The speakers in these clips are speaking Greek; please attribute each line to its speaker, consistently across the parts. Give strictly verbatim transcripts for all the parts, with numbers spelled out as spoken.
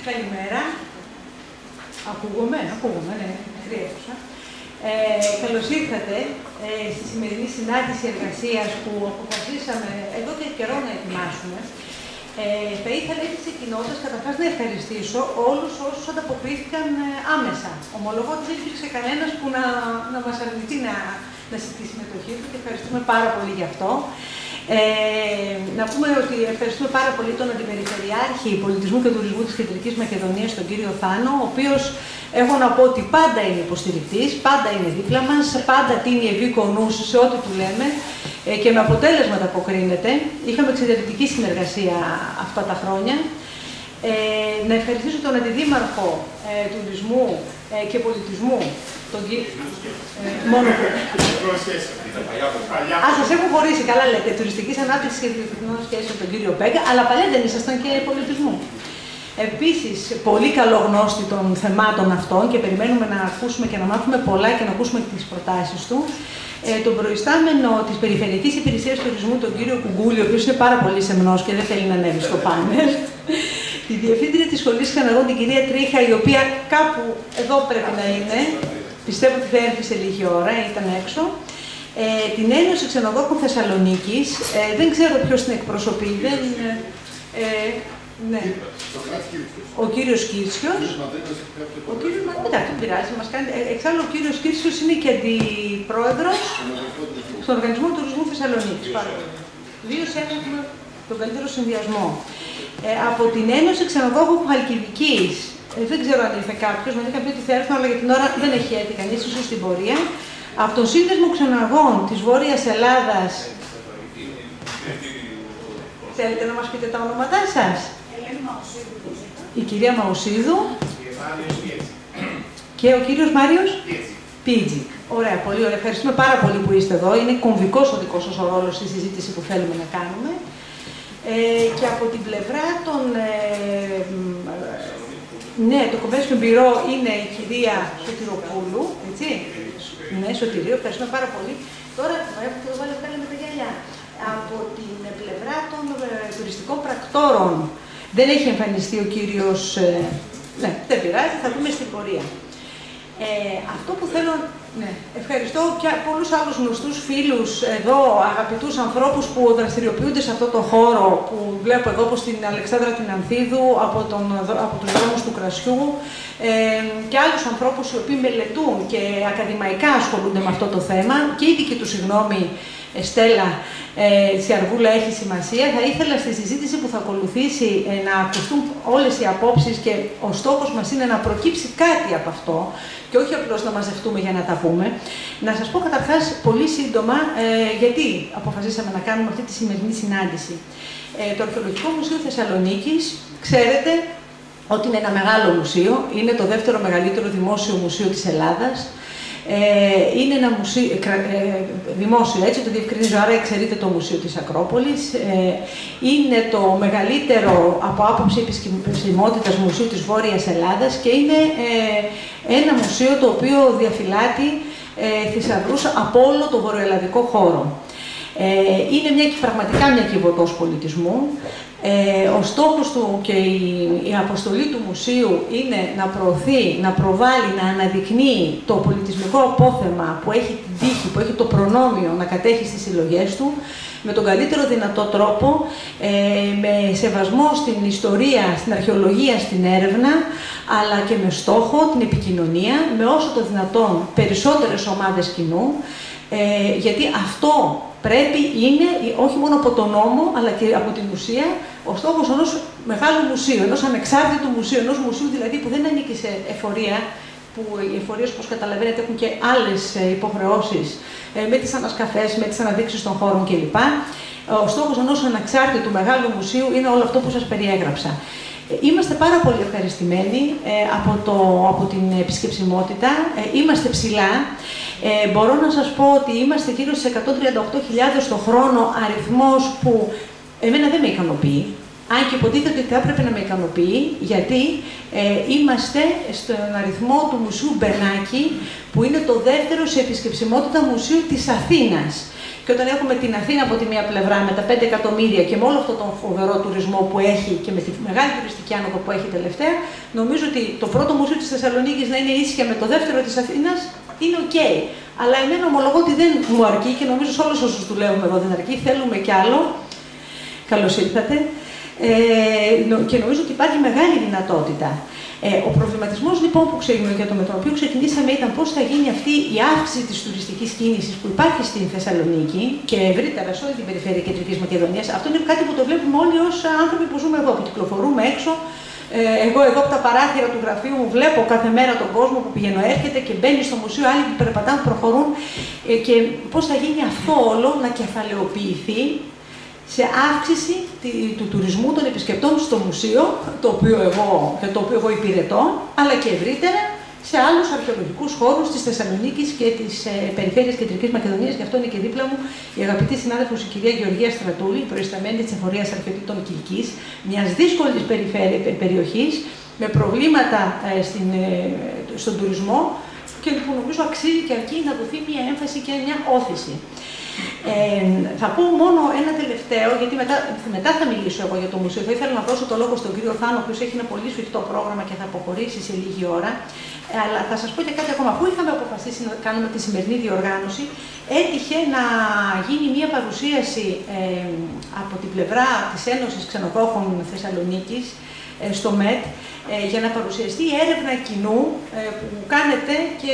Speaker 1: Καλημέρα. Ακούγομαι, ακούγομαι, ναι, μικρή αίθουσα. Ε, καλώς ήρθατε ε, στη σημερινή συνάντηση εργασίας που αποφασίσαμε εδώ και καιρό να ετοιμάσουμε. Ε, θα ήθελα έτσι ξεκινώντας καταρχάς να ευχαριστήσω όλους όσους ανταποκρίθηκαν ε, άμεσα. Ομολογώ ότι δεν υπήρξε κανένας που να, να μας αρνηθεί να, να ζητήσει συμμετοχή του και ευχαριστούμε πάρα πολύ γι' αυτό. Ε, να πούμε ότι ευχαριστούμε πάρα πολύ τον Αντιπεριφερειάρχη Πολιτισμού και Τουρισμού της Κεντρικής Μακεδονίας, τον κύριο Θάνο, ο οποίος έχω να πω ότι πάντα είναι υποστηρικτής, πάντα είναι δίπλα μας, πάντα τίνει ευήκο νους σε ό,τι του λέμε ε, και με αποτέλεσμα ανταποκρίνεται. Είχαμε εξαιρετική συνεργασία αυτά τα χρόνια. Ε, να ευχαριστήσω τον Αντιδήμαρχο ε, Τουρισμού ε, και Πολιτισμού, τον κύριο... Ε, μόνο που... Α, σας έχω χωρίσει, καλά λέτε, τουριστικής ανάπτυξης και διεθνών σχέσεων τον κύριο Πέγκα, αλλά παλιά δεν ήσασταν και πολιτισμού. Επίσης, πολύ καλό γνώστη των θεμάτων αυτών και περιμένουμε να ακούσουμε και να μάθουμε πολλά και να ακούσουμε τις προτάσεις του. Ε, τον προϊστάμενο της Περιφερειακής Υπηρεσίας Τουρισμού, τον κύριο Κουγκούλη, ο οποίος είναι πάρα πολύ σεμνός και δεν θέλει να ανέβει στο πάνελ. Τη Διευθύντρια της Σχολής Χαναγών, την κυρία Τρίχα, η οποία κάπου εδώ πρέπει να είναι. Πιστεύω ότι θα έρθει σε λίγη ώρα, ήταν έξω. Ε, την Ένωση Ξενοδόχων Θεσσαλονίκης, ε, δεν ξέρω ποιος την εκπροσωπεί, δεν... Ε, ναι. Ο κύριος Κίρτσιος. Ο κύριος Μα... Εντάξει, δεν πειράζει, μας κάνει... Εξάλλου, ο κύριος Κίρτσιος είναι και αντιπρόεδρος στον Οργανισμό Τουρισμού Θεσσαλονίκης. Δύο σε έχουμε τον καλύτερο συνδυασμό. Ε, από την Ένωση Ξενοδόχων Χαλκιδικής, ε, δεν ξέρω αν ήρθε κάποιος, μας είχαν πει ότι θα έρθουν, αλλά για την ώρα δεν έχει έρθει κανείς, ίσως στην πορεία. Από τον Σύνδεσμο Ξεναγών της Βόρειας Ελλάδας. Θέλετε να μας πείτε τα ονόματά σας? Η κυρία Μαουσίδου και ο κύριος Μάριος Πίτζικ. Ωραία, πολύ ωραία. Ευχαριστούμε πάρα πολύ που είστε εδώ. Είναι κομβικός ο δικός σας ο ρόλος στη συζήτηση που θέλουμε να κάνουμε. Ε, και από την πλευρά των... Ε, ναι, το Convention Bureau είναι η κυρία Σωτηροπούλου, έτσι. Ναι, Σωτηρίου, ευχαριστούμε πάρα πολύ. Τώρα, έχω το βάλει βγάλε με τα γυαλιά. Από την πλευρά των ε, τουριστικών πρακτόρων δεν έχει εμφανιστεί ο κύριος... Ε, ναι, δεν πειράζει, θα δούμε στην πορεία. Ε, αυτό που θέλω... Ναι, ευχαριστώ και πολλούς άλλους γνωστούς φίλους εδώ, αγαπητούς ανθρώπους που δραστηριοποιούνται σε αυτό το χώρο που βλέπω εδώ, όπως την Αλεξάνδρα την Ανθίδου, από, τον, από τους δρόμους του Κρασιού ε, και άλλους ανθρώπους οι οποίοι μελετούν και ακαδημαϊκά ασχολούνται με αυτό το θέμα και η δική του συγγνώμη, Στέλλα ε, Σιαργούλα, έχει σημασία. Θα ήθελα στη συζήτηση που θα ακολουθήσει ε, να ακουστούν όλες οι απόψεις και ο στόχος μας είναι να προκύψει κάτι από αυτό και όχι απλώς να μαζευτούμε για να τα πούμε. Να σας πω καταρχάς πολύ σύντομα ε, γιατί αποφασίσαμε να κάνουμε αυτή τη σημερινή συνάντηση. Ε, το Αρχαιολογικό Μουσείο Θεσσαλονίκης, ξέρετε ότι είναι ένα μεγάλο μουσείο, είναι το δεύτερο μεγαλύτερο δημόσιο μουσείο της Ελλάδας. Ε, είναι ένα μουσείο, ε, δημόσιο, έτσι το διευκρινίζω, άρα εξαιρείται το Μουσείο της Ακρόπολης. Ε, είναι το μεγαλύτερο από άποψη επισημότητας μουσείο της Βόρειας Ελλάδας και είναι ε, ένα μουσείο το οποίο διαφυλάττει ε, θησαυρούς από όλο το βορειοελλαδικό χώρο. Ε, είναι μια, πραγματικά μια κυβωτός πολιτισμού. Ε, ο στόχος του και η, η αποστολή του μουσείου είναι να προωθεί, να προβάλλει, να αναδεικνύει το πολιτισμικό απόθεμα που έχει την τύχη, που έχει το προνόμιο να κατέχει στις συλλογές του με τον καλύτερο δυνατό τρόπο, ε, με σεβασμό στην ιστορία, στην αρχαιολογία, στην έρευνα, αλλά και με στόχο την επικοινωνία, με όσο το δυνατόν περισσότερες ομάδες κοινού, ε, γιατί αυτό πρέπει, είναι, όχι μόνο από τον νόμο, αλλά και από την ουσία, ο στόχος ενός μεγάλου μουσείου, ενός ανεξάρτητου μουσείου, ενός μουσείου δηλαδή που δεν ανήκει σε εφορία, που οι εφορίες, όπως καταλαβαίνετε, έχουν και άλλες υποχρεώσεις με τις ανασκαφές, με τις αναδείξεις των χώρων κλπ. Ο στόχος ενός ανεξάρτητου μεγάλου μουσείου είναι όλο αυτό που σας περιέγραψα. Είμαστε πάρα πολύ ευχαριστημένοι ε, από, το, από την επισκεψιμότητα, ε, είμαστε ψηλά. Ε, μπορώ να σας πω ότι είμαστε γύρω στις εκατόν τριάντα οκτώ χιλιάδες το χρόνο, αριθμός που εμένα δεν με ικανοποιεί. Αν και υποτίθεται ότι θα έπρεπε να με ικανοποιεί, γιατί ε, είμαστε στον αριθμό του Μουσείου Μπερνάκη, που είναι το δεύτερο σε επισκεψιμότητα μουσείου της Αθήνας. Και όταν έχουμε την Αθήνα από τη μία πλευρά με τα πέντε εκατομμύρια και με όλο αυτόν τον φοβερό τουρισμό που έχει και με τη μεγάλη τουριστική άνοδο που έχει τελευταία, νομίζω ότι το πρώτο μουσείο της Θεσσαλονίκης να είναι ίσια με το δεύτερο της Αθήνας είναι οκ. Okay. Αλλά εμένα ομολογώ ότι δεν μου αρκεί και νομίζω σε όλους όσους δουλεύουμε εδώ δεν αρκεί. Θέλουμε κι άλλο. Καλώς ήρθατε. Ε, και νομίζω ότι υπάρχει μεγάλη δυνατότητα. Ε, ο προβληματισμός λοιπόν που ξεκινήσαμε και το με τον οποίο ξεκινήσαμε ήταν πώς θα γίνει αυτή η αύξηση της τουριστικής κίνησης που υπάρχει στην Θεσσαλονίκη και ευρύτερα σε όλη την περιφέρεια Κεντρικής Μακεδονίας. Αυτό είναι κάτι που το βλέπουμε όλοι ως άνθρωποι που ζούμε εδώ, που κυκλοφορούμε έξω. Ε, εγώ εδώ από τα παράθυρα του γραφείου μου βλέπω κάθε μέρα τον κόσμο που πηγαίνω έρχεται και μπαίνει στο μουσείο, άλλοι που περπατάνε, προχωρούν ε, και πώς θα γίνει αυτό όλο να κεφαλαιοποιηθεί σε αύξηση του τουρισμού των επισκεπτών στο μουσείο, το οποίο εγώ, το οποίο εγώ υπηρετώ, αλλά και ευρύτερα σε άλλους αρχαιολογικούς χώρους της Θεσσαλονίκης και της ε, περιφέρειας Κεντρικής Μακεδονίας. Γι' αυτό είναι και δίπλα μου η αγαπητή συνάδελφος η κυρία Γεωργία Στρατούλη, προϊσταμένη της Εφορίας Αρχαιοτήτων Κιλκής, μιας δύσκολης περιοχής, με προβλήματα ε, στην, ε, στον τουρισμό και που νομίζω αξίζει και αρκεί να δοθεί μια έμφαση και μια όθηση. Ε, θα πω μόνο ένα τελευταίο, γιατί μετά, μετά θα μιλήσω εγώ για το μουσείο. Θα ήθελα να δώσω το λόγο στον κύριο Θάνο, ο οποίος έχει ένα πολύ σφιχτό πρόγραμμα και θα αποχωρήσει σε λίγη ώρα. Ε, αλλά θα σας πω και κάτι ακόμα. Αφού είχαμε αποφασίσει να κάνουμε τη σημερινή διοργάνωση, έτυχε να γίνει μια παρουσίαση ε, από την πλευρά της Ένωσης Ξενοδόχων Θεσσαλονίκης ε, στο ΜΕΤ ε, για να παρουσιαστεί η έρευνα κοινού ε, που κάνετε και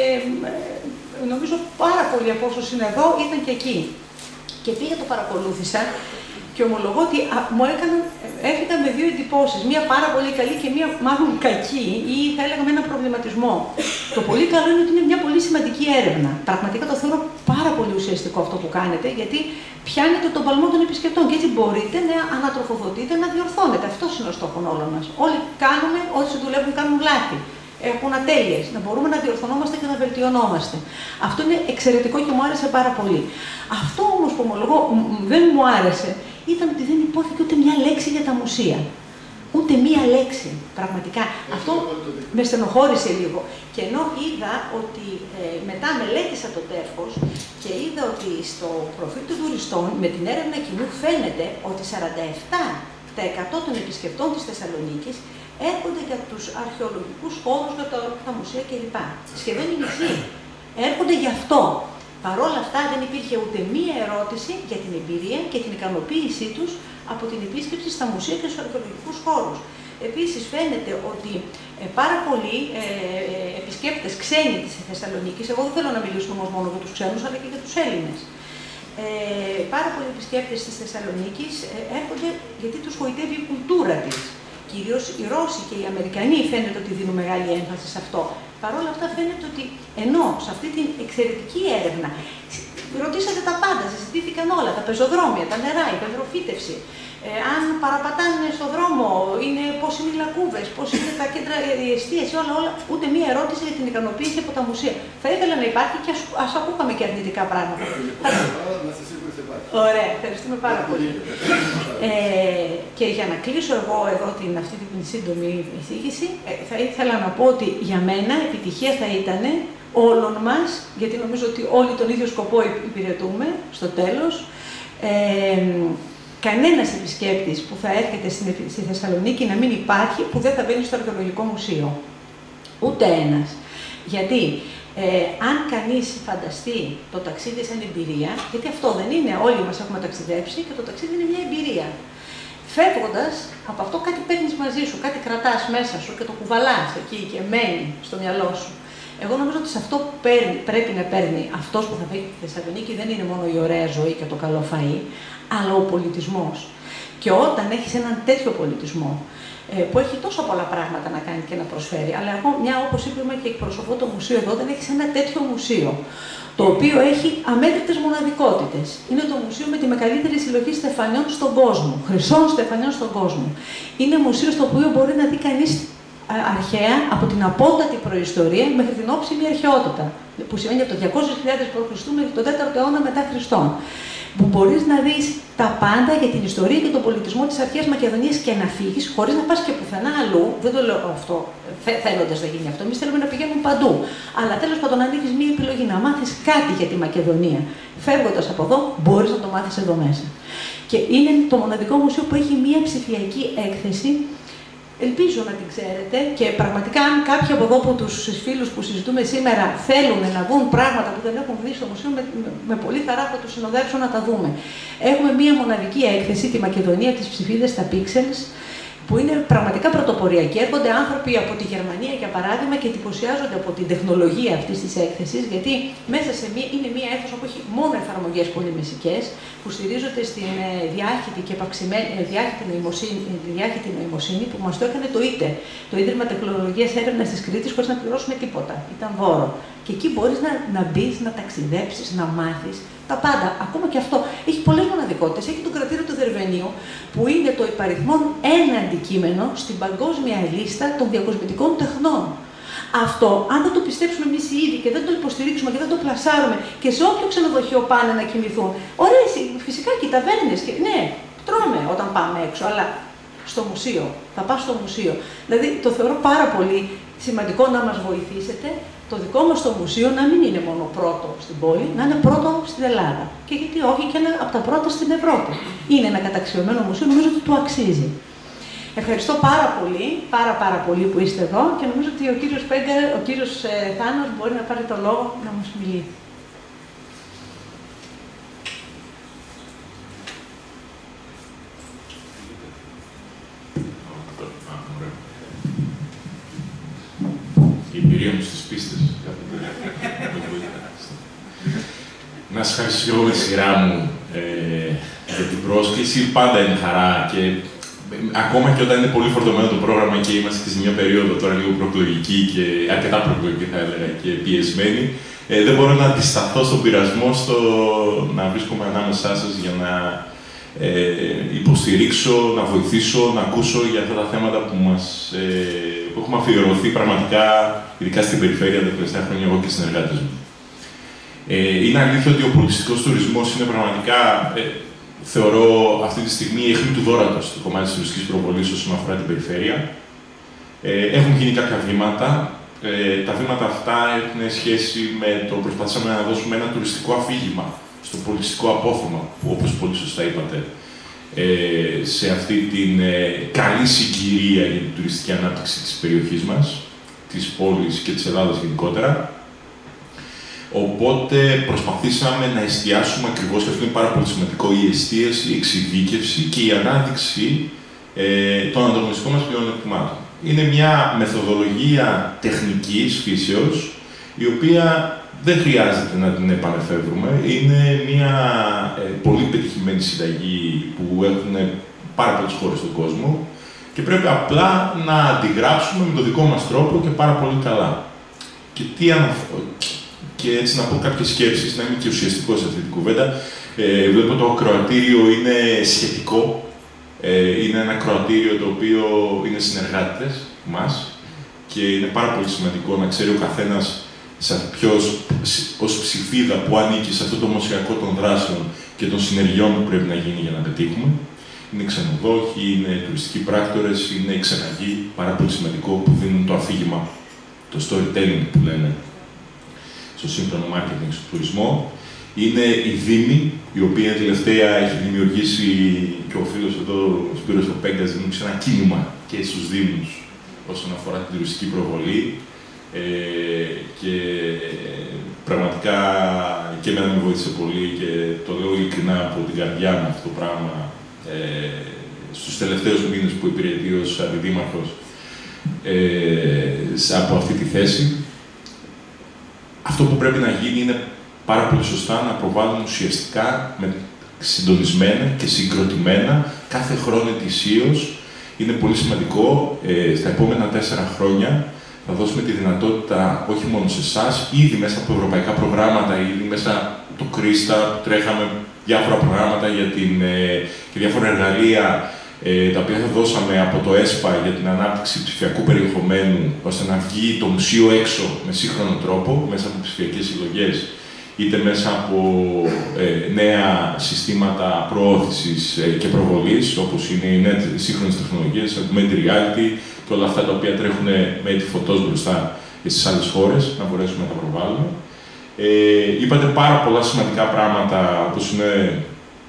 Speaker 1: ε, νομίζω πάρα πολλοί από όσους είναι εδώ ήταν και εκεί. Και πήγα, το παρακολούθησα και ομολογώ ότι α, μου έκαναν, έφυγα με δύο εντυπώσεις. Μία πάρα πολύ καλή και μία μάλλον κακή, ή θα έλεγα με έναν προβληματισμό. Το πολύ καλό είναι ότι είναι μια πολύ σημαντική έρευνα. Πραγματικά το θεωρώ πάρα πολύ ουσιαστικό αυτό που κάνετε, γιατί πιάνετε τον παλμό των επισκεπτών και έτσι μπορείτε να ανατροφοδοτείτε, να διορθώνετε. Αυτό είναι ο στόχος όλων μας. Όλοι κάνουμε, όσοι δουλεύουν, κάνουν λάθη. Έχουν ατέλειες, να μπορούμε να διορθωνόμαστε και να βελτιωνόμαστε. Αυτό είναι εξαιρετικό και μου άρεσε πάρα πολύ. Αυτό όμως που ομολογώ δεν μου άρεσε ήταν ότι δεν υπόθηκε ούτε μια λέξη για τα μουσεία. Ούτε μία λέξη, πραγματικά. Αυτό με στενοχώρησε λίγο. Και ενώ είδα ότι ε, μετά μελέτησα το τεύχος και είδα ότι στο προφίλ των τουριστών με την έρευνα κοινού φαίνεται ότι σαράντα επτά τοις εκατό των επισκεπτών της Θεσσαλονίκης έρχονται για τους αρχαιολογικούς χώρους, για τα, τα μουσεία κλπ. Σχεδόν οι μισοί έρχονται γι' αυτό. Παρ' όλα αυτά δεν υπήρχε ούτε μία ερώτηση για την εμπειρία και την ικανοποίησή τους από την επίσκεψη στα μουσεία και στους αρχαιολογικούς χώρους. Επίσης φαίνεται ότι ε, πάρα πολλοί ε, επισκέπτες ξένοι της Θεσσαλονίκης, εγώ δεν θέλω να μιλήσω όμως μόνο για τους ξένους, αλλά και για τους Έλληνες. Ε, πάρα πολλοί επισκέπτες της Θεσσαλονίκης ε, έρχονται γιατί τους γοητεύει η κουλτούρα της. Κυρίως οι Ρώσοι και οι Αμερικανοί φαίνεται ότι δίνουν μεγάλη έμφαση σε αυτό. Παρ' όλα αυτά φαίνεται ότι ενώ σε αυτή την εξαιρετική έρευνα ρωτήσατε τα πάντα, συζητήθηκαν όλα, τα πεζοδρόμια, τα νερά, η πεζοφύτευση, ε, αν παραπατάνε στον δρόμο, είναι, πώς είναι οι λακκούβες, πώς είναι τα κέντρα, η εστίαση, όλα, όλα, ούτε μία ερώτηση για την ικανοποίηση από τα μουσεία. Θα ήθελα να υπάρχει και ας, ας ακούγαμε και αρνητικά πράγματα. Ωραία, ευχαριστούμε πάρα πολύ. Ε, και για να κλείσω εγώ εδώ την, αυτή την σύντομη εισήγηση, ε, θα ήθελα να πω ότι για μένα επιτυχία θα ήταν όλων μας, γιατί νομίζω ότι όλοι τον ίδιο σκοπό υπηρετούμε στο τέλος, ε, κανένας επισκέπτης που θα έρχεται στη Θεσσαλονίκη να μην υπάρχει που δεν θα μπαίνει στο Αρχαιολογικό Μουσείο. Ούτε ένας. Γιατί ε, αν κανείς φανταστεί το ταξίδι σαν εμπειρία, γιατί αυτό δεν είναι, όλοι μας έχουμε ταξιδέψει και το ταξίδι είναι μια εμπειρία. Φεύγοντας από αυτό κάτι παίρνεις μαζί σου, κάτι κρατάς μέσα σου και το κουβαλάς εκεί και μένει στο μυαλό σου. Εγώ νομίζω ότι σε αυτό παίρνει, πρέπει να παίρνει αυτός που θα φύγει στη Θεσσαλονίκη δεν είναι μόνο η ωραία ζωή και το καλό φαΐ, αλλά ο πολιτισμός. Και όταν έχεις έναν τέτοιο πολιτισμό, ε, που έχει τόσο πολλά πράγματα να κάνει και να προσφέρει, αλλά εγώ, μια όπως είπαμε και εκπροσωπώ το μουσείο εδώ, δεν έχεις ένα τέτοιο μουσείο, το οποίο έχει αμέτρητες μοναδικότητες. Είναι το μουσείο με τη μεγαλύτερη συλλογή στεφανιών στον κόσμο, χρυσών στεφανιών στον κόσμο. Είναι μουσείο στο οποίο μπορεί να δει κανείς αρχαία, από την απότατη προϊστορία μέχρι την όψιμη αρχαιότητα, που σημαίνει από το διακόσιες χιλιάδες π.Χ. μέχρι τον τέταρτο αιώνα μετά Χριστόν. που μπορείς να δεις τα πάντα για την ιστορία και τον πολιτισμό της αρχαίας Μακεδονίας και να φύγεις χωρίς να πας και πουθενά αλλού. Δεν το λέω αυτό θέλοντας να γίνει αυτό. Εμείς θέλουμε να πηγαίνουμε παντού. Αλλά τέλος πάντων, αν έχεις μία επιλογή να μάθεις κάτι για τη Μακεδονία, φεύγοντας από εδώ, μπορείς να το μάθεις εδώ μέσα. Και είναι το μοναδικό μουσείο που έχει μία ψηφιακή έκθεση. Ελπίζω να την ξέρετε και πραγματικά αν κάποιοι από εδώ από τους φίλους που συζητούμε σήμερα θέλουν να δουν πράγματα που δεν έχουν δει στο μουσείο, με, με, με πολύ χαρά θα τους συνοδεύσω να τα δούμε. Έχουμε μία μοναδική έκθεση, τη Μακεδονία της ψηφίδας στα Pixels, που είναι πραγματικά πρωτοποριακή. Έρχονται άνθρωποι από τη Γερμανία, για παράδειγμα, και εντυπωσιάζονται από την τεχνολογία αυτής της έκθεσης, γιατί μέσα σε μία, είναι μία αίθουσα που έχει μόνο εφαρμογές πολυμεσικές, που στηρίζονται στην ε, διάχυτη και επαυξημένη ε, διάχυτη νοημοσύνη, διάχυτη νοημοσύνη, που μας το έκανε το ΙΤΕ, το Ίδρυμα Τεχνολογίας Έρευνας της Κρήτης, χωρίς να πληρώσουμε τίποτα. Ήταν δώρο. Και εκεί μπορείς να, να μπεις, να ταξιδέψεις, να μάθεις τα πάντα. Ακόμα και αυτό. Έχει πολλές μοναδικότητες. Έχει το κρατήριο του Δερβενίου, που είναι το υπαριθμόν ένα αντικείμενο στην παγκόσμια λίστα των διακοσμητικών τεχνών. Αυτό, αν δεν το πιστέψουμε εμείς οι ίδιοι και δεν το υποστηρίξουμε και δεν το πλασάρουμε και σε όποιο ξενοδοχείο πάνε να κοιμηθούν. Ωραίες, φυσικά και οι ταβέρνες. Και, ναι, τρώμε όταν πάμε έξω, αλλά στο μουσείο. Θα πας στο μουσείο. Δηλαδή, το θεωρώ πάρα πολύ σημαντικό να μας βοηθήσετε. Το δικό μας το μουσείο να μην είναι μόνο πρώτο στην πόλη, να είναι πρώτο στην Ελλάδα. Και γιατί όχι και ένα από τα πρώτα στην Ευρώπη. Είναι ένα καταξιωμένο μουσείο, νομίζω ότι του αξίζει. Ευχαριστώ πάρα πολύ, πάρα πάρα πολύ που είστε εδώ και νομίζω ότι ο κύριος Πέγκαρ, ο κύριος ε, Θάνος μπορεί να πάρει το λόγο να μας μιλήσει.
Speaker 2: Η εμπειρία μου στις πίστες. Να σας ευχαριστήσω εγώ με τη σειρά μου ε, για την πρόσκληση. Πάντα είναι χαρά και ακόμα και όταν είναι πολύ φορτωμένο το πρόγραμμα και είμαστε σε μια περίοδο τώρα λίγο προεκλογική και αρκετά προεκλογική θα έλεγα και πιεσμένη, ε, δεν μπορώ να αντισταθώ στον πειρασμό στο να βρίσκομαι ανάμεσά σας για να ε, υποστηρίξω, να βοηθήσω, να ακούσω για αυτά τα θέματα που, μας, ε, που έχουμε αφιερωθεί πραγματικά, ειδικά στην περιφέρεια τα τελευταία χρόνια, εγώ και οι συνεργάτες μου. Ε, είναι αλήθεια ότι ο πολιτιστικός τουρισμός είναι πραγματικά, ε, θεωρώ αυτή τη στιγμή η αιχμή του δώρατος στο κομμάτι της τουριστικής προβολής όσον αφορά την περιφέρεια. Ε, έχουν γίνει κάποια βήματα. Ε, τα βήματα αυτά έχουν σχέση με το προσπαθήσαμε να δώσουμε ένα τουριστικό αφήγημα στο πολιτιστικό απόθεμα, που όπως πολύ σωστά είπατε, ε, σε αυτή την ε, καλή συγκυρία για την τουριστική ανάπτυξη της περιοχής μας, της πόλης και της Ελλάδας γενικότερα. Οπότε προσπαθήσαμε να εστιάσουμε ακριβώς, και αυτό είναι πάρα πολύ σημαντικό, η εστίαση, η εξειδίκευση και η ανάδειξη ε, των ανταγωνιστικών μας πλεονεκτημάτων. Είναι μια μεθοδολογία τεχνικής φύσεως, η οποία δεν χρειάζεται να την επανεφεύρουμε. Είναι μια ε, πολύ πετυχημένη συνταγή που έχουν πάρα πολλές χώρες στον κόσμο και πρέπει απλά να αντιγράψουμε με τον δικό μας τρόπο και πάρα πολύ καλά. Και τι αναφέρω. Και έτσι να πω κάποιες σκέψεις, να είμαι και ουσιαστικός σε αυτή την κουβέντα. Ε, βλέπω το ακροατήριο είναι σχετικό. Ε, είναι ένα ακροατήριο το οποίο είναι συνεργάτες μας και είναι πάρα πολύ σημαντικό να ξέρει ο καθένας σαν ποιος, ως ψηφίδα που ανήκει σε αυτό το μοσιακό των δράσεων και των συνεργειών που πρέπει να γίνει για να πετύχουμε. Είναι ξενοδόχοι, είναι τουριστικοί πράκτορες, είναι ξεναγοί, πάρα πολύ σημαντικό που δίνουν το αφήγημα, το storytelling που λένε στο σύγχρονο marketing, στο τουρισμό. Είναι η Δήμη, η οποία τελευταία έχει δημιουργήσει, και ο φίλος εδώ, ο Σπύρος ο Πέγκας, δημιούργησε ένα κίνημα και στους Δήμους όσον αφορά την τουριστική προβολή. Ε, και πραγματικά και εμένα με βοήθησε πολύ και το λέω ειλικρινά από την καρδιά μου αυτό το πράγμα ε, στους τελευταίους μήνες που υπηρετεί ως αντιδήμαρχος ε, από αυτή τη θέση. Αυτό που πρέπει να γίνει είναι πάρα πολύ σωστά να προβάλλουμε ουσιαστικά, με συντονισμένα και συγκροτημένα, κάθε χρόνο ετησίως. Είναι πολύ σημαντικό, ε, στα επόμενα τέσσερα χρόνια, θα δώσουμε τη δυνατότητα, όχι μόνο σε εσάς, ήδη μέσα από ευρωπαϊκά προγράμματα, ήδη μέσα από το Κρίστα, που τρέχαμε διάφορα προγράμματα για την, ε, και διάφορα εργαλεία, ε, τα οποία θα δώσαμε από το ΕΣΠΑ για την ανάπτυξη ψηφιακού περιεχομένου, ώστε να βγει το μουσείο έξω με σύγχρονο τρόπο, μέσα από ψηφιακές συλλογές είτε μέσα από ε, νέα συστήματα προώθησης ε, και προβολής, όπως είναι οι νέες σύγχρονες τεχνολογίες, το augmented reality και όλα αυτά τα οποία τρέχουν με τη φωτός μπροστά και στις άλλες χώρες, να μπορέσουμε να τα προβάλλουμε. Ε, είπατε πάρα πολλά σημαντικά πράγματα, όπως είναι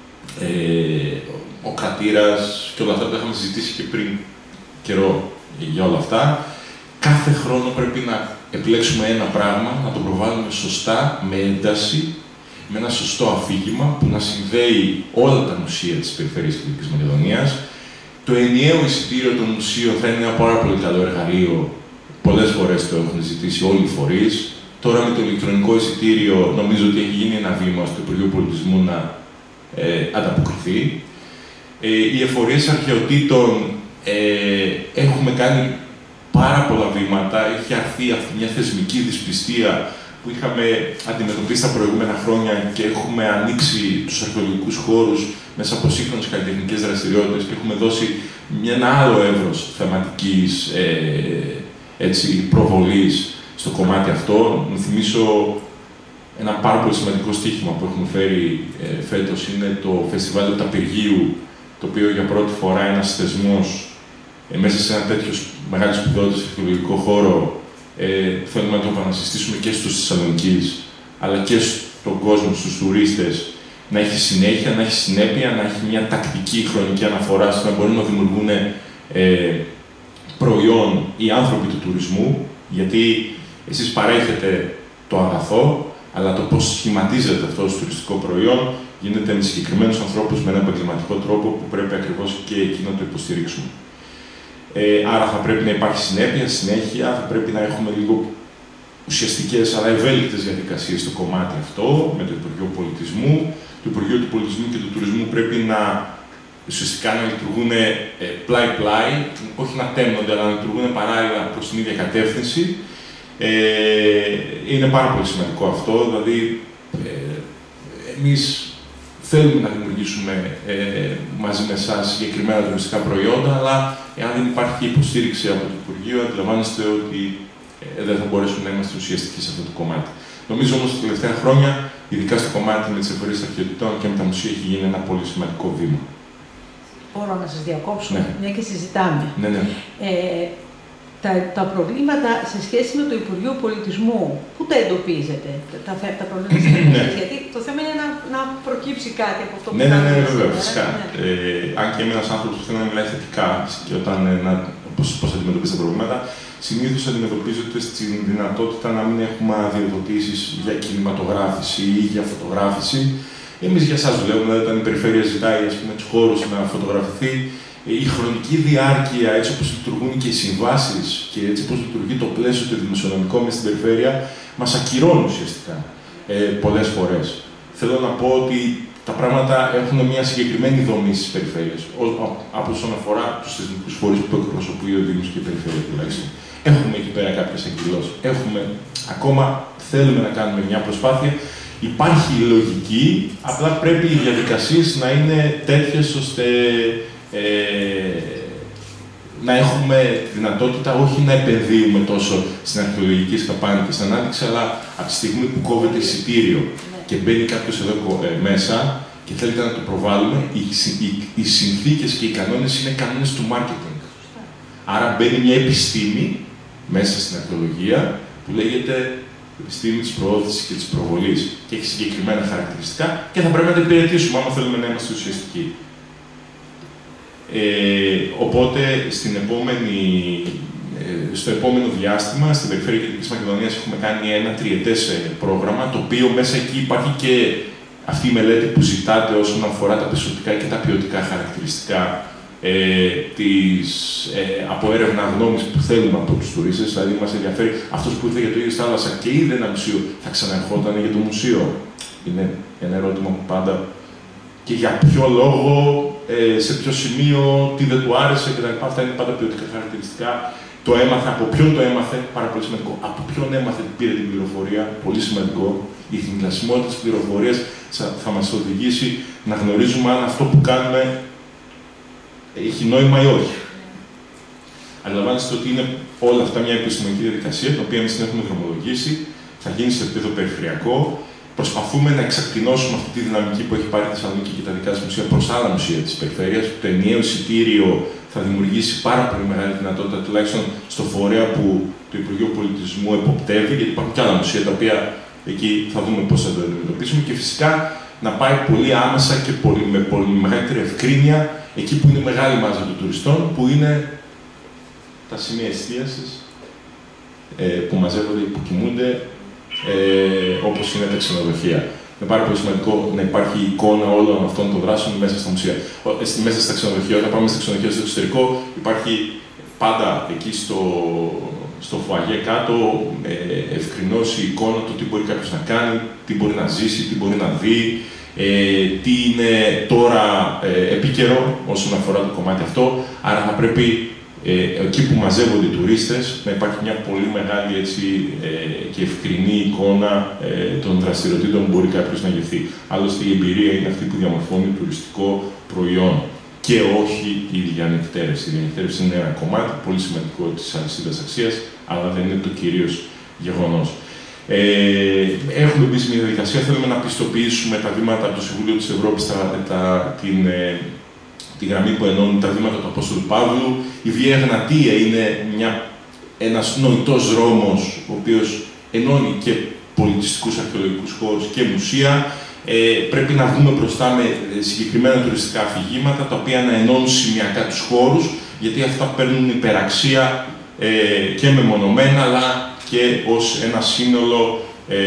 Speaker 2: ε, ο κρατήρας και όλα αυτά που είχαμε συζητήσει και πριν καιρό για όλα αυτά. Κάθε χρόνο πρέπει να επιλέξουμε ένα πράγμα, να το προβάλλουμε σωστά, με ένταση, με ένα σωστό αφήγημα που να συνδέει όλα τα μουσεία της περιφέρειας της Δυτικής Μακεδονίας. Το ενιαίο εισιτήριο των μουσείων θα είναι ένα πάρα πολύ καλό εργαλείο. Πολλές φορές το έχουν ζητήσει όλοι οι φορείς. Τώρα με το ηλεκτρονικό εισιτήριο νομίζω ότι έχει γίνει ένα βήμα στο Υπουργείο Πολιτισμού να ε, ανταποκριθεί. Ε, οι εφορίες αρχαιοτήτων ε, έχουμε κάνει πάρα πολλά βήματα. Έχει αρθεί αυτή μια θεσμική δυσπιστία που είχαμε αντιμετωπίσει τα προηγούμενα χρόνια και έχουμε ανοίξει τους αρχαιολογικούς χώρους μέσα από σύγχρονες καλλιτεχνικές δραστηριότητες και έχουμε δώσει μια, ένα άλλο εύρος θεματικής ε, έτσι, προβολής στο κομμάτι αυτό. Να θυμίσω ένα πάρα πολύ σημαντικό στοίχημα που έχουμε φέρει ε, φέτος, είναι το Φεστιβάλ του Ταπηργίου, το οποίο για πρώτη φορά ένας θεσμός ε, μέσα σε ένα τέτοιο μεγάλη σπουδαιότητα αρχαιολογικό χώρο ε, θέλουμε να το επανασυστήσουμε και στους Θεσσαλονικείς, αλλά και στον κόσμο, στους τουρίστες, να έχει συνέχεια, να έχει συνέπεια, να έχει μια τακτική χρονική αναφορά, ώστε να μπορούν να δημιουργούν ε, προϊόν οι άνθρωποι του τουρισμού, γιατί εσείς παρέχετε το αγαθό, αλλά το πώς σχηματίζεται αυτό το τουριστικό προϊόν γίνεται με συγκεκριμένους ανθρώπους, με έναν επαγγελματικό τρόπο που πρέπει ακριβώς και εκεί να το υποστηρίξουμε. Ε, άρα θα πρέπει να υπάρχει συνέπεια, συνέχεια, θα πρέπει να έχουμε λίγο ουσιαστικές αλλά ευέλικτες διαδικασίες στο κομμάτι αυτό, με το Υπουργείο Πολιτισμού. Το Υπουργείο του Πολιτισμού και του Τουρισμού πρέπει να ουσιαστικά να λειτουργούν πλάι-πλάι, όχι να τέμνονται, αλλά να λειτουργούν παράλληλα προς την ίδια κατεύθυνση. Ε, είναι πάρα πολύ σημαντικό αυτό, δηλαδή ε, εμείς θέλουμε να δημιουργήσουμε ε, μαζί με εσάς συγκεκριμένα τουριστικά προϊόντα, αλλά εάν δεν υπάρχει υποστήριξη από το Υπουργείο, αντιλαμβάνεστε ότι ε, δεν θα μπορέσουμε να είμαστε ουσιαστικοί σε αυτό το κομμάτι. Νομίζω όμως τα τελευταία χρόνια, ειδικά στο κομμάτι με τις εφορίες αρχαιοτήτων και με τα μουσεία, έχει γίνει ένα πολύ σημαντικό βήμα.
Speaker 1: Μπορώ να σας διακόψω,
Speaker 2: ναι.
Speaker 1: μια και συζητάμε.
Speaker 2: Ναι, ναι.
Speaker 1: Ε, τα, τα προβλήματα σε σχέση με το Υπουργείο Πολιτισμού, πού τα εντοπίζετε, τα, τα, τα προβλήματα στις ναι. Γιατί το θέμα είναι να, να προκύψει κάτι από αυτό που
Speaker 2: ναι, ναι, ναι, ναι,
Speaker 1: βέβαια,
Speaker 2: φυσικά. Ναι. Ε, αν και είμαι ένας άνθρωπος που θέλει να μιλάει θετικά και όταν να, πώς, πώς αντιμετωπίζει τα προβλήματα, συνήθως αντιμετωπίζονται στην δυνατότητα να μην έχουμε αδειοδοτήσεις για κινηματογράφηση ή για φωτογράφηση. Εμείς για εσάς δουλεύουμε, όταν η περιφέρεια ζητάει ας πούμε, τους χώρους να φωτογραφηθεί, η χρονική διάρκεια, έτσι όπως λειτουργούν και οι συμβάσεις και έτσι όπως λειτουργεί το πλαίσιο το δημοσιονομικό μέσα στην περιφέρεια, μας ακυρώνουν ουσιαστικά ε, πολλές φορές. Θέλω να πω ότι τα πράγματα έχουν μια συγκεκριμένη δομή στις περιφέρειες, από όσον αφορά τους θεσμικούς φορείς που εκπροσωπεί ο Δήμος και η περιφέρεια τουλάχιστον. Έχουμε εκεί πέρα κάποιες εκδηλώσεις. Έχουμε, ακόμα θέλουμε να κάνουμε μια προσπάθεια. Υπάρχει λογική, απλά πρέπει οι διαδικασίες να είναι τέτοιες ώστε ε, να έχουμε τη δυνατότητα όχι να επενδύουμε τόσο στην αρχαιολογική σκαπάνη και στην ανάπτυξη, αλλά από τη στιγμή που κόβεται εισιτήριο και μπαίνει κάποιος εδώ ε, μέσα και θέλετε να το προβάλλουμε, οι, οι, οι συνθήκες και οι κανόνες είναι κανόνες του marketing. Άρα μπαίνει μια επιστήμη μέσα στην αρχαιολογία που λέγεται επιστήμη της προώθησης και της προβολής και έχει συγκεκριμένα χαρακτηριστικά και θα πρέπει να τα υπηρετήσουμε άμα θέλουμε να είμαστε ουσιαστικοί. Ε, οπότε, στην επόμενη, ε, στο επόμενο διάστημα, στην Περιφέρεια Δυτικής Μακεδονίας έχουμε κάνει ένα τριετές πρόγραμμα, το οποίο μέσα εκεί υπάρχει και αυτή η μελέτη που ζητάτε όσον αφορά τα ποσοτικά και τα ποιοτικά χαρακτηριστικά ε, της, ε, από έρευνα γνώμης που θέλουμε από τους τουρίστες. Δηλαδή, μας ενδιαφέρει αυτός που ήρθε για το ίδιο στη θάλασσα και είδε ένα μουσείο, θα ξαναρχόταν για το μουσείο. Είναι ένα ερώτημα που πάντα. Και για ποιο λόγο, ε, σε ποιο σημείο, τι δεν του άρεσε κτλ. Αυτά είναι πάντα ποιοτικά χαρακτηριστικά. Το έμαθε, από ποιον το έμαθε, πάρα πολύ σημαντικό. Από ποιον έμαθε, πήρε την πληροφορία, πολύ σημαντικό. Η χνηλασιμότητα της πληροφορίας θα μας οδηγήσει να γνωρίζουμε αν αυτό που κάνουμε έχει νόημα ή όχι. Αντιλαμβάνεστε ότι είναι όλα αυτά μια επιστημονική διαδικασία, την οποία εμείς την έχουμε δρομολογήσει, θα γίνει σε επίπεδο περιφερειακό. προσπαθούμε να εξακτηνώσουμε αυτή τη δυναμική που έχει πάρει η Θεσσαλονίκη και τα δικά της μουσεία προς άλλα μουσεία της περιφέρειας. Το ενιαίο εισιτήριο θα δημιουργήσει πάρα πολύ μεγάλη δυνατότητα, τουλάχιστον στο φορέα που το Υπουργείο Πολιτισμού εποπτεύει, γιατί υπάρχουν και άλλα μουσεία τα οποία εκεί θα δούμε πώς θα το αντιμετωπίσουμε. Και φυσικά να πάει πολύ άμεσα και πολύ, με πολύ μεγαλύτερη ευκρίνεια εκεί που είναι μεγάλη μάζα των τουριστών, που είναι τα σημεία εστίασης ε, που μαζεύονται, που κοιμούνται, ε, όπως είναι τα ξενοδοχεία. Είναι πάρα πολύ σημαντικό να υπάρχει εικόνα όλων αυτών των δράσεων μέσα στα μουσεία. Μέσα στα ξενοδοχεία, όταν πάμε στα ξενοδοχεία στο εξωτερικό, υπάρχει πάντα εκεί στο, στο φουαγέ κάτω ε, ευκρινώς η εικόνα του τι μπορεί κάποιος να κάνει, τι μπορεί να ζήσει, τι μπορεί να δει, ε, τι είναι τώρα ε, επίκαιρο όσον αφορά το κομμάτι αυτό. Άρα θα πρέπει ε, εκεί που μαζεύονται οι τουρίστες να υπάρχει μια πολύ μεγάλη έτσι, ε, και ευκρινή εικόνα ε, των δραστηριοτήτων που μπορεί κάποιος να γευθεί. Άλλωστε η εμπειρία είναι αυτή που διαμορφώνει τουριστικό προϊόν και όχι η ίδια ανεκτέρευση. Η ανεκτέρευση είναι ένα κομμάτι πολύ σημαντικό της αλυσίδας αξίας, αλλά δεν είναι το κυρίως γεγονός. Ε, έχουμε μπει σε μια διαδικασία, θέλουμε να πιστοποιήσουμε τα βήματα από το Συμβούλιο της Ευρώπης, τα, τα, την, ε, τη γραμμή που ενώνει τα βήματα του Απόστολου Παύλου. Η Βία Εγνατία είναι μια, ένας νοητός δρόμος, ο οποίος ενώνει και πολιτιστικούς αρχαιολογικούς χώρους και μουσεία. Ε, πρέπει να βγούμε μπροστά με συγκεκριμένα τουριστικά αφηγήματα, τα οποία να ενώνουν σημειακά τους χώρους, γιατί αυτά παίρνουν υπεραξία ε, και μεμονωμένα, αλλά και ως ένα σύνολο ε,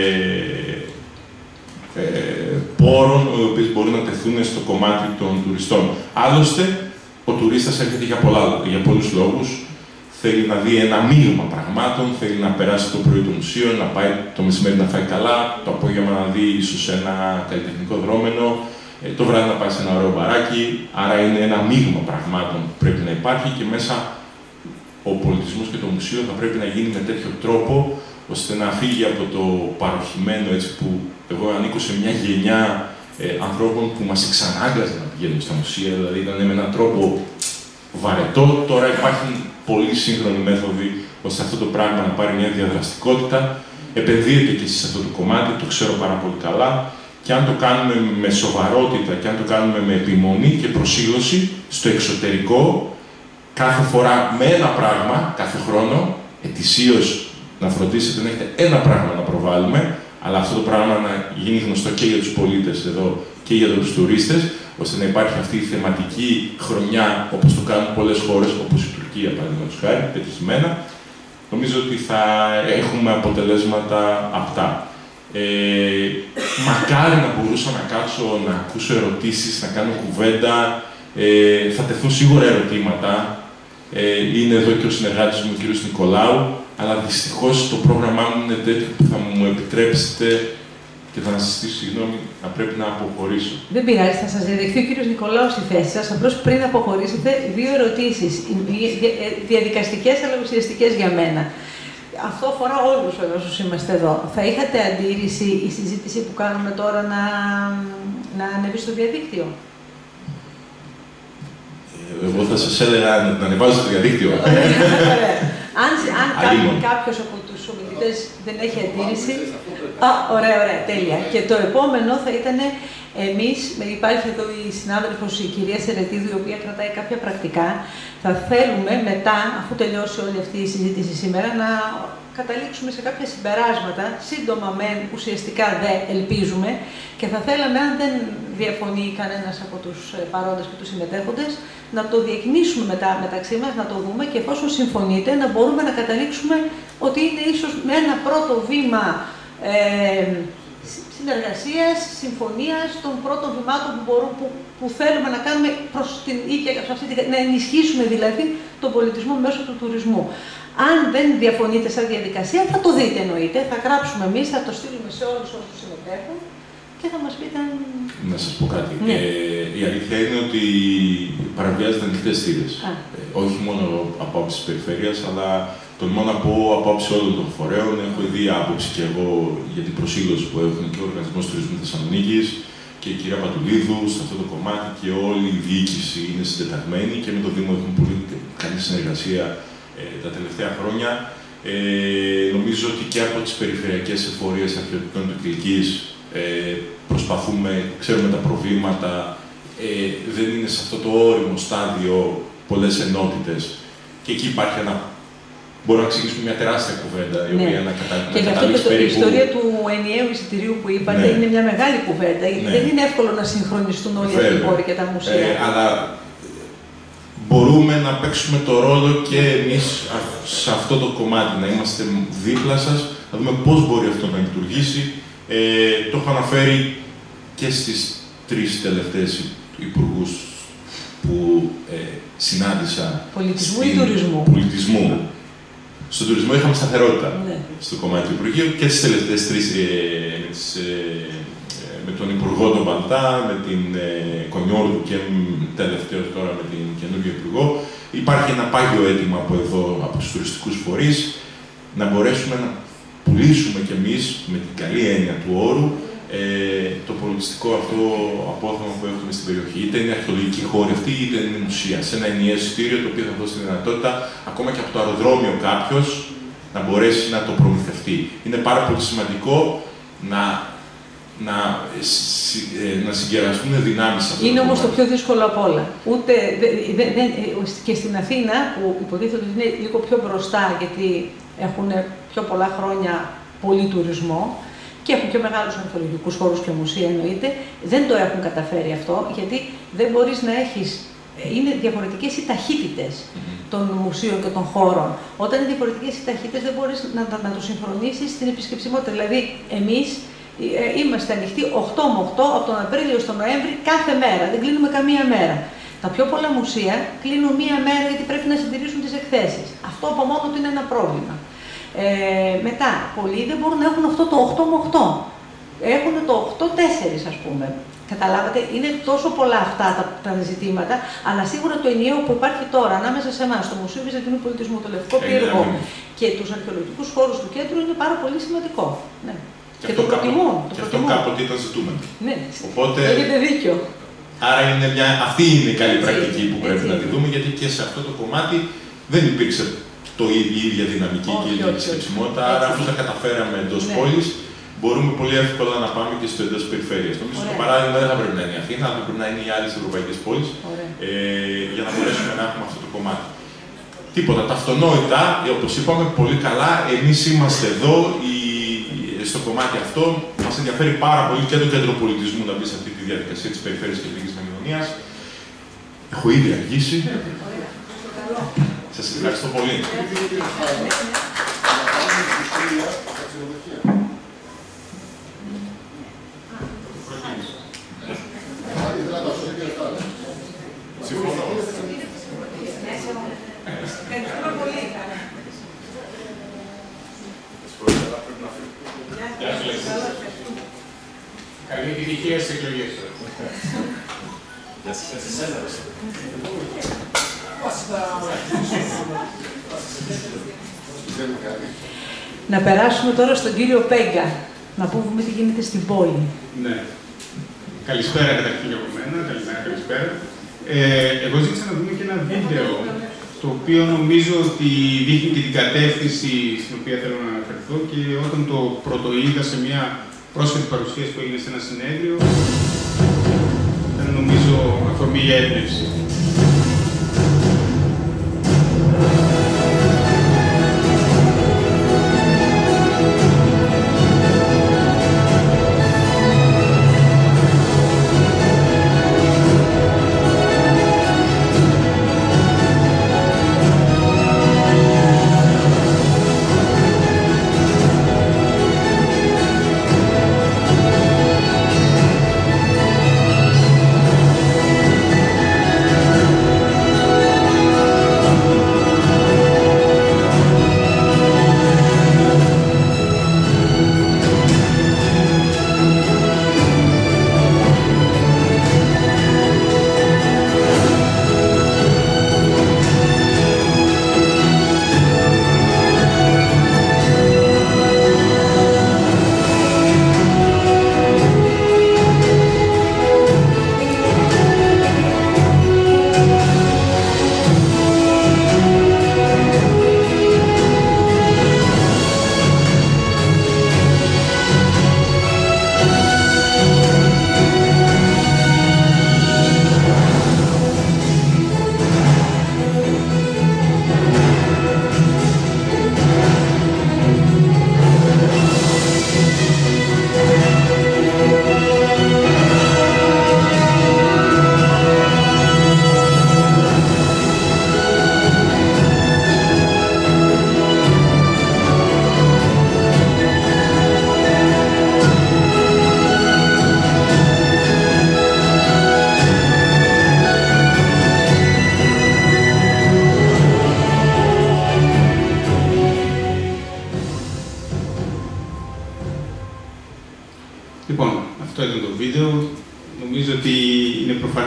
Speaker 2: ε, πόρων, οι οποίοι μπορούν να τεθούν στο κομμάτι των τουριστών. Άλλωστε, ο τουρίστας έρχεται για, πολλά, για πολλούς λόγους. Θέλει να δει ένα μείγμα πραγμάτων, θέλει να περάσει το πρωί το μουσείο, να πάει το μεσημέρι να φάει καλά, το απόγευμα να δει ίσως ένα καλλιτεχνικό δρόμενο, το βράδυ να πάει σε ένα ωραίο μπαράκι. Άρα είναι ένα μείγμα πραγμάτων που πρέπει να υπάρχει και μέσα ο πολιτισμός και το μουσείο θα πρέπει να γίνει με τέτοιο τρόπο, ώστε να φύγει από το παροχημένο, έτσι που εγώ ανήκω σε μια γενιά ε, ανθρώπων που μας εξανάγκαζαν να πηγαίνουμε στα μουσεία, δηλαδή ήταν με έναν τρόπο βαρετό. Τώρα υπάρχουν πολύ σύγχρονοι μέθοδοι ώστε αυτό το πράγμα να πάρει μια διαδραστικότητα. Επενδύεται και σε αυτό το κομμάτι, το ξέρω πάρα πολύ καλά. Και αν το κάνουμε με σοβαρότητα και αν το κάνουμε με επιμονή και προσήλωση στο εξωτερικό, κάθε φορά με ένα πράγμα, κάθε χρόνο, ετησίως να φροντίσετε να έχετε ένα πράγμα να προβάλλουμε, αλλά αυτό το πράγμα να γίνει γνωστό και για τους πολίτες εδώ και για τους τουρίστες, ώστε να υπάρχει αυτή η θεματική χρονιά, όπως το κάνουν πολλές χώρες, όπως η Τουρκία, παραδείγματος χάρη, πετυχημένα. Νομίζω ότι θα έχουμε αποτελέσματα αυτά. Ε, μακάρι να μπορούσα να κάτσω, να ακούσω ερωτήσεις, να κάνω κουβέντα. Ε, θα τεθούν σίγουρα ερωτήματα. Ε, είναι εδώ και ο συνεργάτης μου, ο κ. Νικολάου, αλλά δυστυχώς το πρόγραμμά μου είναι τέτοιο που θα μου επιτρέψετε και θα σας ζητήσω συγγνώμη να πρέπει να αποχωρήσω.
Speaker 1: Δεν πειράζει, θα σας διαδεχθεί ο κ. Νικολάου στη θέση σας. Απλώς πριν αποχωρήσετε, δύο ερωτήσεις, διαδικαστικές αλλά ουσιαστικές για μένα. Αυτό αφορά όλους όσους είμαστε εδώ. Θα είχατε αντίρρηση η συζήτηση που κάνουμε τώρα να, να ανεβεί στο διαδίκτυο?
Speaker 2: Εγώ θα σας έλεγα να την ανεβάζω στο διαδίκτυο.
Speaker 1: Αν, αν κάποιο, κάποιος από τους ομιλητές δεν έχει αντίρρηση... Α, ωραία, ωραία, τέλεια. Και το επόμενο θα ήταν εμείς, υπάρχει εδώ η συνάδελφος, η κυρία Σερετίδου, η οποία κρατάει κάποια πρακτικά. Θα θέλουμε μετά, αφού τελειώσει όλη αυτή η συζήτηση σήμερα, να καταλήξουμε σε κάποια συμπεράσματα, σύντομα μεν, ουσιαστικά δε ελπίζουμε, και θα θέλαμε, αν δεν διαφωνεί κανένας από τους παρόντες και τους συμμετέχοντες, να το διεκνήσουμε μετά μεταξύ μας, να το δούμε και εφόσον συμφωνείτε, να μπορούμε να καταλήξουμε ότι είναι ίσως με ένα πρώτο βήμα ε, συνεργασίας, συμφωνίας των πρώτων βημάτων που, μπορούμε, που, που θέλουμε να κάνουμε προς την ίδια, να ενισχύσουμε δηλαδή τον πολιτισμό μέσω του τουρισμού. Αν δεν διαφωνείτε σαν διαδικασία, θα το δείτε εννοείται, θα γράψουμε εμείς, θα το στείλουμε σε όλους όσους συμμετέχουν και θα μας πείτε αν...
Speaker 2: Να σας πω κάτι. Ναι. Ε, η αλήθεια είναι ότι παραβιάζεται ανοιχτές θύρες. Ε, όχι μόνο από άποψη της περιφέρειας, αλλά τολμώ να πω από άποψη όλων των φορέων. Έχω δει άποψη και εγώ για την προσήλωση που έχουν και ο Οργανισμός Τουρισμού Θεσσαλονίκης και η κυρία Πατουλίδου σε αυτό το κομμάτι και όλη η διοίκηση είναι συντεταγμένη και με το Δήμο έχουμε πολύ καλή συνεργασία ε, τα τελευταία χρόνια. Ε, νομίζω ότι και από τις περιφερειακές εφορίες αρχαιοτήτων του Κιλκής ε, προσπαθούμε, ξέρουμε τα προβλήματα, ε, δεν είναι σε αυτό το όριμο στάδιο πολλές ενότητες. Και εκεί υπάρχει ένα... Μπορούμε να ξεκινήσουμε μια τεράστια κουβέντα, η
Speaker 1: ναι.
Speaker 2: οποία να, κατα...
Speaker 1: και
Speaker 2: να
Speaker 1: γι' αυτό
Speaker 2: καταλήξει περίπου...
Speaker 1: η ιστορία του ενιαίου εισιτηρίου που είπατε ναι. είναι μια μεγάλη κουβέντα, γιατί ναι. δεν είναι εύκολο να συγχρονιστούν όλοι οι χώροι και τα μουσεία. Ε,
Speaker 2: αλλά μπορούμε να παίξουμε το ρόλο και εμείς σε αυτό το κομμάτι, να είμαστε δίπλα σας, να δούμε πώς μπορεί αυτό να λειτουργήσει. Ε, το έχω αναφέρει και στις τρεις τελευταίες υπουργούς που ε, συνάντησα.
Speaker 1: Πολιτισμού
Speaker 2: στην...
Speaker 1: ή τουρισμού.
Speaker 2: Πολιτισμού. Στον τουρισμό είχαμε σταθερότητα
Speaker 1: ναι.
Speaker 2: στο κομμάτι του Υπουργείου και τις τελευταίες τρεις ε, με, τις, ε, με τον Υπουργό τον Παλτά, με την ε, Κονιόρδου και τελευταίως τώρα με την καινούργια Υπουργό. Υπάρχει ένα πάγιο αίτημα από εδώ, από τους τουριστικούς φορείς, να μπορέσουμε να πουλήσουμε κι εμείς, με την καλή έννοια του όρου, ε, το πολιτιστικό αυτό απόθεμα που έχουμε στην περιοχή. Είτε είναι αρχαιολογική χώρη αυτή, είτε είναι μουσεία. Σε ένα ενιαίο εισιτήριο το οποίο θα δώσει τη δυνατότητα, ακόμα και από το αεροδρόμιο κάποιος, να μπορέσει να το προμηθευτεί. Είναι πάρα πολύ σημαντικό να, να, να συγκεραστούν δυνάμεις αυτό.
Speaker 1: Είναι όμως το πιο δύσκολο απ' όλα. Ούτε, δε, δε, δε, και στην Αθήνα, που υποτίθεται ότι είναι λίγο πιο μπροστά, γιατί έχουν πιο πολλά χρόνια πολύ τουρισμό, και έχουν πιο μεγάλους αρχαιολογικούς χώρους και μουσεία εννοείται, δεν το έχουν καταφέρει αυτό, γιατί δεν μπορείς να έχεις, είναι διαφορετικές οι ταχύτητες mm-hmm. των μουσείων και των χώρων. Όταν είναι διαφορετικές οι ταχύτητες δεν μπορείς να, να, να τους συγχρονίσεις στην επισκεψιμότητα. Δηλαδή, εμείς ε, είμαστε ανοιχτοί οκτώ με οκτώ από τον Απρίλιο στον Νοέμβρη κάθε μέρα, δεν κλείνουμε καμία μέρα. Τα πιο πολλά μουσεία κλείνουν μία μέρα γιατί πρέπει να συντηρήσουν τις εκθέσεις. Αυτό από μόνο του είναι ένα πρόβλημα. Ε, μετά, πολλοί δεν μπορούν να έχουν αυτό το οκτώ με οκτώ. Έχουν το οκτώ τέσσερα, ας πούμε. Καταλάβατε, είναι τόσο πολλά αυτά τα, τα ζητήματα, αλλά σίγουρα το ενιαίο που υπάρχει τώρα ανάμεσα σε εμάς, το Μουσείο Βυζαντινού Πολιτισμού, το Λευκό Πύργο και τους αρχαιολογικούς χώρους του κέντρου είναι πάρα πολύ σημαντικό. Ναι. Και, και το προτιμούν.
Speaker 2: Και αυτό κάποτε ήταν ζητούμενο.
Speaker 1: Ναι,
Speaker 2: οπότε...
Speaker 1: έχετε δίκιο.
Speaker 2: Άρα είναι μια... αυτή είναι η καλή
Speaker 1: έτσι,
Speaker 2: πρακτική που πρέπει έτσι. να τη δούμε, γιατί και σε αυτό το κομμάτι δεν υπήρξε το η ίδια δυναμική
Speaker 1: όχι,
Speaker 2: και η ίδια επισκεψιμότητα. Άρα, αφού τα καταφέραμε εντός ναι. πόλης, μπορούμε πολύ εύκολα να πάμε και στο εντός περιφέρειας. Νομίζω το παράδειγμα δεν θα πρέπει να είναι η Αθήνα, αλλά πρέπει να είναι οι άλλες ευρωπαϊκές πόλεις, ε, για να μπορέσουμε να έχουμε αυτό το κομμάτι. Τίποτα. Τα αυτονόητα, όπως είπαμε πολύ καλά, εμείς είμαστε εδώ οι, στο κομμάτι αυτό. Μας ενδιαφέρει πάρα πολύ και το κέντρο πολιτισμού να μπει σε αυτή τη διαδικασία της Περιφέρειας Κεντρικής Μακεδονίας. Έχω ήδη αργήσει. Σας ευχαριστώ πολύ. Συμφωνώ.
Speaker 3: Καλή επιτυχία στις εκλογές.
Speaker 2: Γεια σας.
Speaker 1: Να περάσουμε τώρα στον κύριο Πέγκα, να πούμε τι γίνεται στην πόλη.
Speaker 3: Ναι. Καλησπέρα καταρχήν από μένα, καλημέρα, καλησπέρα. Ε, εγώ ζήτησα να δούμε και ένα βίντεο, το οποίο νομίζω ότι δείχνει και την κατεύθυνση στην οποία θέλω να αναφερθώ και όταν το πρωτοείδα σε μια πρόσφατη παρουσίαση που έγινε σε ένα συνέδριο, ήταν νομίζω αφορμή για έμπνευση.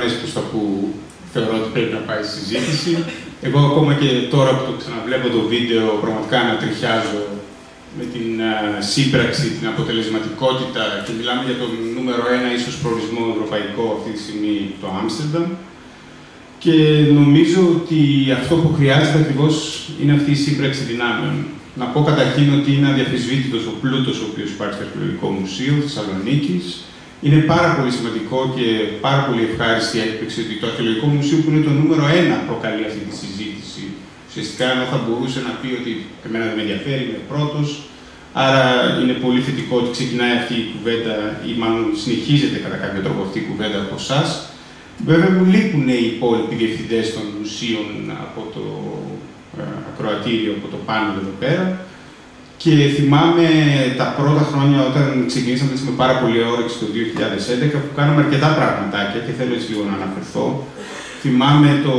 Speaker 3: γραμμές προς τα που θεωρώ ότι πρέπει να πάει η συζήτηση. Εγώ ακόμα και τώρα που το ξαναβλέπω το βίντεο, πραγματικά ανατριχιάζω με την uh, σύμπραξη, την αποτελεσματικότητα και μιλάμε για τον νούμερο ένα ίσως προορισμό ευρωπαϊκό αυτή τη στιγμή, το Άμστερνταμ. Και νομίζω ότι αυτό που χρειάζεται ακριβώς είναι αυτή η σύμπραξη δυνάμεων. Να πω καταρχήν ότι είναι αδιαφυσβήτητος ο πλούτος ο οποίος υπάρχει στο Αρχαιολογικό Μουσείο Θεσσαλονίκης. Είναι πάρα πολύ σημαντικό και πάρα πολύ ευχάριστη έκπληξη ότι το Αρχαιολογικό Μουσείο, που είναι το νούμερο ένα, προκαλεί αυτή τη συζήτηση. Ουσιαστικά, ενώ θα μπορούσε να πει ότι εμένα δεν με ενδιαφέρει, είμαι πρώτος. Άρα είναι πολύ θετικό ότι ξεκινάει αυτή η κουβέντα, ή μάλλον συνεχίζεται κατά κάποιο τρόπο αυτή η κουβέντα από εσάς. Βέβαια, μου λείπουν οι υπόλοιποι διευθυντές των μουσείων από το ακροατήριο, από το πάνελ εδώ πέρα. Και θυμάμαι τα πρώτα χρόνια, όταν ξεκινήσαμε με πάρα πολύ όρεξη το δύο χιλιάδες έντεκα, που κάναμε αρκετά πραγματάκια και θέλω έτσι λίγο να αναφερθώ. Θυμάμαι το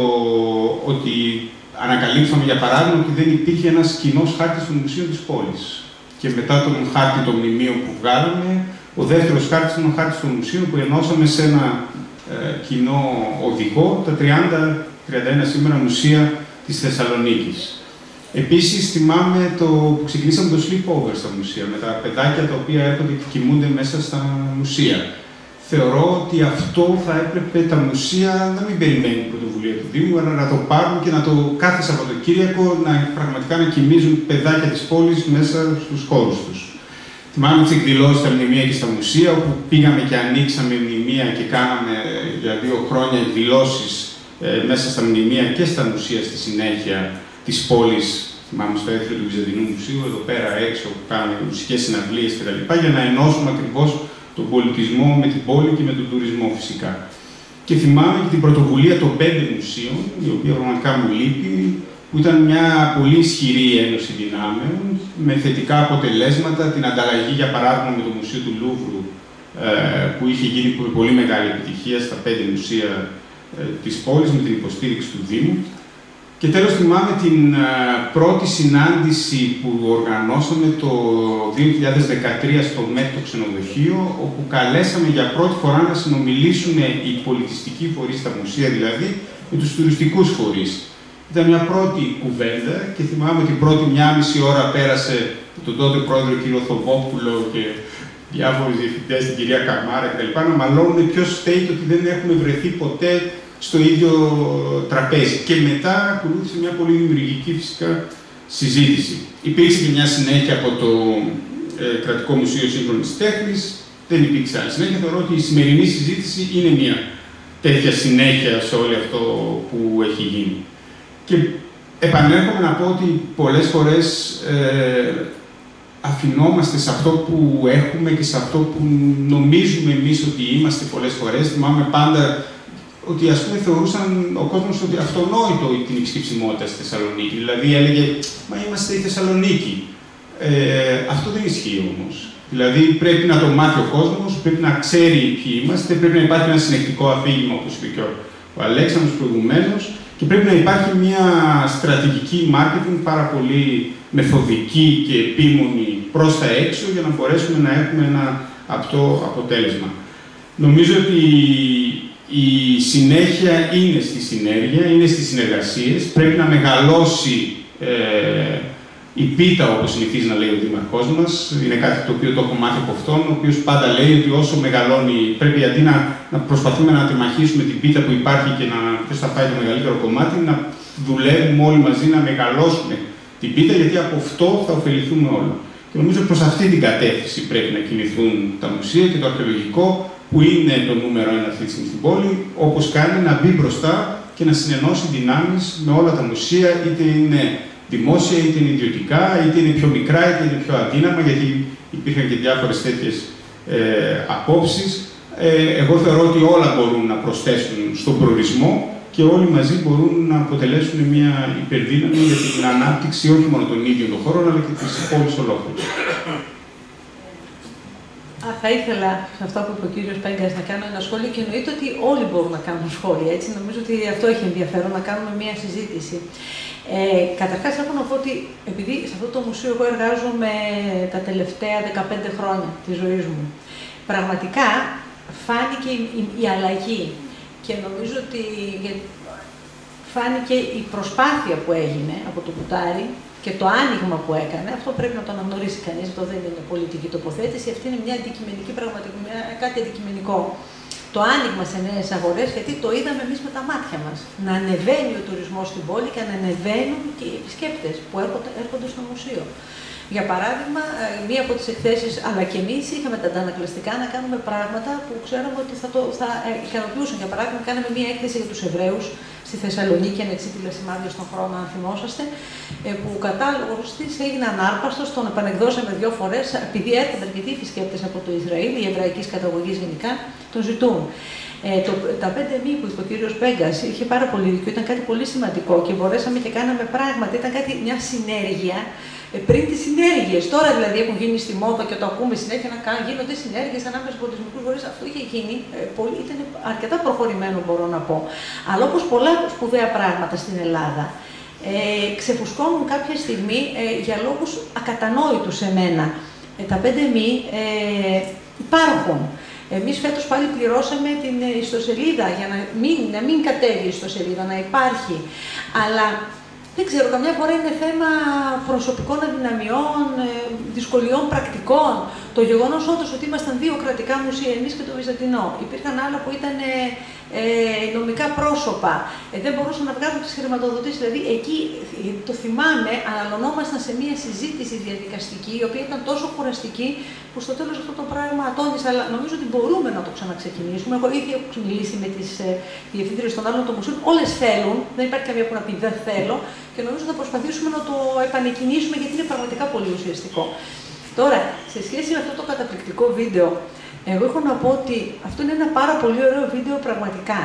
Speaker 3: ότι ανακαλύψαμε, για παράδειγμα, ότι δεν υπήρχε ένας κοινός χάρτης των μουσείων της πόλης. Και μετά τον χάρτη των μνημείων που βγάλαμε, ο δεύτερος χάρτης ήταν ο χάρτης των μουσείων που ενώσαμε σε ένα ε, κοινό οδηγό, τα τριάντα τριάντα ένα σήμερα μουσεία της Θεσσαλονίκης. Επίσης, θυμάμαι το που ξεκινήσαμε το sleepover στα μουσεία, με τα παιδάκια τα οποία έρχονται και κοιμούνται μέσα στα μουσεία. Θεωρώ ότι αυτό θα έπρεπε τα μουσεία να μην περιμένουν την πρωτοβουλία του Δήμου, αλλά να το πάρουν και να το κάθε Σαββατοκύριακο να πραγματικά να κοιμίζουν παιδάκια της πόλης μέσα στους χώρους τους. Θυμάμαι τις εκδηλώσεις στα μνημεία και στα μουσεία, όπου πήγαμε και ανοίξαμε μνημεία και κάναμε για δύο χρόνια εκδηλώσεις ε, μέσα στα μνημεία και στα μουσεία στη συνέχεια της πόλης. Θυμάμαι στο έθριο του Βυζαντινού Μουσείου, εδώ πέρα έξω, που κάναμε μουσικές συναυλίες κτλ. Για να ενώσουμε ακριβώς τον πολιτισμό με την πόλη και με τον τουρισμό φυσικά. Και θυμάμαι και την πρωτοβουλία των πέντε μουσείων, η οποία πραγματικά μου λείπει, που ήταν μια πολύ ισχυρή ένωση δυνάμεων, με θετικά αποτελέσματα, την ανταλλαγή, για παράδειγμα, με το Μουσείο του Λούβρου, που είχε γίνει με πολύ μεγάλη επιτυχία στα πέντε μουσεία της πόλης, με την υποστήριξη του Δήμου. Και τέλος θυμάμαι την uh, πρώτη συνάντηση που οργανώσαμε το δύο χιλιάδες δεκατρία στο ΜΕΤ το ξενοδοχείο, όπου καλέσαμε για πρώτη φορά να συνομιλήσουν οι πολιτιστικοί φορείς στα μουσεία, δηλαδή με τους τουριστικούς φορείς. Ήταν μια πρώτη κουβέντα και θυμάμαι ότι την πρώτη μια μισή ώρα πέρασε τον τότε πρόεδρο κύριο Θοβόπουλο και διάφορους διευθυντές, την κυρία Καμάρα κτλ. Να μαλώνουν ποιος φταίει το ότι δεν έχουμε βρεθεί ποτέ στο ίδιο τραπέζι. Και μετά ακολούθησε μια πολύ δημιουργική φυσικά συζήτηση. Υπήρξε και μια συνέχεια από το ε, Κρατικό Μουσείο Σύγχρονης Τέχνης, δεν υπήρξε άλλη συνέχεια. Θεωρώ ότι η σημερινή συζήτηση είναι μια τέτοια συνέχεια σε όλο αυτό που έχει γίνει. Και επανέρχομαι να πω ότι πολλές φορές ε, αφινόμαστε σε αυτό που έχουμε και σε αυτό που νομίζουμε εμείς ότι είμαστε πολλές φορές. Θυμάμαι πάντα ότι ας πούμε θεωρούσαν ο κόσμος ότι αυτονόητο την υψηψιμότητα στη Θεσσαλονίκη. Δηλαδή έλεγε, μα είμαστε η Θεσσαλονίκη. Ε, αυτό δεν ισχύει όμως. Δηλαδή πρέπει να το μάθει ο κόσμος, πρέπει να ξέρει ποιοι είμαστε, πρέπει να υπάρχει ένα συνεκτικό αφήγημα, όπως είπε και ο Αλέξανδρος προηγουμένως, και πρέπει να υπάρχει μια στρατηγική marketing πάρα πολύ μεθοδική και επίμονη προς τα έξω για να μπορέσουμε να έχουμε ένα απτό αποτέλεσμα. Νομίζω ότι η συνέχεια είναι στη συνέργεια, είναι στις συνεργασίες. Πρέπει να μεγαλώσει ε, η πίτα, όπως συνηθίζει να λέει ο δήμαρχός μας. Είναι κάτι το οποίο το έχω μάθει από αυτόν, ο οποίος πάντα λέει ότι όσο μεγαλώνει, πρέπει αντί να, να προσπαθούμε να τεμαχίσουμε την πίτα που υπάρχει και να ποιος θα φάει το μεγαλύτερο κομμάτι, να δουλεύουμε όλοι μαζί να μεγαλώσουμε την πίτα, γιατί από αυτό θα ωφεληθούμε όλοι. Και νομίζω προς αυτή την κατεύθυνση πρέπει να κινηθούν τα μουσεία και το αρχαιολογικό, που είναι το νούμερο ένα αυτή τη στιγμή στην πόλη, όπως κάνει να μπει μπροστά και να συνενώσει δυνάμεις με όλα τα μουσεία, είτε είναι δημόσια, είτε είναι ιδιωτικά, είτε είναι πιο μικρά, είτε είναι πιο αδύναμα, γιατί υπήρχαν και διάφορες τέτοιες ε, απόψεις. Ε, εγώ θεωρώ ότι όλα μπορούν να προσθέσουν στον προορισμό και όλοι μαζί μπορούν να αποτελέσουν μια υπερδύναμη για την ανάπτυξη όχι μόνο των ίδιων των χώρων, αλλά και της πόλης ολόκληρης.
Speaker 1: Α, θα ήθελα σε αυτό που είπε ο κύριος Πέγκας να κάνω ένα σχόλιο και εννοείται ότι όλοι μπορούν να κάνουν σχόλια. Έτσι. Νομίζω ότι αυτό έχει ενδιαφέρον να κάνουμε μια συζήτηση. Ε, καταρχάς, έχω να πω ότι επειδή σε αυτό το μουσείο εγώ εργάζομαι τα τελευταία δεκαπέντε χρόνια της ζωής μου, πραγματικά φάνηκε η, η, η αλλαγή. και νομίζω ότι φάνηκε η προσπάθεια που έγινε από το Κουτάρι και το άνοιγμα που έκανε. Αυτό πρέπει να το αναγνωρίσει κανείς, αυτό δεν είναι πολιτική τοποθέτηση, αυτή είναι μια αντικειμενική πραγματικότητα, κάτι αντικειμενικό. Το άνοιγμα σε νέες αγορές, γιατί το είδαμε εμείς με τα μάτια μας. Να ανεβαίνει ο τουρισμός στην πόλη και να ανεβαίνουν και οι επισκέπτες που έρχονται, έρχονται στο μουσείο. Για παράδειγμα, μία από τις εκθέσεις, αλλά και εμείς είχαμε τα αντανακλαστικά να κάνουμε πράγματα που ξέραμε ότι θα, το, θα ικανοποιούσαν. Για παράδειγμα, κάναμε μία έκθεση για τους Εβραίους στη Θεσσαλονίκη, ανεξίτηλα σημάδια στον χρόνο, αν θυμόσαστε, που ο κατάλογος της έγινε ανάρπαστος, τον επανεκδώσαμε δύο φορές, επειδή έρχονται αρκετοί επισκέπτες από το Ισραήλ, οι εβραϊκής καταγωγής γενικά, τον ζητούν. Ε, το, τα πέντε μη που είπε ο κύριος Μπέγκας είχε πάρα πολύ δίκιο, ήταν κάτι πολύ σημαντικό και μπορέσαμε και κάναμε πράγματα, ήταν κάτι, μια συνέργεια. Ε, πριν τις συνέργειες, τώρα δηλαδή έχουν γίνει στη μόδα και το ακούμε συνέχεια να κάνουν, γίνονται συνέργειες ανάμεσα στους πολιτισμικούς φορείς. Αυτό είχε γίνει, ε, πολύ, ήταν αρκετά προχωρημένο μπορώ να πω. Αλλά όπως πολλά σπουδαία πράγματα στην Ελλάδα, ε, ξεφουσκώνουν κάποια στιγμή ε, για λόγους ακατανόητους σε μένα. Ε, τα πέντε μη ε, υπάρχουν. Εμείς φέτος πάλι πληρώσαμε την ιστοσελίδα για να μην, να μην κατέβει η ιστοσελίδα, να υπάρχει. Αλλά δεν ξέρω, καμιά φορά είναι θέμα προσωπικών αδυναμιών, δυσκολιών πρακτικών. Το γεγονός όντως ότι ήμασταν δύο κρατικά μουσεία, εμείς και το Βυζαντινό. Υπήρχαν άλλα που ήταν ε, νομικά πρόσωπα. Ε, δεν μπορούσαν να βγάλουν τις χρηματοδοτήσεις. Δηλαδή, εκεί το θυμάμαι, αναλωνόμασταν σε μια συζήτηση διαδικαστική, η οποία ήταν τόσο κουραστική, που στο τέλος αυτό το πράγμα ατώνησε. Αλλά νομίζω ότι μπορούμε να το ξαναξεκινήσουμε. Εγώ ήδη έχω μιλήσει με τις ε, διευθύντριες των άλλων των μουσείων. Όλες θέλουν, δεν υπάρχει καμία που να πει δεν θέλω. Και νομίζω ότι θα προσπαθήσουμε να το επανεκκινήσουμε, γιατί είναι πραγματικά πολύ ουσιαστικό. Τώρα, σε σχέση με αυτό το καταπληκτικό βίντεο, εγώ έχω να πω ότι αυτό είναι ένα πάρα πολύ ωραίο βίντεο πραγματικά.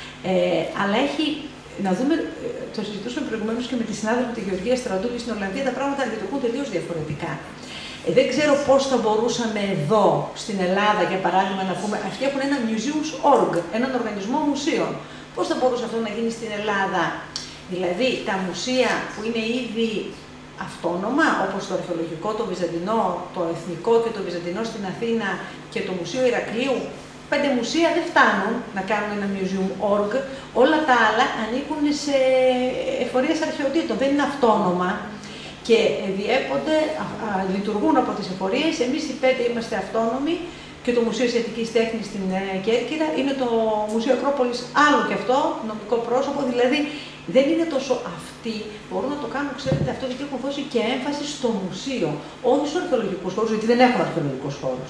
Speaker 1: Ε, αλλά έχει, να δούμε, το συζητούσαμε προηγουμένως και με τη συνάδελφο τη Γεωργία Στραντούλη στην Ολλανδία, τα πράγματα λειτουργούν τελείως διαφορετικά. Ε, δεν ξέρω πώς θα μπορούσαμε εδώ, στην Ελλάδα, για παράδειγμα, να πούμε, αυτοί έχουν ένα museums punto org, έναν οργανισμό μουσείων. Πώς θα μπορούσε αυτό να γίνει στην Ελλάδα? Δηλαδή, τα μουσεία που είναι ήδη αυτόνομα, όπως το Αρχαιολογικό, το Βυζαντινό, το Εθνικό και το Βυζαντινό στην Αθήνα και το Μουσείο Ηρακλείου, πέντε μουσεία δεν φτάνουν να κάνουν ένα museum punto org. Όλα τα άλλα ανήκουν σε εφορίες αρχαιοτήτων, δεν είναι αυτόνομα και διέπονται, α, α, λειτουργούν από τις εφορίες. Εμείς οι πέντε είμαστε αυτόνομοι και το Μουσείο Ασιατικής Τέχνης στην Κέρκυρα, είναι το Μουσείο Ακρόπολης, άλλο και αυτό, νομικό πρόσωπο, δηλαδή δεν είναι τόσο αυτοί, μπορούν να το κάνουν, ξέρετε, αυτό γιατί έχουν δώσει και έμφαση στο μουσείο, όχι στους αρχαιολογικούς χώρους, γιατί δεν έχουν αρχαιολογικούς χώρους.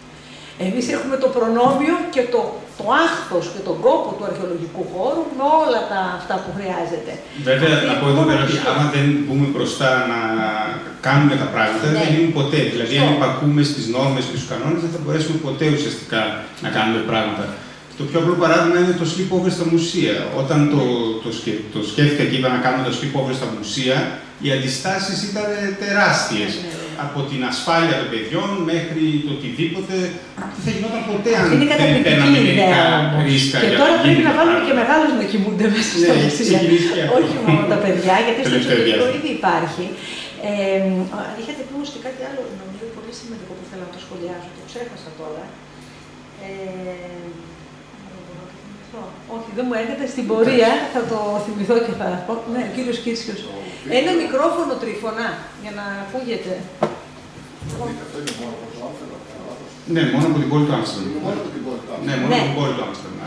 Speaker 1: Εμείς έχουμε το προνόμιο και το, το άχθος και τον κόπο του αρχαιολογικού χώρου με όλα τα αυτά που χρειάζεται.
Speaker 3: Βέβαια, αυτή να πω εδώ πέρα ότι άμα δεν μπούμε μπροστά να κάνουμε τα πράγματα, ναι, δεν γίνουν ποτέ. Δηλαδή, αν υπακούμε στις νόρμες και στους κανόνες, δεν θα μπορέσουμε ποτέ ουσιαστικά να κάνουμε πράγματα. Το πιο απλό παράδειγμα είναι το sleepover στα μουσεία. Όταν το, το, σκε, το σκέφτηκα και είπα να κάνουμε το sleepover στα μουσεία, οι αντιστάσεις ήταν τεράστιες. Από την ασφάλεια των παιδιών μέχρι το οτιδήποτε. Δεν θα γινόταν ποτέ αν δεν παίρναμε μερικά ρίσκα.
Speaker 1: Και τώρα πρέπει να βάλουμε και μεγάλους να κοιμούνται μέσα στα μουσεία. Όχι μόνο τα παιδιά, γιατί στο εξωτερικό ήδη υπάρχει. Ε, είχατε πει όμως και κάτι άλλο, νομίζω πολύ σημαντικό που θέλω να το σχολιάσω, το ξέχασα τώρα. Ε, όχι, δεν μου έρχεται στην πορεία, θα το θυμηθώ και θα πω. Ναι, ο κύριος Κίρσιος. Ένα μικρόφωνο Τρίφωνα, για να ακούγεται.
Speaker 3: Ναι, μόνο από την πόλη του Άμστερνταμ. Ναι, μόνο από την πόλη του Άμστερνταμ.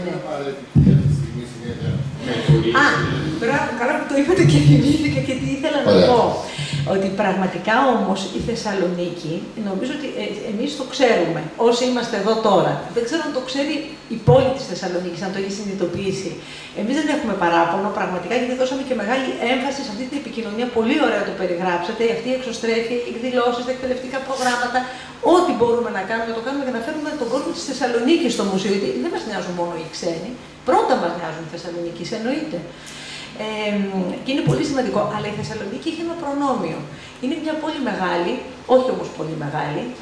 Speaker 1: Α, μπράβο, καλά που το είπατε και θυμήθηκα και τι ήθελα να πω. Ότι πραγματικά όμως η Θεσσαλονίκη, νομίζω ότι εμείς το ξέρουμε, όσοι είμαστε εδώ τώρα. Δεν ξέρω αν το ξέρει η πόλη της Θεσσαλονίκης, αν το έχει συνειδητοποιήσει. Εμείς δεν έχουμε παράπονο, πραγματικά, γιατί δώσαμε και μεγάλη έμφαση σε αυτή την επικοινωνία. Πολύ ωραία το περιγράψατε, αυτή η εξωστρέφεια, οι εκδηλώσεις, τα εκπαιδευτικά προγράμματα. Ό,τι μπορούμε να κάνουμε, το κάνουμε για να φέρουμε τον κόσμο της Θεσσαλονίκης στο μουσείο. Γιατί δεν μας νοιάζουν μόνο οι ξένοι, πρώτα μας νοιάζουν οι Θεσσαλονίκης, εννοείται. Ε, και είναι πολύ σημαντικό, αλλά η Θεσσαλονίκη έχει ένα προνόμιο. Είναι μια πόλη μεγάλη, όχι όμως πολύ μεγάλη,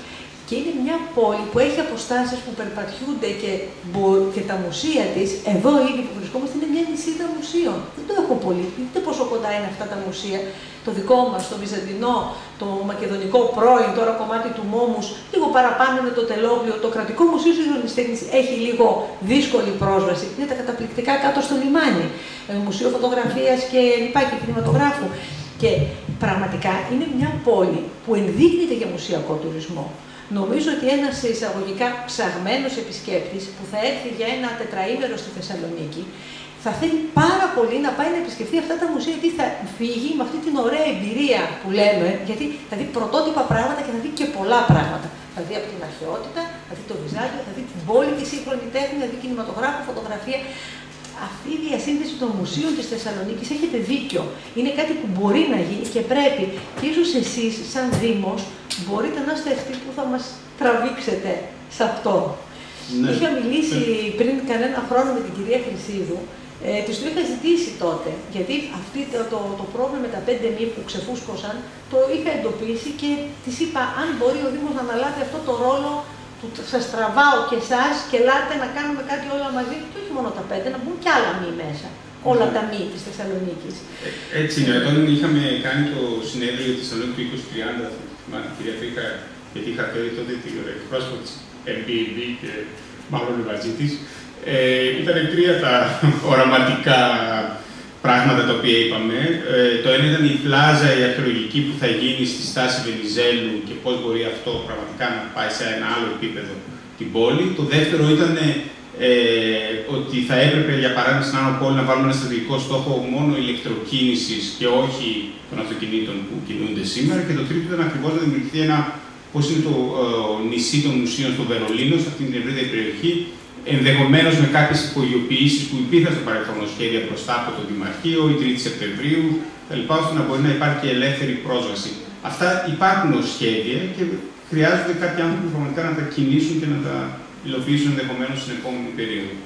Speaker 1: Και είναι μια πόλη που έχει αποστάσεις που περπατιούνται και, και τα μουσεία της, εδώ ήδη που βρισκόμαστε, είναι μια νησίδα μουσείων. Δεν το έχω πολύ, δείτε πόσο κοντά είναι αυτά τα μουσεία. Το δικό μας, το Βυζαντινό, το Μακεδονικό πρώην, τώρα κομμάτι του Μόμους, λίγο παραπάνω είναι το Τελόγλιο. Το Κρατικό Μουσείο Σύγχρονης Τέχνης έχει λίγο δύσκολη πρόσβαση. Είναι τα καταπληκτικά κάτω στο λιμάνι. Μουσείο Φωτογραφίας και λοιπά και κινηματογράφου. Και πραγματικά είναι μια πόλη που ενδείκνυται για μουσιακό τουρισμό. Νομίζω ότι ένας εισαγωγικά ψαγμένος επισκέπτης που θα έρθει για ένα τετραήμερο στη Θεσσαλονίκη θα θέλει πάρα πολύ να πάει να επισκεφθεί αυτά τα μουσεία, γιατί θα φύγει με αυτή την ωραία εμπειρία που λέμε, γιατί θα δει πρωτότυπα πράγματα και θα δει και πολλά πράγματα. Θα δει από την αρχαιότητα, θα δει το Βυζάντιο, θα δει την πόλη, τη σύγχρονη τέχνη, θα δει κινηματογράφο, φωτογραφία. Αυτή η διασύνδεση των μουσείων της Θεσσαλονίκης, έχετε δίκιο, είναι κάτι που μπορεί να γίνει και πρέπει. Και ίσως εσείς, σαν Δήμος, μπορείτε να είστε αυτοί που θα μας τραβήξετε σε αυτό. Ναι. Είχα μιλήσει πριν κανένα χρόνο με την κυρία Χρυσίδου, ε, της το είχα ζητήσει τότε, γιατί αυτή το, το, το πρόβλημα με τα πέντε μη που ξεφούσκωσαν, το είχα εντοπίσει και της είπα αν μπορεί ο Δήμος να αναλάβει αυτό το ρόλο που σας τραβάω και εσάς και ελάτε να κάνουμε κάτι όλα μαζί, και όχι μόνο τα πέντε, να μπουν κι άλλα μη μέσα. Όλα τα μη της Θεσσαλονίκης.
Speaker 3: Ε, έτσι είναι. Όταν είχαμε κάνει το συνέδριο της Θεσσαλονίκη του είκοσι τριάντα, θυμάμαι την κυρία Φίκα, γιατί είχα φέρει τότε την εκπρόσωπο της εμ μπι βι και μάλλον μαζί της, ε, ήταν τρία τα οραματικά πράγματα τα οποία είπαμε. Ε, το ένα ήταν η πλάζα, η αρχαιολογική που θα γίνει στη στάση Βενιζέλου και πώς μπορεί αυτό πραγματικά να πάει σε ένα άλλο επίπεδο την πόλη. Το δεύτερο ήταν ε, ότι θα έπρεπε, για παράδειγμα, στην Άνω Πόλη να βάλουμε ένα στρατηγικό στόχο μόνο ηλεκτροκίνησης και όχι των αυτοκινήτων που κινούνται σήμερα. Και το τρίτο ήταν ακριβώς να δημιουργηθεί ένα, πώς είναι το ε, νησί των μουσείων στο Βερολίνο, σε αυτήν την ευρύτερη περιοχή, ενδεχομένως με κάποιες υπογειοποιήσεις που υπήρχαν στο παρελθόν σχέδια μπροστά από το Δημαρχείο, η τρίτη Σεπτεμβρίου, κλπ. Ώστε να μπορεί να υπάρχει και ελεύθερη πρόσβαση. Αυτά υπάρχουν ως σχέδια και χρειάζονται κάποιοι άνθρωποι που πραγματικά να τα κινήσουν και να τα υλοποιήσουν ενδεχομένως στην επόμενη περίοδο.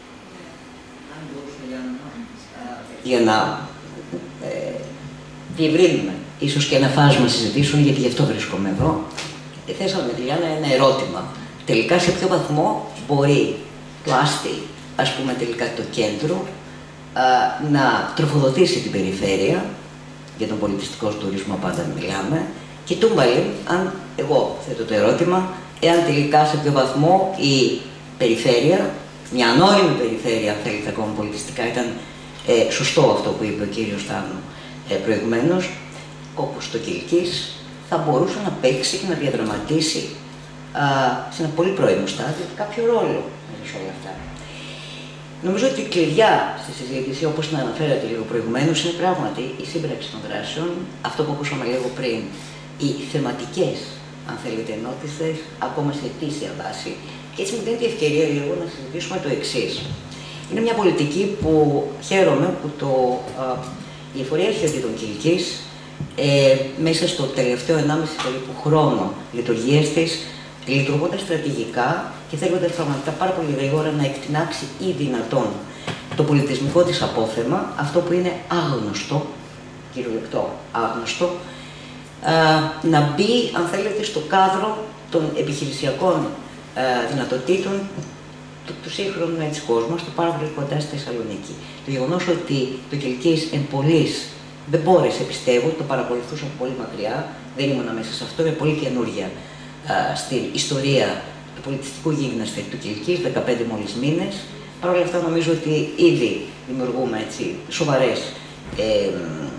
Speaker 4: Για να ε, διευρύνουμε ίσως και ένα φάσμα συζητήσεων, γιατί γι' αυτό βρίσκομαι εδώ, θέσαμε με τη Λιάννα ένα ερώτημα. Τελικά σε ποιο βαθμό μπορεί το άστι, ας πούμε τελικά το κέντρο, α, να τροφοδοτήσει την περιφέρεια, για τον πολιτιστικό τουρισμό πάντα μιλάμε, και τούμπαλιν, αν εγώ θέτω το ερώτημα, εάν τελικά σε ποιο βαθμό η περιφέρεια, μια ανώριμη περιφέρεια, αν θέλετε ακόμα πολιτιστικά, ήταν ε, σωστό αυτό που είπε ο κύριος Στάνου ε, προηγουμένως, όπως το Κιλκής, θα μπορούσε να παίξει και να διαδραματίσει α, σε ένα πολύ πρώιμο στάδιο κάποιο ρόλο μέσα σε όλα αυτά. Νομίζω ότι η κλειδιά στη συζήτηση, όπως την αναφέρατε λίγο προηγουμένως, είναι πράγματι η σύμπραξη των δράσεων, αυτό που ακούσαμε λίγο πριν, οι θεματικές, αν θέλετε, ενότητες, ακόμα σε αιτήσια βάση. Και έτσι μου δίνει τη ευκαιρία λίγο να συζητήσουμε το εξής. Είναι μια πολιτική που χαίρομαι που το, α, η Εφορία Αρχαιοτήτων Κιλκής, ε, μέσα στο τελευταίο ενάμιση περίπου χρόνο λειτουργίας της, λειτουργώντας στρατηγικά και θέλοντας πραγματικά πάρα πολύ γρήγορα να εκτινάξει ή δυνατόν το πολιτισμικό της απόθεμα, αυτό που είναι άγνωστο, κυριολεκτό άγνωστο, α, να μπει, αν θέλετε, στο κάδρο των επιχειρησιακών α, δυνατοτήτων του, του σύγχρονου έτσι κόσμου, στο πάρα πολύ κοντά στη Θεσσαλονίκη. Το γεγονός ότι το Κιλκής εν πολλής δεν μπόρεσε, πιστεύω, το παρακολουθούσα από πολύ μακριά, δεν ήμουν μέσα σε αυτό, είναι πολύ καινούργια στην ιστορία του πολιτιστικού γίγνεσθε του Κιλκής, δεκαπέντε μόλις μήνες. Παρ' όλα αυτά νομίζω ότι ήδη δημιουργούμε έτσι, σοβαρές ε,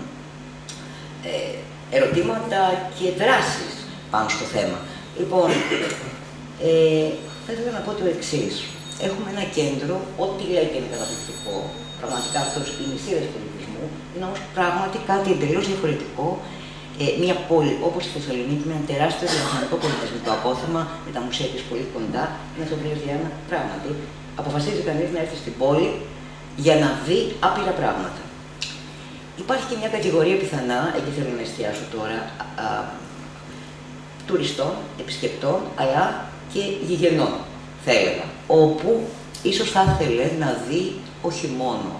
Speaker 4: ε, ερωτήματα και δράσεις πάνω στο θέμα. Λοιπόν, ε, θα ήθελα να πω το εξής. Έχουμε ένα κέντρο, ό,τι λέτε είναι καταπληκτικό, πραγματικά αυτός οι νησίδες πολιτισμού, είναι όμως πράγματι κάτι εντελώς διαφορετικό. Ε, μια πόλη όπως η Θεσσαλονίκη με ένα τεράστιο διαχρονικό πολιτισμικό απόθεμα, με τα μουσεία της πολύ κοντά, είναι στο οποίο Διάννα πράγματι αποφασίζει κανείς να έρθει στην πόλη για να δει άπειρα πράγματα. Υπάρχει και μια κατηγορία πιθανά, εκεί θέλω να εστιάσω τώρα, α, α, τουριστών, επισκεπτών, αλλά και γηγενών, θα έλεγα, όπου ίσως θα ήθελε να δει όχι μόνο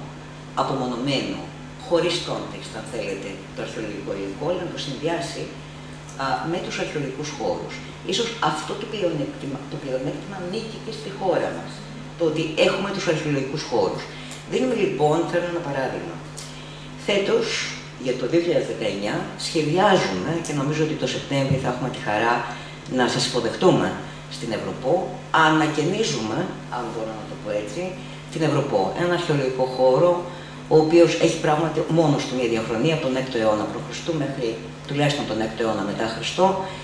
Speaker 4: απομονωμένο, χωρίς context, αν θέλετε, το αρχαιολογικό υλικό, αλλά να το συνδυάσει α, α, με τους αρχαιολογικούς χώρους. Ίσως αυτό το πλεονέκτημα, το πλεονέκτημα νίκη και στη χώρα μας, το ότι έχουμε τους αρχαιολογικούς χώρους. Δίνουμε λοιπόν, θέλω ένα παράδειγμα. Φέτος, για το δύο χιλιάδες δεκαεννιά, σχεδιάζουμε, και νομίζω ότι το Σεπτέμβριο θα έχουμε τη χαρά να σας υποδεχτούμε στην Ευρωπό, ανακαινίζουμε, αν μπορώ να το πω έτσι, την Ευρωπό. Ένα αρχαιολογικό χώρο, ο οποίος έχει πράγματι μόνος του μια διαχρονία από τον έκτο αιώνα π.Χ. μέχρι τουλάχιστον τον έκτο αιώνα μετά Χριστό.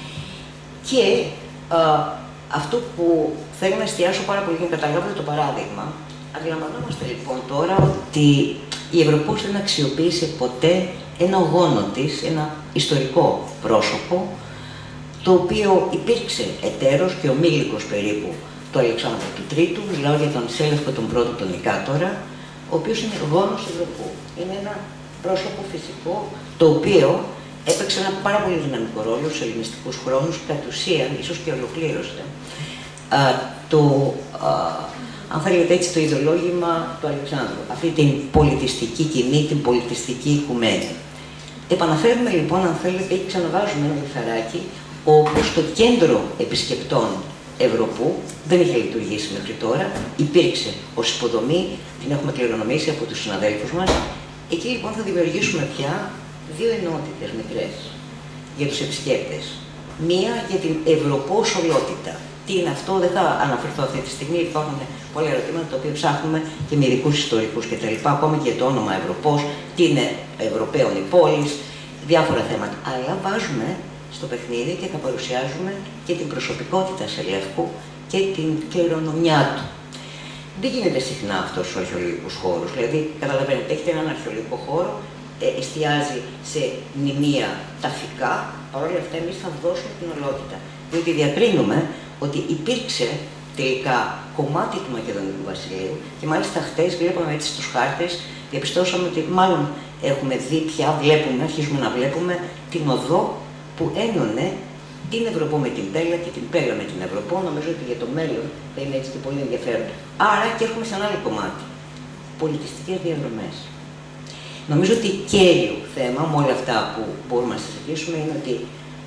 Speaker 4: Και α, αυτό που θέλω να εστιάσω πάρα πολύ και να καταλάβετε το παράδειγμα, αντιλαμβανόμαστε λοιπόν τώρα ότι η Ευρωπό δεν αξιοποίησε ποτέ ένα γόνο της, ένα ιστορικό πρόσωπο, το οποίο υπήρξε εταίρος και ομίλικος περίπου του Αλεξάνδρου του Τρίτου, μιλάω για τον Σέλευκο τον Πρώτο τον Νικάτορα, ο οποίος είναι γόνος Ευρωπού. Είναι ένα πρόσωπο φυσικό, το οποίο έπαιξε ένα πάρα πολύ δυναμικό ρόλο στους ελληνιστικούς χρόνους, κατ' ουσίαν, ίσως και ολοκλήρωσε α, το, α, αν θέλετε έτσι, το ιδεολόγημα του Αλεξάνδρου, αυτή την πολιτιστική κοινή, την πολιτιστική οικουμένη. Επαναφέρουμε λοιπόν, αν θέλετε, ή ξαναβάζουμε ένα λιθαράκι, όπου στο κέντρο επισκεπτών Ευρωπού δεν είχε λειτουργήσει μέχρι τώρα, υπήρξε ως υποδομή, την έχουμε κληρονομήσει από τους συναδέλφους μας. Εκεί λοιπόν θα δημιουργήσουμε πια δύο ενότητες μικρές για τους επισκέπτες. Μία για την Ευρωπό ολότητα. Τι είναι αυτό, δεν θα αναφερθώ αυτή τη στιγμή, υπάρχουν πολλά ερωτήματα τα οποία ψάχνουμε και με ειδικούς ιστορικούς κτλ. Ακόμα και το όνομα Ευρωπός, τι είναι Ευρωπαίων η πόλης, διάφορα θέματα. Αλλά βάζουμε στο παιχνίδι και θα παρουσιάζουμε και την προσωπικότητα Σελεύκου και την κληρονομιά του. Δεν γίνεται συχνά αυτό στους αρχαιολογικούς χώρους. Δηλαδή, καταλαβαίνετε, έχετε έναν αρχαιολογικό χώρο, ε, εστιάζει σε μνημεία ταφικά, παρόλα αυτά εμείς θα δώσουμε την ολότητα. Διότι διακρίνουμε ότι υπήρξε τελικά κομμάτι του Μακεδονικού Βασιλείου και μάλιστα χτες βλέπαμε έτσι στους χάρτες, διαπιστώσαμε ότι μάλλον έχουμε δει πια, βλέπουμε, αρχίζουμε να βλέπουμε την οδό που ένωνε την Ευρωπό με την Πέλα και την Πέλα με την Ευρωπό. Νομίζω ότι για το μέλλον θα είναι έτσι και πολύ ενδιαφέρον. Άρα και έχουμε σε ένα άλλο κομμάτι. Πολιτιστικές διαδρομές. Νομίζω ότι κέριο θέμα με όλα αυτά που μπορούμε να συζητήσουμε είναι ότι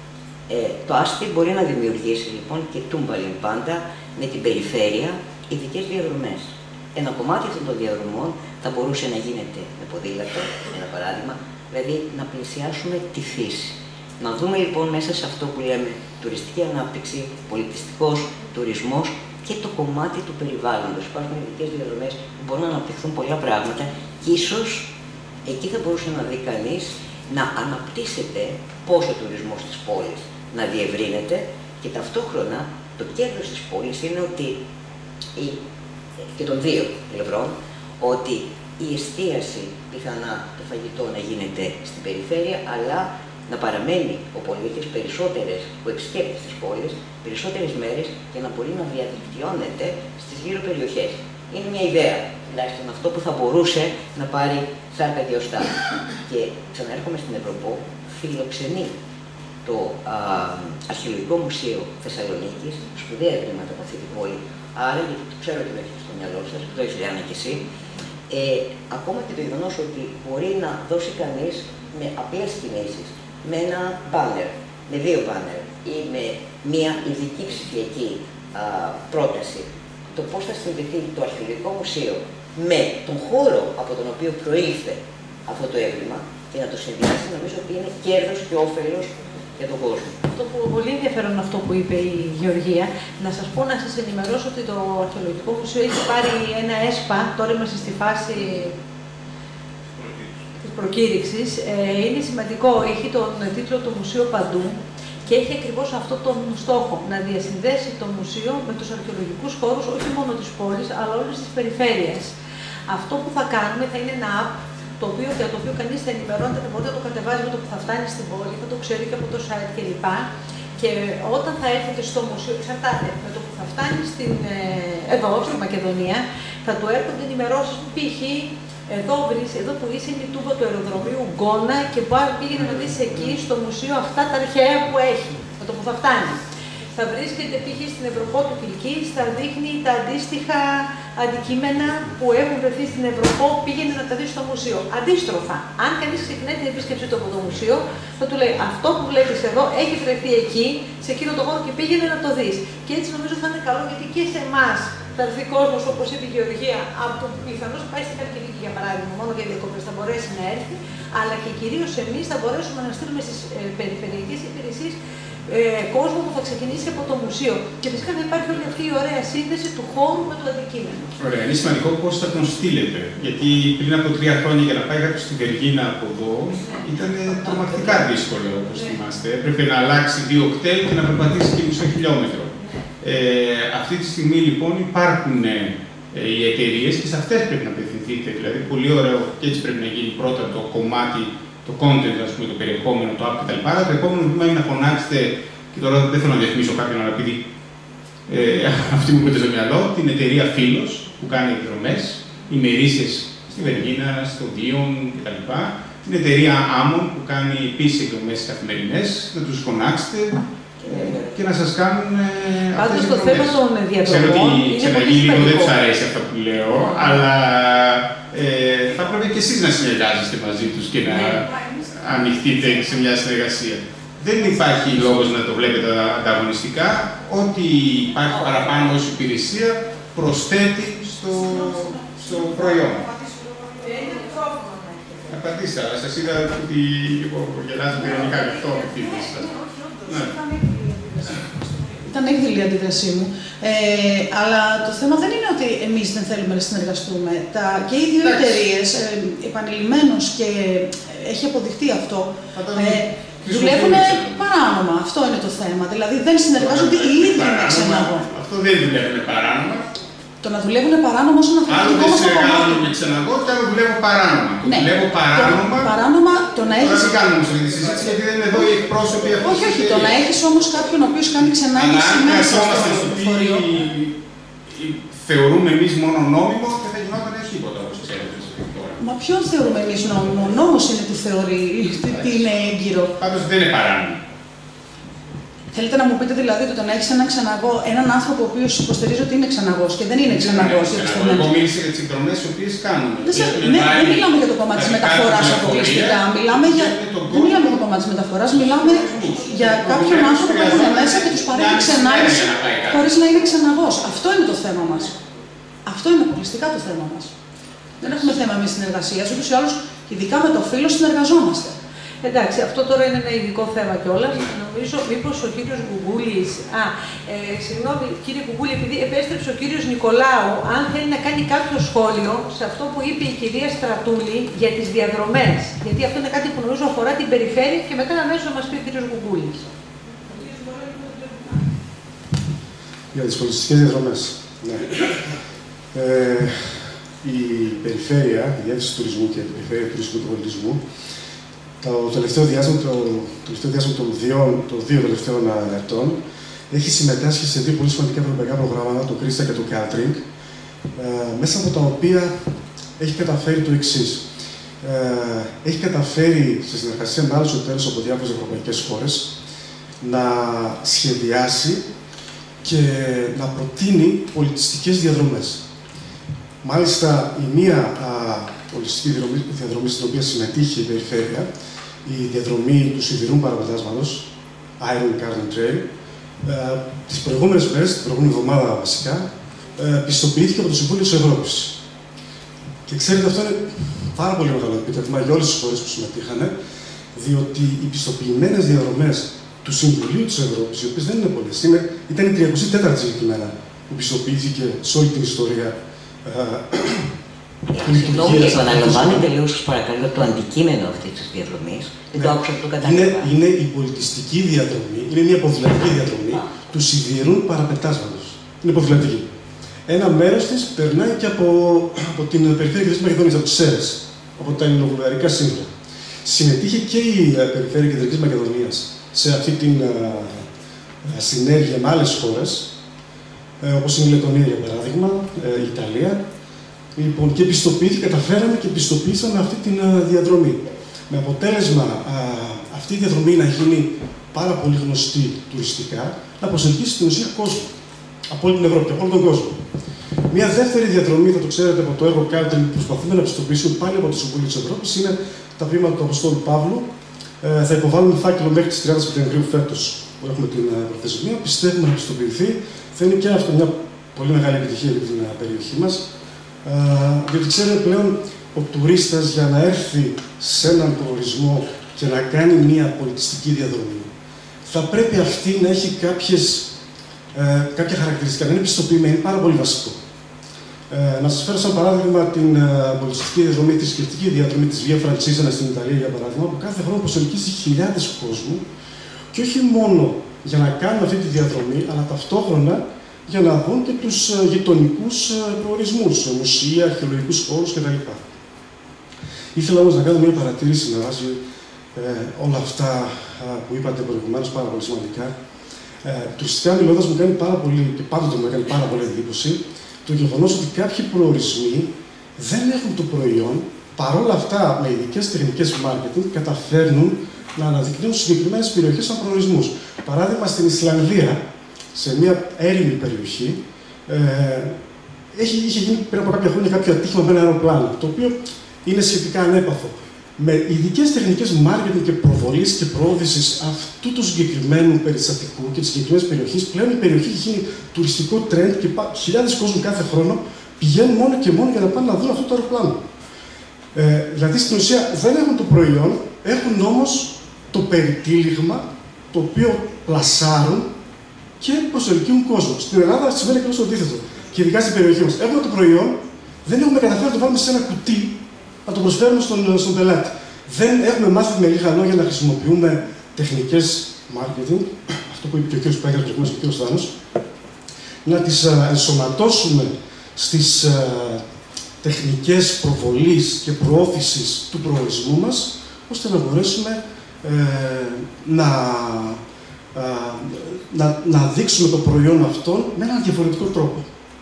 Speaker 4: ε, το άστι μπορεί να δημιουργήσει λοιπόν και τούμπαλιν πάντα με την περιφέρεια ειδικές διαδρομές. Ένα κομμάτι αυτών των διαδρομών θα μπορούσε να γίνεται με ποδήλατο, ένα παράδειγμα, δηλαδή να πλησιάσουμε τη φύση. Να δούμε λοιπόν μέσα σε αυτό που λέμε τουριστική ανάπτυξη, πολιτιστικός τουρισμός και το κομμάτι του περιβάλλοντος. Υπάρχουν ειδικές διαδρομές που μπορούν να αναπτυχθούν πολλά πράγματα και ίσως εκεί θα μπορούσε να δει κανείς να αναπτύσσεται πώς ο τουρισμός της πόλης να διευρύνεται και ταυτόχρονα το κέρδος της πόλης είναι ότι, η, και των δύο πλευρών, ότι η εστίαση πιθανά το φαγητό να γίνεται στην περιφέρεια, αλλά να παραμένει ο πολίτης περισσότερες, ο επισκέπτης της πόλης, περισσότερες μέρες και να μπορεί να διαδικτυώνεται στις γύρω περιοχές. Είναι μια ιδέα, τουλάχιστον αυτό που θα μπορούσε να πάρει σάρκα και οστά. Και ξαναέρχομαι στην Ευρωπό, φιλοξενεί το α, Αρχαιολογικό Μουσείο Θεσσαλονίκης, σπουδαία ευρήματα από αυτή την πόλη. Άρα, γιατί το ξέρω ότι το έχετε στο μυαλό σας, το έχεις Λιάννα και εσύ, ε, ακόμα και το γεγονός ότι μπορεί να δώσει κανείς με απλές κινήσεις, με ένα μπάνερ, με δύο μπάνερ ή με μια ειδική ψηφιακή α, πρόταση, το πώς θα συνδεθεί το Αρχαιολογικό Μουσείο με τον χώρο από τον οποίο προήλθε αυτό το έβριμα και να το συνδυάσει, νομίζω ότι είναι κέρδος και όφελος για τον κόσμο.
Speaker 1: Αυτό που πολύ ενδιαφέρον αυτό που είπε η Γεωργία, να σας πω, να σας ενημερώσω ότι το Αρχαιολογικό Μουσείο έχει πάρει ένα ΕΣΠΑ, τώρα είμαστε στη φάση της προκήρυξης. Ε, είναι σημαντικό, έχει τον τίτλο του Μουσείο Παντού και έχει ακριβώς αυτό τον στόχο, να διασυνδέσει το μουσείο με τους αρχαιολογικούς χώρους, όχι μόνο της πόλης, αλλά όλης της περιφέρειας. Αυτό που θα κάνουμε θα είναι ένα app, το οποίο, για το οποίο κανείς θα ενημερώνεται, θα μπορεί να το κατεβάζει με το που θα φτάνει στην πόλη, θα το ξέρει και από το site κλπ. Και όταν θα έρχεται στο μουσείο, εξαρτάται, με το που θα φτάνει στην, εδώ, στη Μακεδονία, θα του έρχονται ενημερώσεις που π.χ. Εδώ, βρεις, εδώ που είσαι είναι η τούμπα του αεροδρομίου Γκώνα και πήγαινε να δεις εκεί στο μουσείο αυτά τα αρχαία που έχει, με το που θα φτάνει. Θα βρίσκεται π.χ. στην Ευρωπό του Κιλκής, θα δείχνει τα αντίστοιχα αντικείμενα που έχουν βρεθεί στην Ευρωπό, πήγαινε να τα δει στο μουσείο. Αντίστροφα, αν κανείς ξεκινάει την επίσκεψή του από το μουσείο, θα του λέει αυτό που βλέπεις εδώ έχει βρεθεί εκεί, σε εκείνο το χώρο και πήγαινε να το δεις. Και έτσι νομίζω θα είναι καλό γιατί και σε εμάς θα έρθει κόσμος, όπως είπε η Γεωργία, από το πιθανώς πάει στην Καλκιδική για παράδειγμα, μόνο για διακοπές θα μπορέσει να έρθει, αλλά και κυρίως εμείς θα μπορέσουμε να στείλουμε στις ε, περιφερειακές υπηρεσίες ε, κόσμο που θα ξεκινήσει από το μουσείο. Και φυσικά θα υπάρχει όλη αυτή η ωραία σύνδεση του χώρου με το αντικείμενο.
Speaker 3: Ωραία, είναι σημαντικό πώς θα τον στείλετε. Γιατί πριν από τρία χρόνια για να πάει κάποιος στην Βεργίνα από εδώ ήταν τρομακτικά δύσκολο, όπως θυμάστε. Έπρεπε να αλλάξει δύο κτέλ και να περπατήσει και μισό χιλιόμετρο. Ε, αυτή τη στιγμή λοιπόν υπάρχουν ε, οι εταιρείες και σε αυτές πρέπει να απευθυνθείτε. Δηλαδή, πολύ ωραίο και έτσι πρέπει να γίνει πρώτα το κομμάτι, το content, ας πούμε, το περιεχόμενο, το app κτλ. Το επόμενο βήμα είναι να φωνάξετε, και τώρα δεν θέλω να διαφημίσω κάποιον, αλλά επειδή ε, αυτή μου πήρε στο μυαλό, την εταιρεία Φίλος που κάνει εκδρομές ημερήσιες στη Βεργίνα, στο Δίον κτλ. Την εταιρεία Άμον που κάνει επίσης εκδρομές καθημερινές, να τους φωνάξετε και να σας κάνουν ε,
Speaker 1: αυτές τις εκδρομές. Πάντως το θέμα των διαδρομών είναι πολύ
Speaker 3: λίγο δεν τους
Speaker 1: σημαντικό.
Speaker 3: αρέσει αυτό που λέω, αλλά ε, θα πρέπει και εσείς να συνεργάζεστε μαζί τους και να ανοιχτείτε σε μια συνεργασία. Δεν υπάρχει λόγος να το βλέπετε ανταγωνιστικά. Ό,τι υπάρχει παραπάνω ως υπηρεσία προσθέτει στο, στο προϊόν. Απαντήστε, αλλά σας είδα ότι γελάζετε ειρωνικά γι' αυτό από τη φύση σας.
Speaker 5: Ήταν έκδηλη η αντίδρασή μου. Ε, αλλά το θέμα δεν είναι ότι εμείς δεν θέλουμε να συνεργαστούμε. Τα, και οι δύο εταιρείες, ε, επανειλημμένως και έχει αποδειχτεί αυτό, ε, δουλεύουν παράνομα. Αυτό είναι το θέμα. Δηλαδή δεν συνεργάζονται οι ίδιοι με ξεναγό.
Speaker 3: Αυτό δεν δουλεύουν παράνομα.
Speaker 5: Το να δουλεύουν παράνομα όσο να
Speaker 3: δουλεύουν. Άλλο δεν συνεργάζονται με ξεναγό και άλλο δουλεύω παράνομα. Το
Speaker 5: ναι.
Speaker 3: δουλεύω παράνομα.
Speaker 5: Το, παράνομα το να έχεις.
Speaker 3: Δεν κάνουμε όμως αυτή τη συζήτηση γιατί δεν είναι εδώ οι εκπρόσωποι αυτού.
Speaker 5: Όχι, όχι. Το να έχεις όμως κάποιον ο οποίος κάνει ξενάγηση μέσα στο λεωφορείο.
Speaker 3: Θεωρούμε εμείς μόνο νόμιμο και θα γινόταν τίποτα όπως ξέρετε.
Speaker 5: Μα ποιον θεωρούμε εμείς νόμιμο? Ο νόμος είναι που θεωρεί τι είναι έγκυρο.
Speaker 3: Πάντως δεν είναι παράνομο.
Speaker 5: Θέλετε να μου πείτε δηλαδή ότι το να έχεις έναν ξεναγό, έναν άνθρωπο ο οποίος υποστηρίζει ότι είναι ξεναγός και δεν είναι ξεναγός.
Speaker 3: Εγώ μίλησα για τις εκδρομές τις οποίες κάνουμε.
Speaker 5: Δεν, σε, ναι, δεν μιλάμε για το κομμάτι της μεταφοράς αποκλειστικά. Μιλάμε για, δεν μιλάμε για το κομμάτι της μεταφοράς, μιλάμε για κάποιον άνθρωπο που έχουν μέσα και τους παρέχει ξενάγηση χωρίς να είναι ξεναγός. Αυτό είναι το θέμα μας. Αυτό είναι αποκλειστικά το θέμα μας. Δεν έχουμε θέμα εμείς συνεργασίας, ούτως ή άλλως, ειδικά με το Φίλο συνεργαζόμαστε.
Speaker 1: Εντάξει, αυτό τώρα είναι ένα ειδικό θέμα κιόλας. Νομίζω μήπως ο κύριος Γκουγκούλης. Α, ε, συγγνώμη, κύριε Γκουγκούλη, επειδή επέστρεψε ο κύριος Νικολάου, αν θέλει να κάνει κάποιο σχόλιο σε αυτό που είπε η κυρία Στρατούλη για τις διαδρομές. Γιατί αυτό είναι κάτι που νομίζω αφορά την περιφέρεια και μετά αμέσως να μας πει ο κύριος Γκουγκούλης.
Speaker 6: Για τις πολιτιστικές διαδρομές. Ναι. Ε, η περιφέρεια, η διεύθυνση του τουρισμού και η περιφέρεια του τουρισμού του πολιτισμού, το τελευταίο διάστημα, το, το τελευταίο διάστημα των δύο, των δύο τελευταίων ετών έχει συμμετάσχει σε δύο πολύ σημαντικά ευρωπαϊκά προγράμματα, το Κρίστα και το Catering, ε, μέσα από τα οποία έχει καταφέρει το εξής. Ε, έχει καταφέρει, σε συνεργασία με άλλους εταίρους από διάφορες ευρωπαϊκές χώρες, να σχεδιάσει και να προτείνει πολιτιστικές διαδρομές. Μάλιστα, η μία α, πολιτιστική διαδρομή, διαδρομή στην οποία συμμετείχε η περιφέρεια, η διαδρομή του σιδηρού παραπετάσματος, Iron Garden Trail, ε, τις προηγούμενες μέρες, την προηγούμενη εβδομάδα βασικά, ε, πιστοποιήθηκε από το Συμβούλιο της Ευρώπης. Και ξέρετε, αυτό είναι πάρα πολύ μεγάλο επίτευγμα για όλες τις χώρες που συμμετείχαν, διότι οι πιστοποιημένες διαδρομές του Συμβουλίου της Ευρώπης, οι οποίες δεν είναι πολλές, είναι, ήταν η τριακοστή τέταρτη συγκεκριμένα που πιστοποιήθηκε σε όλη την ιστορία.
Speaker 4: Συγγνώμη, επαναλαμβάνω τελείως, σας παρακαλώ, το αντικείμενο αυτής της διαδρομής. Δεν το άκουσα, το κατάλαβα.
Speaker 6: Είναι, είναι η πολιτιστική διαδρομή, είναι μια ποδηλατική διαδρομή του σιδηρού παραπετάσματος. Είναι ποδηλατική. Ένα μέρος της περνάει και από, από την περιφέρεια της Μακεδονίας, από τις Σέρες, από τα ελληνοβουλγαρικά σύνορα. Συμμετείχε και η περιφέρεια Κεντρικής Μακεδονίας σε αυτή την α, α, συνέργεια με άλλες χώρες, ε, όπως είναι η Λετωνία για παράδειγμα, ε, η Ιταλία. Λοιπόν, και πιστοποιήθηκε, καταφέραμε και πιστοποίησαμε αυτή τη διαδρομή. Με αποτέλεσμα α, αυτή η διαδρομή να γίνει πάρα πολύ γνωστή τουριστικά, να προσελκύσει στην ουσία κόσμο. Από όλη την Ευρώπη, από όλο τον κόσμο. Μια δεύτερη διαδρομή, θα το ξέρετε από το έργο Κάλτριν, που προσπαθούμε να πιστοποιήσουμε πάλι από το Συμβούλιο της Ευρώπης, είναι τα βήματα του Αποστόλου Παύλου. Ε, θα υποβάλουμε φάκελο μέχρι τις τριάντα Σεπτεμβρίου φέτος, που έχουμε την προθεσμία. Πιστεύουμε να πιστοποιηθεί. Θα είναι και αυτό μια πολύ μεγάλη επιτυχία για την περιοχή μας. Ε, γιατί ξέρετε πλέον, ο τουρίστας για να έρθει σε έναν προορισμό και να κάνει μια πολιτιστική διαδρομή, θα πρέπει αυτή να έχει κάποιες, ε, κάποια χαρακτηριστικά, να είναι πιστοποιημένη, είναι πάρα πολύ βασικό. Ε, να σας φέρω σαν παράδειγμα την ε, πολιτιστική διαδρομή, τη θρησκευτική διαδρομή της Via Francesana στην Ιταλία, για παράδειγμα, που κάθε χρόνο προσελκύσει χιλιάδες κόσμου, και όχι μόνο για να κάνουν αυτή τη διαδρομή, αλλά ταυτόχρονα για να δουν και τους ε, γειτονικούς ε, προορισμούς, μουσεία, αρχαιολογικούς χώρους κτλ. Ήθελα όμως να κάνω μια παρατήρηση με βάση ε, όλα αυτά ε, που είπατε προηγουμένως, πάρα πολύ σημαντικά. Ε, τουριστικά μιλώντας, μου κάνει πάρα πολύ, και πάντοτε μου έκανε πάρα πολύ εντύπωση, το γεγονός ότι κάποιοι προορισμοί δεν έχουν το προϊόν, παρόλα αυτά με ειδικές τεχνικές marketing καταφέρνουν να αναδεικνύουν συγκεκριμένες περιοχές σαν προορισμούς. Παράδειγμα, στην Ισλανδία, σε μια έρημη περιοχή, ε, έχει, είχε γίνει πριν από κάποια χρόνια κάποιο ατύχημα με ένα αεροπλάνο, το οποίο είναι σχετικά ανέπαθο. Με ειδικές τεχνικές marketing και προβολής και προώθησης αυτού του συγκεκριμένου περιστατικού και της συγκεκριμένης περιοχής, πλέον η περιοχή έχει γίνει τουριστικό trend και χιλιάδες κόσμου κάθε χρόνο πηγαίνουν μόνο και μόνο για να πάνε να δουν αυτό το αεροπλάνο. Ε, δηλαδή στην ουσία δεν έχουν το προϊόν, έχουν όμως το περιτύλιγμα το οποίο πλασάρουν και προσελκύουν κόσμο. Στην Ελλάδα συμβαίνει ακριβώς το αντίθετο. Και ειδικά στην περιοχή μας. Έχουμε το προϊόν, δεν έχουμε καταφέρει να το βάλουμε σε ένα κουτί, να το προσφέρουμε στον, στον πελάτη. Δεν έχουμε μάθει με λίγα λόγια να χρησιμοποιούμε τεχνικές marketing, αυτό που είπε και ο κ. Πέγγελος και ο κ. Θάνος, να τις α, ενσωματώσουμε στις α, τεχνικές προβολής και προώθησης του προορισμού μας, ώστε να μπορέσουμε ε, να, α, να, να δείξουμε το προϊόν αυτό με έναν διαφορετικό τρόπο.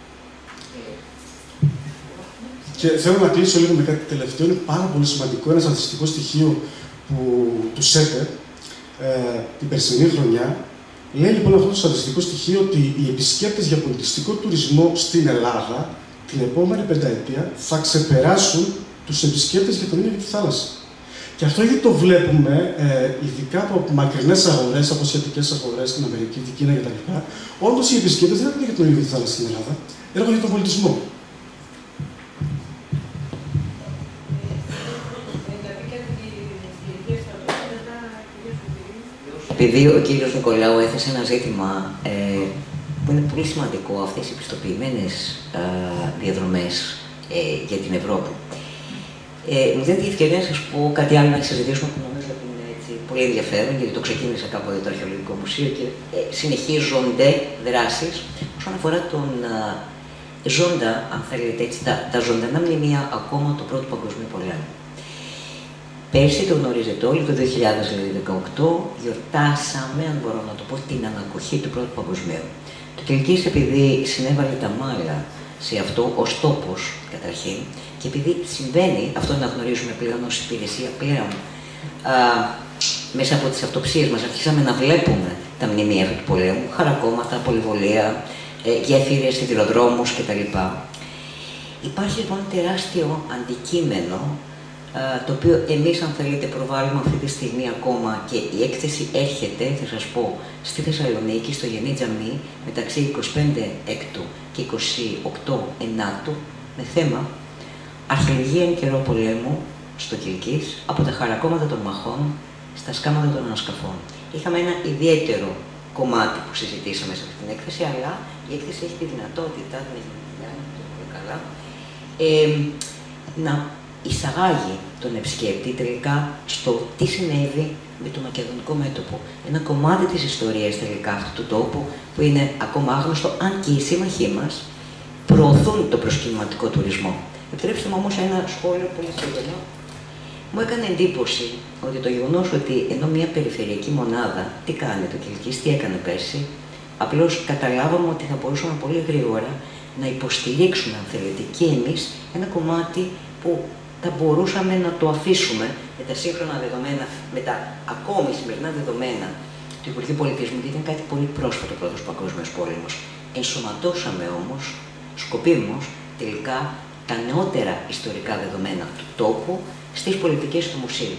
Speaker 6: Και θέλω να κλείσω λίγο με κάτι τελευταίο. Είναι πάρα πολύ σημαντικό. Ένα στατιστικό στοιχείο που του ΣΕΠΕ ε, την περσινή χρονιά λέει λοιπόν αυτό το στατιστικό στοιχείο ότι οι επισκέπτες για πολιτιστικό τουρισμό στην Ελλάδα την επόμενη πενταετία θα ξεπεράσουν τους επισκέπτες για τον ήλιο και τη θάλασσα. Και αυτό ήδη το βλέπουμε, ε, ειδικά από μακρινές αγορές, από ασιατικές αγορές, την Αμερική, την Κίνα κτλ. Όντως οι επισκέπτες δεν έρχονται για τον ήλιο και τη θάλασσα στην Ελλάδα, έρχονται για τον πολιτισμό.
Speaker 4: Επειδή ο κύριος Νικολάου έθεσε ένα ζήτημα ε, που είναι πολύ σημαντικό, αυτές οι πιστοποιημένες ε, διαδρομές ε, για την Ευρώπη. Ε, μου δίνει την ευκαιρία να σας πω κάτι άλλο να συζητήσουμε που νομίζω ότι είναι έτσι, πολύ ενδιαφέρον, γιατί το ξεκίνησα κάποτε το Αρχαιολογικό Μουσείο και ε, συνεχίζονται δράσεις όσον αφορά τον ε, ζώντα, αν θέλετε έτσι, τα, τα ζωντανά μνημεία ακόμα του Πρώτου Παγκοσμίου Πολέμου. Πέρσι, το γνωρίζετε όλοι, το δύο χιλιάδες δεκαοκτώ γιορτάσαμε, αν μπορώ να το πω, την ανακοχή του Πρώτου Παγκοσμίου. Το Κιλκής, επειδή συνέβαλε τα μάλα σε αυτό ως τόπος, καταρχήν, και επειδή συμβαίνει, αυτό να γνωρίζουμε πλέον ως υπηρεσία πλέον, α, μέσα από τις αυτοψίες μας αρχίσαμε να βλέπουμε τα μνημεία αυτού του πολέμου, χαρακόμματα, πολυβολία, ε, γέφυρες, σιδηροδρόμους κτλ. Υπάρχει λοιπόν τεράστιο αντικείμενο, το οποίο εμείς, αν θέλετε, προβάλλουμε αυτή τη στιγμή ακόμα και η έκθεση έρχεται, θα σας πω, στη Θεσσαλονίκη, στο Γενή Τζαμί, μεταξύ εικοστή πέμπτη έκτου και εικοστή όγδοη ενάτου, με θέμα αρχαιολογία εν καιρό πολέμου στο Κιλκής, από τα χαρακόμματα των μαχών στα σκάματα των ανασκαφών. Είχαμε ένα ιδιαίτερο κομμάτι που συζητήσαμε σε αυτή την έκθεση, αλλά η έκθεση έχει τη δυνατότητα, δεν έχει πολύ καλά, ε, να εισαγάγει τον επισκέπτη τελικά στο τι συνέβη με το μακεδονικό μέτωπο. Ένα κομμάτι της ιστορίας τελικά αυτού του τόπου που είναι ακόμα άγνωστο, αν και οι σύμμαχοί μας προωθούν το προσκυνηματικό τουρισμό. Επιτρέψτε μου όμως ένα σχόλιο πολύ σύντομο. Μου έκανε εντύπωση ότι το γεγονός ότι ενώ μια περιφερειακή μονάδα, τι κάνει το Κιλκής, τι έκανε πέρσι, απλώς καταλάβαμε ότι θα μπορούσαμε πολύ γρήγορα να υποστηρίξουμε, αν θέλετε, και εμείς ένα κομμάτι που θα μπορούσαμε να το αφήσουμε με τα σύγχρονα δεδομένα, με τα ακόμη σημερινά δεδομένα του Υπουργείου Πολιτισμού, γιατί ήταν κάτι πολύ πρόσφατο ο Πρώτος Παγκόσμιος Πόλεμος. Ενσωματώσαμε όμως σκοπίμως τελικά τα νεότερα ιστορικά δεδομένα του τόπου στις πολιτικές του μουσείου.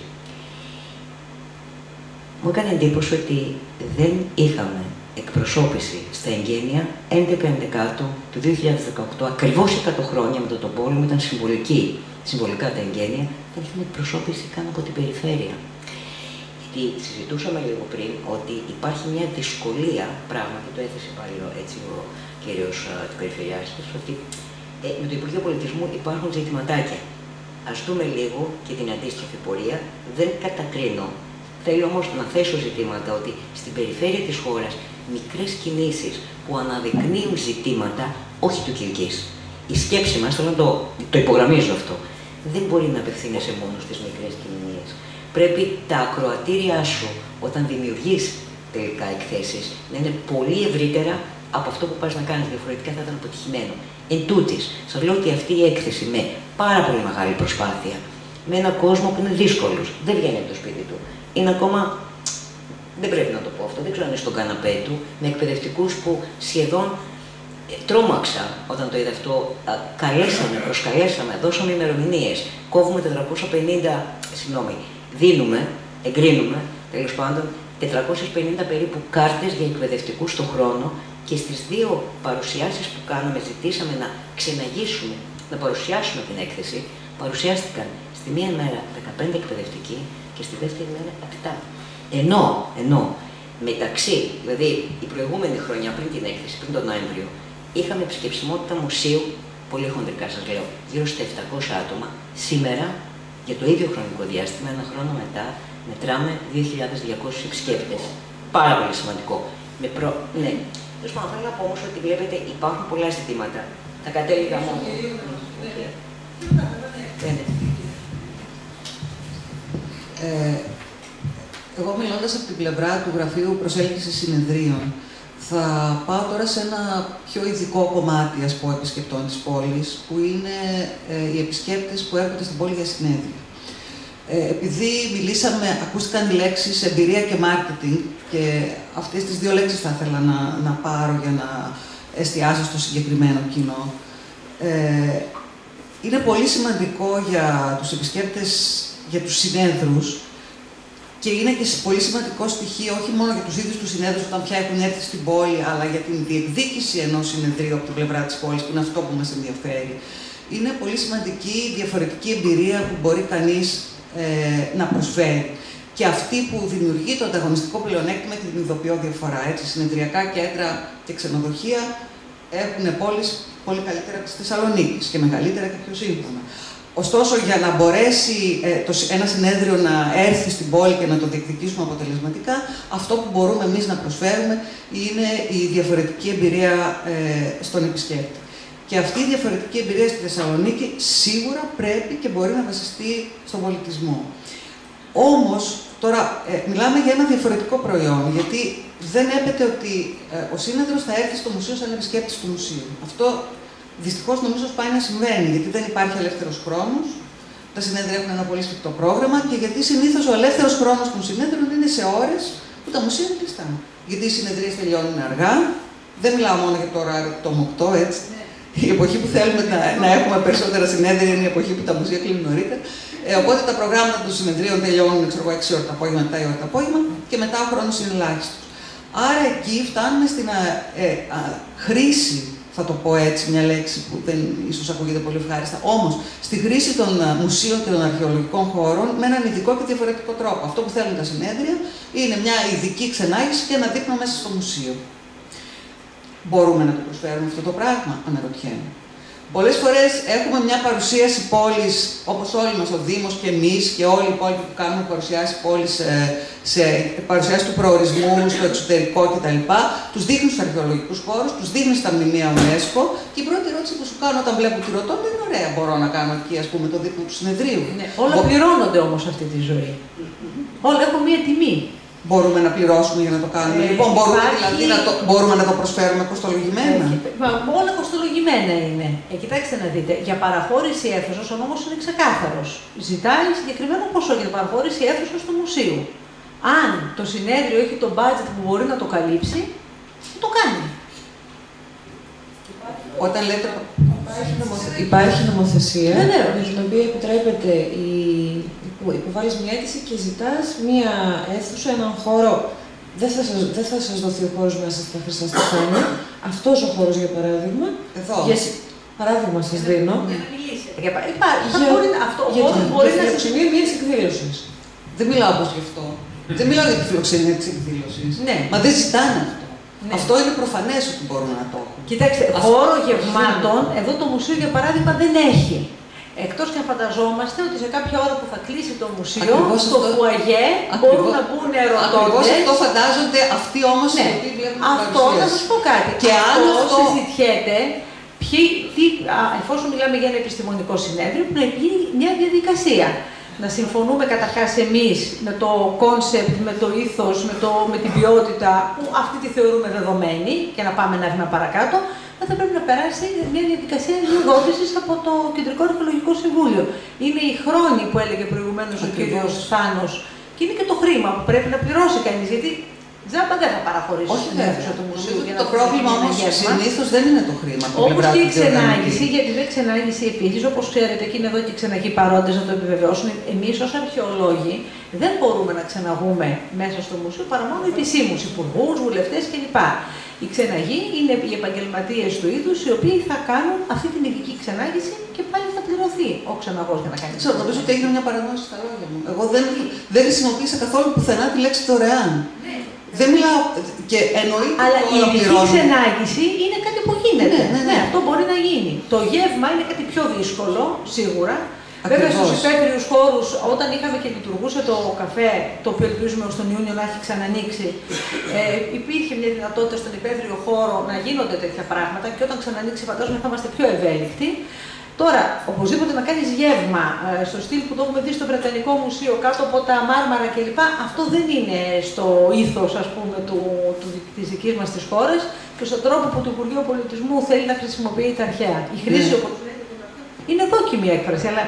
Speaker 4: Μου έκανε εντύπωση ότι δεν είχαμε εκπροσώπηση στα εγγένεια έντεκα έντεκα του δύο χιλιάδες δεκαοκτώ, ακριβώς εκατό χρόνια μετά τον πόλεμο, ήταν συμβολική, συμβολικά τα εγγένεια, δεν είχαμε εκπροσώπηση καν από την περιφέρεια. Γιατί συζητούσαμε λίγο πριν ότι υπάρχει μια δυσκολία, πράγματι το έθεσε πάλι έτσι ο κύριος της Περιφερειάς της, ότι ε, με το Υπουργείο Πολιτισμού υπάρχουν ζητηματάκια. Ας δούμε λίγο και την αντίστροφη πορεία, δεν κατακρίνω. Θέλω όμως να θέσω ζητήματα ότι στην περιφέρεια της χώρας μικρές κινήσεις που αναδεικνύουν ζητήματα, όχι του Κιλκής. Η σκέψη μας, θέλω να το, το υπογραμμίζω αυτό, δεν μπορεί να απευθύνεσαι μόνο στις μικρές κοινωνίες. Πρέπει τα ακροατήριά σου, όταν δημιουργείς τελικά εκθέσεις, να είναι πολύ ευρύτερα από αυτό που πας να κάνεις, διαφορετικά θα ήταν αποτυχημένο. Εν τούτης, σας λέω ότι αυτή η έκθεση με πάρα πολύ μεγάλη προσπάθεια, με έναν κόσμο που είναι δύσκολος, δεν βγαίνει από το σπίτι του, είναι ακόμα, δεν πρέπει να το πω αυτό, δεν ξέρω αν είναι στον καναπέ του, με εκπαιδευτικούς που σχεδόν ε, τρόμαξα όταν το είδα αυτό. Α, καλέσαμε, προσκαλέσαμε, δώσαμε ημερομηνίες, κόβουμε τετρακόσια πενήντα, συγγνώμη, δίνουμε, εγκρίνουμε, τέλος πάντων, τετρακόσιες πενήντα περίπου κάρτες για εκπαιδευτικούς το χρόνο και στις δύο παρουσιάσεις που κάναμε ζητήσαμε να ξεναγήσουμε, να παρουσιάσουμε την έκθεση. Παρουσιάστηκαν στη μία μέρα δεκαπέντε εκπαιδευτικοί και στη δεύτερη μέρα επτά. Ενώ, ενώ μεταξύ, δηλαδή η προηγούμενη χρονιά πριν την έκθεση, πριν τον Νοέμβριο, είχαμε επισκεψιμότητα μουσείου, πολύ χοντρικά σας λέω, γύρω στα επτακόσια άτομα. Σήμερα, για το ίδιο χρονικό διάστημα, ένα χρόνο μετά, μετράμε δύο χιλιάδες διακόσιους επισκέπτες. Πάρα πολύ σημαντικό. Με προ... Ναι. Τέλος πάντων, θέλω να πω όμως ότι βλέπετε υπάρχουν πολλά ζητήματα. Θα κατέληγα μόνο.
Speaker 5: Ε, εγώ μιλώντας από την πλευρά του Γραφείου Προσέλκυσης Συνεδρίων, θα πάω τώρα σε ένα πιο ειδικό κομμάτι, ας πω, επισκεπτών της πόλης, που είναι ε, οι επισκέπτες που έρχονται στην πόλη για συνέδρια. Ε, επειδή μιλήσαμε, ακούστηκαν οι λέξεις εμπειρία και marketing, και αυτές τις δύο λέξεις θα ήθελα να, να πάρω για να εστιάσω στο συγκεκριμένο κοινό. Ε, είναι πολύ σημαντικό για τους επισκέπτες, για τους συνέδρους, και είναι και πολύ σημαντικό στοιχείο όχι μόνο για τους ίδιους τους συνέδρους όταν πια έχουν έρθει στην πόλη, αλλά για την διεκδίκηση ενός συνεδρίου από την πλευρά της πόλης, που είναι αυτό που μας ενδιαφέρει. Είναι πολύ σημαντική η διαφορετική εμπειρία που μπορεί κανείς ε, να προσφέρει. Και αυτή που δημιουργεί το ανταγωνιστικό πλεονέκτημα και την ειδοποιώ διαφορά. Έτσι, συνεδριακά κέντρα και ξενοδοχεία έχουν πόλεις πολύ καλύτερα από τη Θεσσαλονίκη και μεγαλύτερα και πιο σύγχρονα. Ωστόσο, για να μπορέσει ε, το, ένα συνέδριο να έρθει στην πόλη και να το διεκδικήσουμε αποτελεσματικά, αυτό που μπορούμε εμείς να προσφέρουμε είναι η διαφορετική εμπειρία ε, στον επισκέπτη. Και αυτή η διαφορετική εμπειρία στη Θεσσαλονίκη σίγουρα πρέπει και μπορεί να βασιστεί στον πολιτισμό. Όμως, τώρα ε, μιλάμε για ένα διαφορετικό προϊόν, γιατί δεν έπεται ότι ε, ο σύνεδρος θα έρθει στο μουσείο σαν επισκέπτης του μουσείου. Αυτό δυστυχώς νομίζω πάει να συμβαίνει, γιατί δεν υπάρχει ελεύθερος χρόνος, τα συνέδρια έχουν ένα πολύ σφιχτό πρόγραμμα και γιατί συνήθως ο ελεύθερος χρόνος των συνέδριων είναι σε ώρες που τα μουσεία είναι κλειστά. Γιατί οι συνεδρίες τελειώνουν αργά, δεν μιλάω μόνο για το ωράριο του οκτώ, έτσι. Η εποχή που θέλουμε να, να έχουμε περισσότερα συνέδρια είναι η εποχή που τα μουσεία κλείνουν νωρίτερα. Ε, οπότε τα προγράμματα των συνεδρίων τελειώνουν έξι ώρα το απόγευμα, επτά η ώρα το απόγευμα και μετά ο χρόνος είναι ελάχιστος. Άρα εκεί φτάνουμε στην α, ε, α, χρήση, θα το πω έτσι, μια λέξη που δεν ίσως ακούγεται πολύ ευχάριστα, όμως στη χρήση των μουσείων και των αρχαιολογικών χώρων με έναν ειδικό και διαφορετικό τρόπο. Αυτό που θέλουν τα συνέδρια είναι μια ειδική ξενάγηση και ένα δείπνο μέσα στο μουσείο. Μπορούμε να το προσφέρουμε αυτό το πράγμα, αναρωτιέμαι. Πολλές φορές έχουμε μια παρουσίαση πόλης, όπως όλοι μας, ο Δήμος και εμείς και όλοι οι υπόλοιποι που κάνουμε παρουσιάσει πόλης σε, σε παρουσιάσεις του προορισμού, στο εξωτερικό κτλ. Τους δείχνουν στους αρχαιολογικούς χώρους, τους δείχνουν στα μνημεία UNESCO και η πρώτη ερώτηση που σου κάνω όταν βλέπω τη ρωτώντα είναι ωραία. Μπορώ να κάνω εκεί, ας πούμε, το δείπνο του συνεδρίου.
Speaker 1: Ναι, όλα Μπο... πληρώνονται όμως αυτή τη ζωή. Όλα έχουν μία τιμή.
Speaker 5: Μπορούμε να πληρώσουμε για να το κάνουμε. Ε, λοιπόν, μπορούμε, υπάρχει... δηλαδή, να το, μπορούμε να το προσφέρουμε κοστολογημένα.
Speaker 1: Ε, όλα κοστολογημένα είναι. Ε, κοιτάξτε να δείτε, για παραχώρηση αίθουσας ο νόμος είναι ξεκάθαρος. Ζητάει συγκεκριμένο ποσό για παραχώρηση αίθουσας του μουσείου. Αν το συνέδριο έχει το budget που μπορεί να το καλύψει, θα το κάνει.
Speaker 4: Όταν λέτε...
Speaker 7: Υπάρχει, νομοθε... Υπάρχει νομοθεσία
Speaker 1: Βεβαίως.
Speaker 7: με την οποία επιτρέπεται η... που υποβάλλεις μια αίτηση και ζητάς μια αίθουσα, έναν χώρο. Δεν θα, σας, δεν θα σας δοθεί ο χώρος μέσα στα Χρυσά Στεφάνια. Αυτός ο χώρος, για παράδειγμα.
Speaker 4: Εδώ.
Speaker 7: Για... Παράδειγμα σας δίνω.
Speaker 1: Για να μιλήσετε. Για... Υπάρχει.
Speaker 7: Για...
Speaker 1: Μπορεί... Αυτό
Speaker 7: για
Speaker 1: μπορεί,
Speaker 7: την
Speaker 1: μπορεί να
Speaker 7: φιλοξενία μιας εκδήλωσης.
Speaker 4: Δεν μιλάω όπως γι' αυτό. Δεν μιλάω για τη φιλοξενία της εκδήλωσης.
Speaker 1: Ναι.
Speaker 4: Μα δεν ζητάνε αυτό.
Speaker 1: Ναι.
Speaker 4: Αυτό είναι προφανές ότι μπορούν να το έχουν.
Speaker 1: Κοιτάξτε,
Speaker 4: Αυτό...
Speaker 1: χώρο γευμάτων, εδώ το μουσείο για παράδειγμα δεν έχει. Εκτός και αν φανταζόμαστε ότι σε κάποια ώρα που θα κλείσει το μουσείο,
Speaker 4: Ακριβώς
Speaker 1: στο
Speaker 4: αυτό...
Speaker 1: φουαγέ
Speaker 4: Ακριβώς...
Speaker 1: μπορούν να μπουν ερωτώντες.
Speaker 4: Ακριβώς αυτό φαντάζονται αυτοί όμως
Speaker 1: ναι.
Speaker 4: οι οποίοι βλέπουν
Speaker 1: Αυτό θα σας πω κάτι.
Speaker 4: Και αν
Speaker 1: αυτό,
Speaker 4: αυτό
Speaker 1: συζητιέται, ποιοι, τι, α, εφόσον μιλάμε για ένα επιστημονικό συνέδριο, πρέπει να γίνει μια διαδικασία. Να συμφωνούμε καταρχάς εμείς με το κόνσεπτ, με το ήθος, με, το, με την ποιότητα που αυτή τη θεωρούμε δεδομένη και να πάμε ένα βήμα παρακάτω, θα πρέπει να περάσει μια διαδικασία διοδότησης από το Κεντρικό Αρχαιολογικό Συμβούλιο. Είναι οι χρόνοι που έλεγε προηγουμένως ο κύριος Θάνος και είναι και το χρήμα που πρέπει να πληρώσει κανείς, γιατί τζάμπα δεν θα παραχωρήσει στην αίθουσα του μουσείου.
Speaker 4: Το πρόβλημα όμως συνήθως δεν είναι το χρήμα.
Speaker 1: Όπως και η ξενάγηση, γιατί η ξενάγηση επίσης, όπως ξέρετε, και είναι εδώ και οι ξεναγοί παρόντες να το επιβεβαιώσουν, εμείς ως αρχαιολόγοι δεν μπορούμε να ξεναγούμε μέσα στο μουσείο παρά μόνο επισήμους, υπουργούς, βουλευτές κλπ. Οι ξεναγοί είναι οι επαγγελματίες του είδους, οι οποίοι θα κάνουν αυτή την ειδική ξενάγηση και πάλι θα πληρωθεί ο ξεναγός για να κάνει.
Speaker 4: Ξέρω, νομίζω ότι έγινε μια παρανόηση στα λόγια μου. Εγώ δεν, δεν χρησιμοποίησα καθόλου πουθενά τη λέξη δωρεάν. Ναι. Δεν μιλάω και εννοείται.
Speaker 1: Αλλά η ειδική ξενάγηση είναι κάτι που γίνεται. Ναι, ναι, ναι. Ναι, αυτό μπορεί να γίνει. Το γεύμα είναι κάτι πιο δύσκολο, σίγουρα. Ακριβώς. Βέβαια, στους υπαίθριους χώρους, όταν είχαμε και λειτουργούσε το καφέ, το οποίο ελπίζουμε ως τον Ιούνιο να έχει ξανανοίξει, ε, υπήρχε μια δυνατότητα στον υπαίθριο χώρο να γίνονται τέτοια πράγματα και όταν ξανανοίξει, φαντάζομαι θα είμαστε πιο ευέλικτοι. Τώρα, οπωσδήποτε να κάνεις γεύμα ε, στο στυλ που το έχουμε δει στο Βρετανικό Μουσείο, κάτω από τα μάρμαρα κλπ. Αυτό δεν είναι στο ήθος, ας πούμε, του, του, της δικής μας της χώρας και στον τρόπο που το Υπουργείο Πολιτισμού θέλει να χρησιμοποιεί τα αρχαία. Η χρήση, mm. όπως είναι δόκιμη έκφραση, αλλά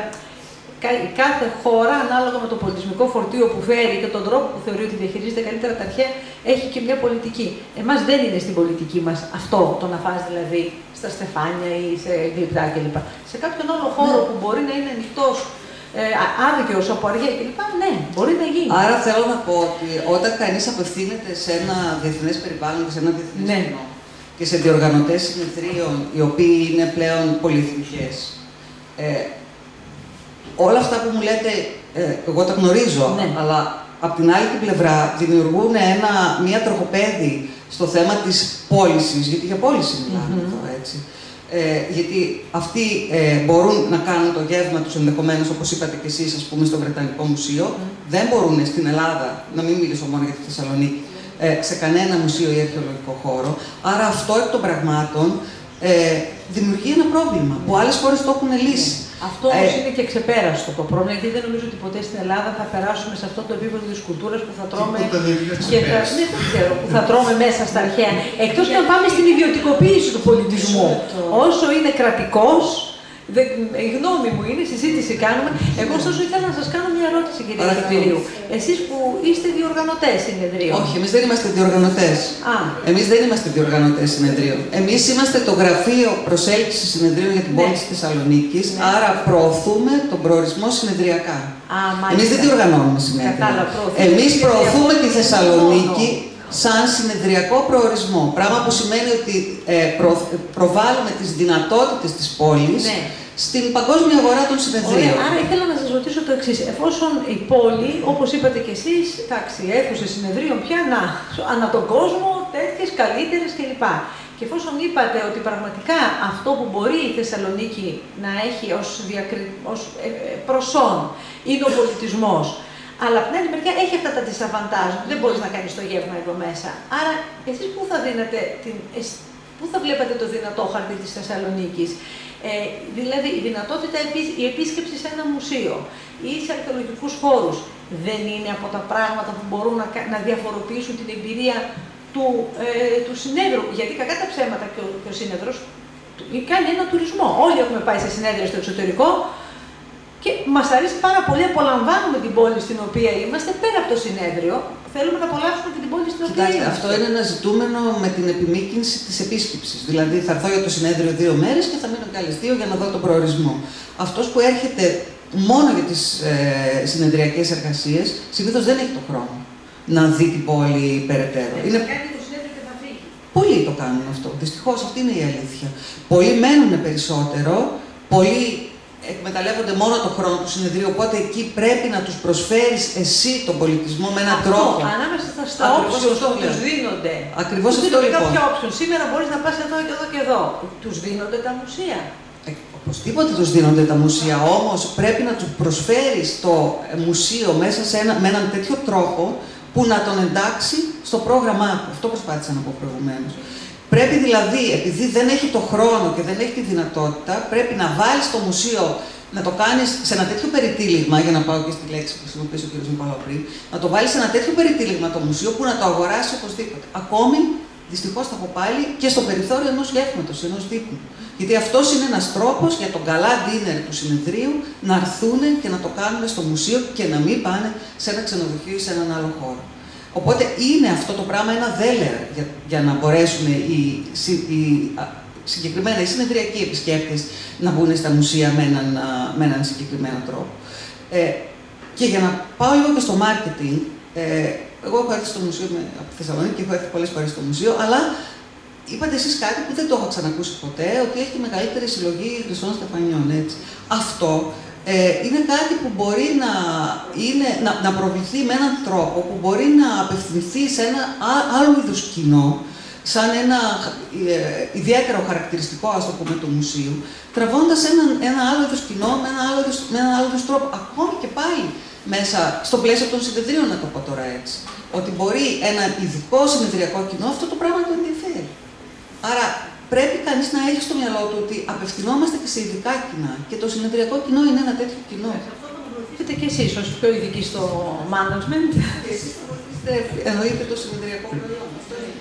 Speaker 1: κάθε χώρα, ανάλογα με το πολιτισμικό φορτίο που φέρει και τον τρόπο που θεωρεί ότι διαχειρίζεται καλύτερα τα αρχαία, έχει και μια πολιτική. Εμάς δεν είναι στην πολιτική μας αυτό το να φας δηλαδή στα στεφάνια ή σε γλυπτά κλπ. Σε κάποιον άλλο χώρο που μπορεί να είναι ανοιχτός, ε, άδικος από αργία κλπ. Ναι, μπορεί να γίνει.
Speaker 4: Άρα θέλω να πω ότι όταν κανείς απευθύνεται σε ένα διεθνές περιβάλλον και σε ένα διεθνές
Speaker 1: ναι.
Speaker 4: κοινό και σε διοργανωτές συνεδρίων οι οποίοι είναι πλέον πολυεθνικές, ε, όλα αυτά που μου λέτε, ε, εγώ τα γνωρίζω, ναι. αλλά απ' την άλλη την πλευρά δημιουργούν ένα, μία τροχοπέδη στο θέμα της πώλησης, γιατί για πώληση μιλάμε mm-hmm. εδώ, έτσι. Ε, γιατί αυτοί ε, μπορούν να κάνουν το γεύμα τους ενδεχομένως, όπως είπατε και εσείς, ας πούμε, στο Βρετανικό Μουσείο. Mm. Δεν μπορούν στην Ελλάδα, να μην μιλήσω μόνο για τη Θεσσαλονίκη, ε, σε κανένα μουσείο ή αρχαιολογικό χώρο. Άρα αυτό εκ των πραγμάτων ε, δημιουργεί ένα πρόβλημα που άλλες χώρες το έχουν λύσει.
Speaker 1: Αυτό όμως ε, είναι και ξεπέραστο το πρόβλημα, γιατί δεν νομίζω ότι ποτέ στην Ελλάδα θα περάσουμε σε αυτό το επίπεδο της κουλτούρας που θα τρώμε. Και θα, ναι, δεν ξέρω, που θα τρώμε μέσα στα αρχαία. Εκτός και αν πάμε στην ιδιωτικοποίηση του πολιτισμού. Όσο είναι κρατικός, δεν, η γνώμη μου είναι, συζήτηση κάνουμε. Εγώ ωστόσο ήθελα να σας κάνω μια ερώτηση, κύριε Ελευθερίου. Εσείς που είστε διοργανωτές συνεδρίων.
Speaker 4: Όχι, εμείς δεν είμαστε διοργανωτές. Α. Εμείς δεν είμαστε διοργανωτές συνεδρίων. Εμείς είμαστε το γραφείο προσέλκυσης συνεδρίων για την πόλη της Θεσσαλονίκης, ναι. άρα προωθούμε τον προορισμό συνεδριακά. Α, εμείς δεν διοργανώνουμε συνέδρια. Εμείς προωθούμε τη Θεσσαλονίκη σαν συνεδριακό προορισμό. Πράγμα που σημαίνει ότι ε, προ, προβάλλουμε τις δυνατότητες της πόλης ναι. στην παγκόσμια αγορά των συνεδρίων.
Speaker 1: Ωραία, άρα ήθελα να σας ρωτήσω το εξής. Εφόσον η πόλη, όπως είπατε και εσείς, εντάξει, αίθουσες συνεδρίων πια να, ανά τον κόσμο, τέτοιες, καλύτερες κλπ. Και εφόσον είπατε ότι πραγματικά αυτό που μπορεί η Θεσσαλονίκη να έχει ως, διακρι... ως ε, ε, προσόν είναι ο πολιτισμός, αλλά από την άλλη μεριά έχει αυτά τα δισαβαντάζ, δεν μπορείς να κάνεις το γεύμα εδώ μέσα. Άρα, εσείς πού θα δίνετε, την, πού θα βλέπετε το δυνατό χαρτί της Θεσσαλονίκης, ε, δηλαδή η δυνατότητα, η επίσκεψη σε ένα μουσείο ή σε αρχαιολογικούς χώρους, δεν είναι από τα πράγματα που μπορούν να, να διαφοροποιήσουν την εμπειρία του, ε, του συνέδρου. Γιατί κακά τα ψέματα και ο, και ο σύνεδρος κάνει ένα τουρισμό. Όλοι έχουμε πάει σε συνέδρια στο εξωτερικό. Και μας αρέσει πάρα πολύ, απολαμβάνουμε την πόλη στην οποία είμαστε, πέρα από το συνέδριο. Θέλουμε να απολαύσουμε και την πόλη στην οποία
Speaker 8: Κοιτάξτε,
Speaker 1: είμαστε.
Speaker 8: αυτό είναι ένα ζητούμενο με την επιμήκυνση της επίσκεψης. Δηλαδή, θα έρθω για το συνέδριο δύο μέρες και θα μείνω και άλλες δύο για να δω τον προορισμό. Αυτός που έρχεται μόνο για τις ε, συνεδριακές εργασίες, συνήθως δεν έχει τον χρόνο να δει την πόλη περαιτέρω.
Speaker 1: Ε,
Speaker 8: είναι...
Speaker 1: κάνει το συνέδριο και θα φύγει.
Speaker 8: Πολλοί το κάνουν αυτό. Δυστυχώς αυτή είναι η αλήθεια. Πολλοί μένουν περισσότερο, πολλοί εκμεταλλεύονται μόνο τον χρόνο του συνεδρίου, οπότε εκεί πρέπει να τους προσφέρεις εσύ τον πολιτισμό με έναν
Speaker 1: αυτό,
Speaker 8: τρόπο.
Speaker 1: Ανάμεσα στα options που τους δίνονται.
Speaker 8: Ακριβώς
Speaker 1: τους
Speaker 8: αυτό
Speaker 1: δίνονται
Speaker 8: λοιπόν.
Speaker 1: κάποια options. Σήμερα μπορείς να πας εδώ και εδώ και εδώ. Τους δίνονται τα μουσεία.
Speaker 8: Ε, οπωσδήποτε τους δίνονται τα μουσεία, όμως πρέπει να τους προσφέρεις το μουσείο μέσα σε ένα, με έναν τέτοιο τρόπο που να τον εντάξει στο πρόγραμμά του. Αυτό προσπάθησα να πω προηγουμένως. Πρέπει δηλαδή, επειδή δεν έχει το χρόνο και δεν έχει τη δυνατότητα, πρέπει να βάλεις το μουσείο, να το κάνεις σε ένα τέτοιο περιτύλιγμα, για να πάω και στη λέξη που χρησιμοποίησε ο κ. Νικολάου πριν, να το βάλεις σε ένα τέτοιο περιτύλιγμα το μουσείο που να το αγοράσει οπωσδήποτε. Ακόμη, δυστυχώς θα πω πάλι, και στο περιθώριο ενός γεύματος, ενός τύπου. Γιατί αυτός είναι ένας τρόπος για τον καλά ντίνερ του συνεδρίου να έρθουν και να το κάνουν στο μουσείο και να μην πάνε σε ένα ξενοδοχείο ή σε έναν άλλο χώρο. Οπότε είναι αυτό το πράγμα ένα δέλεαρ για, για να μπορέσουν οι, οι, συγκεκριμένα οι συνεδριακοί επισκέπτες να μπουν στα μουσεία με έναν, με έναν συγκεκριμένο τρόπο. Ε, και για να πάω λίγο και στο marketing, ε, εγώ έχω έρθει στο μουσείο με, από τη Θεσσαλονίκη και έχω έρθει πολλές φορές στο μουσείο, αλλά είπατε εσείς κάτι που δεν το έχω ξανακούσει ποτέ, ότι έχει τη μεγαλύτερη συλλογή χρυσών στεφανιών, έτσι. Αυτό ε, είναι κάτι που μπορεί να, είναι, να, να προβληθεί με έναν τρόπο που μπορεί να απευθυνθεί σε ένα άλλο είδους κοινό, σαν ένα ε, ιδιαίτερο χαρακτηριστικό, ας το πούμε, του μουσείου, τραβώντας ένα, ένα άλλο είδους κοινό με ένα άλλο είδους, με ένα άλλο είδους τρόπο, ακόμη και πάλι μέσα στο πλαίσιο των συνεδρίων, να το πω τώρα έτσι. Ότι μπορεί ένα ειδικό συνεδριακό κοινό αυτό το πράγμα να το ενδιαφέρει. Άρα πρέπει κανείς να έχει στο μυαλό του ότι απευθυνόμαστε και σε ειδικά κοινά και το συνεδριακό κοινό είναι ένα τέτοιο κοινό.
Speaker 1: Αυτό θα μου βοηθήσετε και εσείς ως πιο ειδικοί στο management.
Speaker 8: Εσείς θα βοηθήσετε, εννοείται το συνεδριακό προϊόν. Αυτό είναι.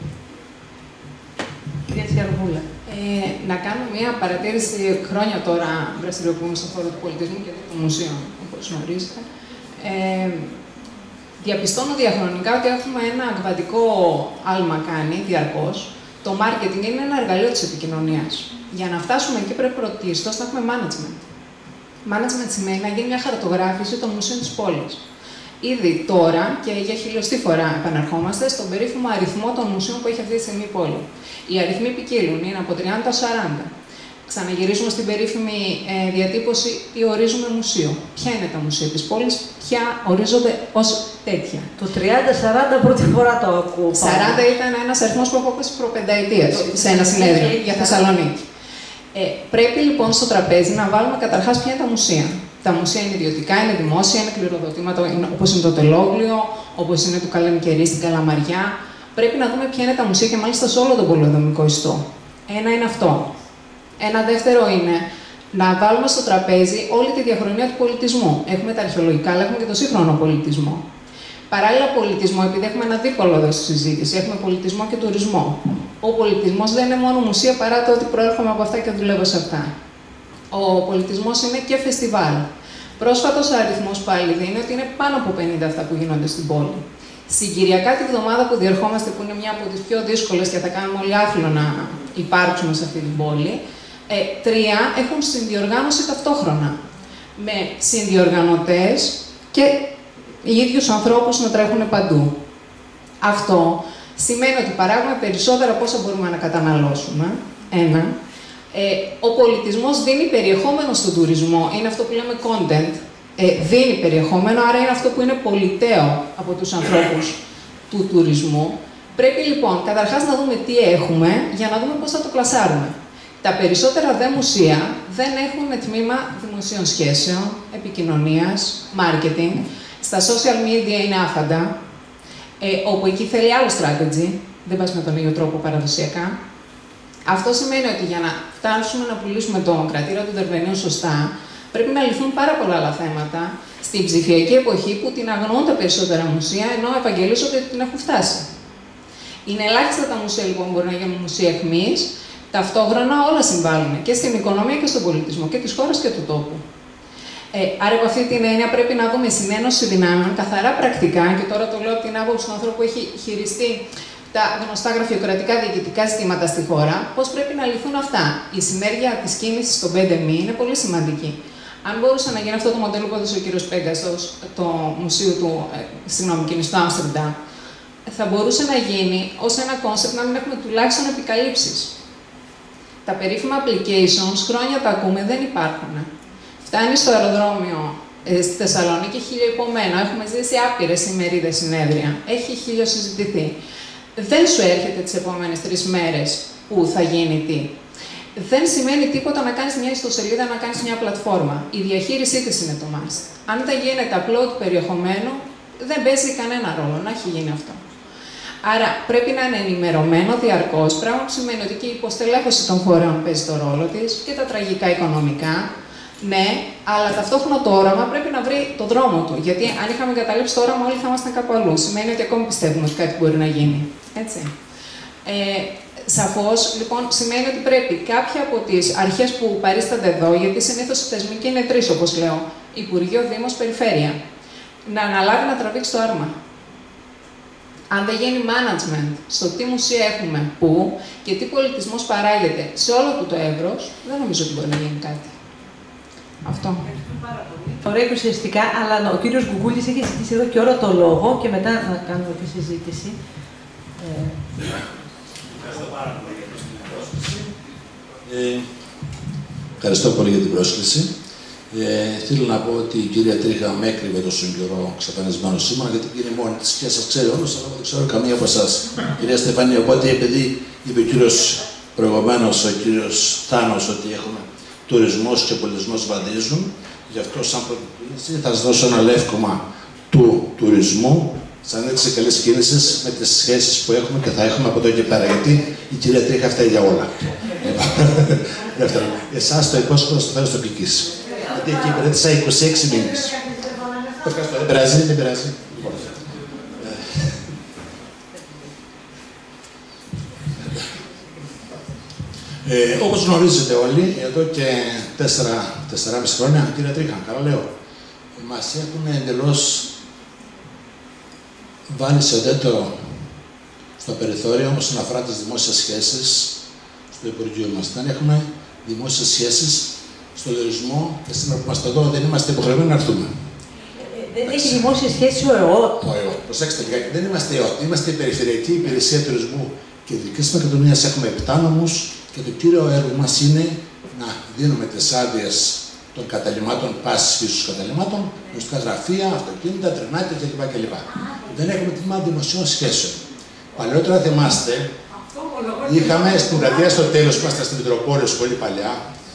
Speaker 1: Κυρία Τσιαρβούλα.
Speaker 9: Ε, να κάνω μια παρατήρηση. Χρόνια τώρα δραστηριοποιούμε στον χώρο του πολιτισμού και των μουσείων, όπως γνωρίζετε. Ε, διαπιστώνω διαχρονικά ότι έχουμε ένα ακβατικό άλμα κάνει διαρκώς. Το marketing είναι ένα εργαλείο της επικοινωνίας. Για να φτάσουμε εκεί πρέπει πρωτίστως να έχουμε management. Management σημαίνει να γίνει μια χαρτογράφηση των μουσείων της πόλης. Ήδη τώρα, και για χιλιοστή φορά επαναρχόμαστε, στον περίφημο αριθμό των μουσείων που έχει αυτή τη στιγμή η πόλη. Οι αριθμοί ποικίλουν, είναι από τριάντα έως σαράντα. Ξαναγυρίζουμε στην περίφημη ε, διατύπωση τι ορίζουμε μουσείο. Ποια είναι τα μουσεία της πόλης, ποια ορίζονται ως τέτοια.
Speaker 1: Το τριάντα σαράντα πρώτη φορά το ακούω.
Speaker 9: σαράντα ήταν ένας αριθμός που έχω ακούσει προπενταετίας σε ένα συνέδριο για Θεσσαλονίκη. Ε, πρέπει λοιπόν στο τραπέζι να βάλουμε καταρχάς ποια είναι τα μουσεία. Τα μουσεία είναι ιδιωτικά, είναι δημόσια, είναι κληροδοτήματα όπως είναι το Τελόγλιο, όπως είναι του Καλαμικερί στην Καλαμαριά. Πρέπει να δούμε ποια είναι τα μουσεία και μάλιστα σε όλο τον πολεοδομικό ιστό. Ένα είναι αυτό. Ένα δεύτερο είναι να βάλουμε στο τραπέζι όλη τη διαχρονία του πολιτισμού. Έχουμε τα αρχαιολογικά, αλλά έχουμε και το σύγχρονο πολιτισμό. Παράλληλα, πολιτισμό, επειδή έχουμε ένα δίπολο εδώ στη συζήτηση, έχουμε πολιτισμό και τουρισμό. Ο πολιτισμός δεν είναι μόνο μουσεία παρά το ότι προέρχομαι από αυτά και δουλεύω σε αυτά. Ο πολιτισμός είναι και φεστιβάλ. Πρόσφατος αριθμός που πάλι είναι ότι είναι πάνω από πενήντα αυτά που γίνονται στην πόλη. Συγκυριακά τη βδομάδα που διερχόμαστε, που είναι μια από τις πιο δύσκολες και θα κάνουμε όλοι άθλο να υπάρξουμε σε αυτή την πόλη, ε, τρία έχουν συνδιοργάνωση ταυτόχρονα. Με συνδιοργανωτές και οι ίδιους ανθρώπους να τρέχουν παντού. Αυτό σημαίνει ότι παράγουμε περισσότερα από όσα μπορούμε να καταναλώσουμε. Ένα. Ε, ο πολιτισμός δίνει περιεχόμενο στον τουρισμό, είναι αυτό που λέμε content. Ε, δίνει περιεχόμενο, άρα είναι αυτό που είναι πολιταίο από τους ανθρώπους του τουρισμού. Πρέπει λοιπόν καταρχάς να δούμε τι έχουμε για να δούμε πώς θα το κλασάρουμε. Τα περισσότερα δε μουσεία δεν έχουν τμήμα δημοσίων σχέσεων, επικοινωνίας, marketing. Στα social media είναι άφαντα, ε, όπου εκεί θέλει άλλο strategy, δεν πας με τον ίδιο τρόπο παραδοσιακά. Αυτό σημαίνει ότι για να φτάσουμε να πουλήσουμε το κρατήρα του Δερβενίου σωστά, πρέπει να λυθούν πάρα πολλά άλλα θέματα στην ψηφιακή εποχή που την αγνοούν τα περισσότερα μουσεία, ενώ επαγγελίζονται ότι την έχουν φτάσει. Είναι ελάχιστα τα μουσεία λοιπόν που μπορεί να γίνουν μουσεία αιχμής, ταυτόχρονα όλα συμβάλλουν και στην οικονομία και στον πολιτισμό και της χώρας και του τόπου. Ε, άρα, από αυτή την έννοια, πρέπει να δούμε συνένωση δυνάμεων, καθαρά πρακτικά, και τώρα το λέω από την άποψη του ανθρώπου που έχει χειριστεί τα γνωστά γραφειοκρατικά διοικητικά ζητήματα στη χώρα, πώς πρέπει να λυθούν αυτά. Η συνέργεια της κίνησης των πέντε μη είναι πολύ σημαντική. Αν μπορούσε να γίνει αυτό το μοντέλο που έδωσε ο κύριος Πέγκαστος, το μουσείο του, ε, συγγνώμη, κίνηση του Άμστερνταμ, θα μπορούσε να γίνει ως ένα κόνσεπτ να μην έχουμε τουλάχιστον επικαλύψεις. Τα περίφημα applications, χρόνια τα ακούμε, δεν υπάρχουν. Φτάνει στο αεροδρόμιο ε, στη Θεσσαλονίκη χιλιοϊπωμένο. Έχουμε ζήσει άπειρες ημερίδες συνέδρια. Έχει χίλιο συζητηθεί. Δεν σου έρχεται τις επόμενες τρεις μέρες που θα γίνει τι. Δεν σημαίνει τίποτα να κάνεις μια ιστοσελίδα, να κάνεις μια πλατφόρμα. Η διαχείρισή της είναι το must. Αν δεν γίνεται upload περιεχομένου, δεν παίζει κανένα ρόλο να έχει γίνει αυτό. Άρα πρέπει να είναι ενημερωμένο διαρκώς, πράγμα που σημαίνει ότι και η υποστελέχωση των φορέων παίζει το ρόλο της και τα τραγικά οικονομικά. Ναι, αλλά ταυτόχρονα το όραμα πρέπει να βρει τον δρόμο του. Γιατί αν είχαμε καταλήψει το όραμα, όλοι θα ήμασταν κάπου αλλού. Σημαίνει ότι ακόμη πιστεύουμε ότι κάτι μπορεί να γίνει. Έτσι. Ε, Σαφώς, λοιπόν, σημαίνει ότι πρέπει κάποια από τις αρχές που παρίστανται εδώ, γιατί συνήθως οι θεσμικοί είναι τρεις, όπως λέω, Υπουργείο, Δήμος, Περιφέρεια, να αναλάβει να τραβήξει το άρμα. Αν δεν γίνει management στο τι μουσεία έχουμε, πού και τι πολιτισμός παράγεται σε όλο του το εύρος, δεν νομίζω ότι μπορεί να γίνει κάτι. Αυτό.
Speaker 1: Ωραία και ουσιαστικά, αλλά ο κύριος Γκουγκούλης έχει ζητήσει εδώ και ώρα το λόγο και μετά να κάνουμε τη συζήτηση. Ε...
Speaker 10: Ευχαριστώ πάρα πολύ για την πρόσκληση. Ε, ευχαριστώ πολύ για την πρόσκληση. Ε, θέλω να πω ότι η κυρία Τρίχα με έκρυβε τόσο καιρό εξαφανισμένο σήμερα, γιατί είναι μόνη της και σας ξέρει όλους, αλλά δεν ξέρω καμία από εσάς. Κυρία Στεφανία, οπότε επειδή είπε ο κύριος προηγουμένως, ο κύριος Θάνος, ότι έχουμε τουρισμός και πολιτισμός βαδίζουν, γι' αυτό σαν πρωτοβουλία θα σας δώσω ένα λεύκομα του τουρισμού, σαν έτσι καλές κίνησεις με τις σχέσεις που έχουμε και θα έχουμε από εδώ και πέρα. Γιατί η κυρία Τρίχα φταίει για όλα. Δεύτερον, εσάς το υπόσχομαι στο τέλος τοπικής. Γιατί εκεί υπηρέτησα είκοσι έξι μήνες. Ευχαριστώ. Δεν πειράζει, δεν πειράζει. Ε, όπως γνωρίζετε όλοι, εδώ και τέσσερα, τεσσεράμισι χρόνια, κύριε Τρίχα, καλά λέω, μας έχουν εντελώς βάλει σε οντέτο στο περιθώριο όσον αφορά τις δημόσιες σχέσεις στο Υπουργείο μας. Δεν έχουμε δημόσιες σχέσεις στον τουρισμό και σήμερα που είμαστε εδώ δεν είμαστε υποχρεωμένοι να έρθουμε.
Speaker 1: Δεν έχει δημόσιες σχέσεις ο ΕΟΤ.
Speaker 10: Ο ΕΟΤ. Προσέξτε λιγάκι, δεν είμαστε ΕΟΤ. Είμαστε η Περιφερειακή Υπηρεσία Τουρισμού και Δυτικής Μακεδονίας. Έχουμε επτά νομούς και το κύριο έργο μας είναι να δίνουμε τις άδειες των καταλυμμάτων, πάσης φύσης καταλυμμάτων, μουσικά γραφεία, αυτοκίνητα, τρενάκια κλπ. κλπ. Δεν έχουμε τμήμα δημοσίων σχέσεων. Παλαιότερα θυμάστε, είχαμε στην πλατεία στο τέλος που ήμασταν στην Μητροπόλεως πολύ παλιά.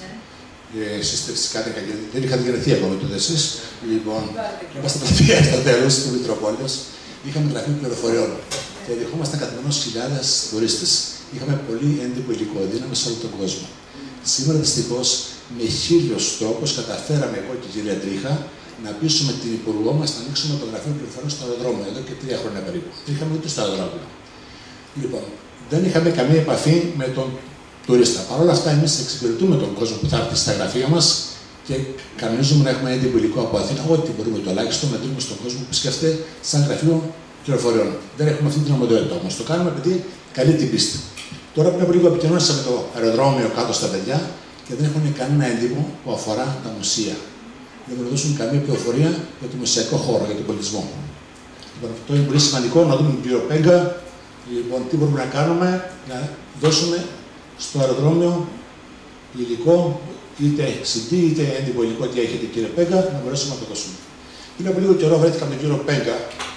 Speaker 10: Εσείς φυσικά δεν είχατε γεννηθεί ακόμα τότε εσείς. Λοιπόν, ήμασταν στην πλατεία στο τέλος στην Μητροπόλεως. Είχαμε γραφείο πληροφοριών και δεχόμασταν καθημερινώς χιλιάδες τουρίστες. Είχαμε πολύ έντυπο υλικό, δίναμε σε όλο τον κόσμο. Σήμερα δυστυχώς με χίλιους τρόπους καταφέραμε εγώ και η κυρία Τρίχα να πείσουμε την Υπουργό μας να ανοίξουμε το γραφείο πληροφοριών στο αεροδρόμιο, εδώ και τρία χρόνια περίπου. Δεν είχαμε ούτε στο αεροδρόμιο. Λοιπόν, δεν είχαμε καμία επαφή με τον τουρίστα. Παρ' όλα αυτά, εμείς εξυπηρετούμε τον κόσμο που θα έρθει στα γραφεία μας και κανονίζουμε να έχουμε έντυπο υλικό από Αθήνα, ό,τι μπορούμε τουλάχιστον να δίνουμε στον κόσμο που σκέφτεται σαν γραφείο πληροφοριών. Δεν έχουμε αυτή την αμοντότητα όμως. Το κάνουμε επειδή καλή την πίστη. Τώρα πριν από λίγο επικοινωνήσαμε με το αεροδρόμιο κάτω στα παιδιά και δεν έχουν κανένα έντυπο που αφορά τα μουσεία. Δεν μπορούν να δώσουν καμία πληροφορία για το μουσιακό χώρο, για τον πολιτισμό. Λοιπόν, αυτό είναι πολύ σημαντικό να δούμε τον κύριο Πέγκα, λοιπόν, τι μπορούμε να κάνουμε να δώσουμε στο αεροδρόμιο υλικό, είτε σι ντι είτε έντυπο υλικό, τι έχετε κύριε Πέγκα, να μπορέσουμε να το δώσουμε. Πριν από λίγο καιρό βρέθηκα με τον κύριο Πέγκα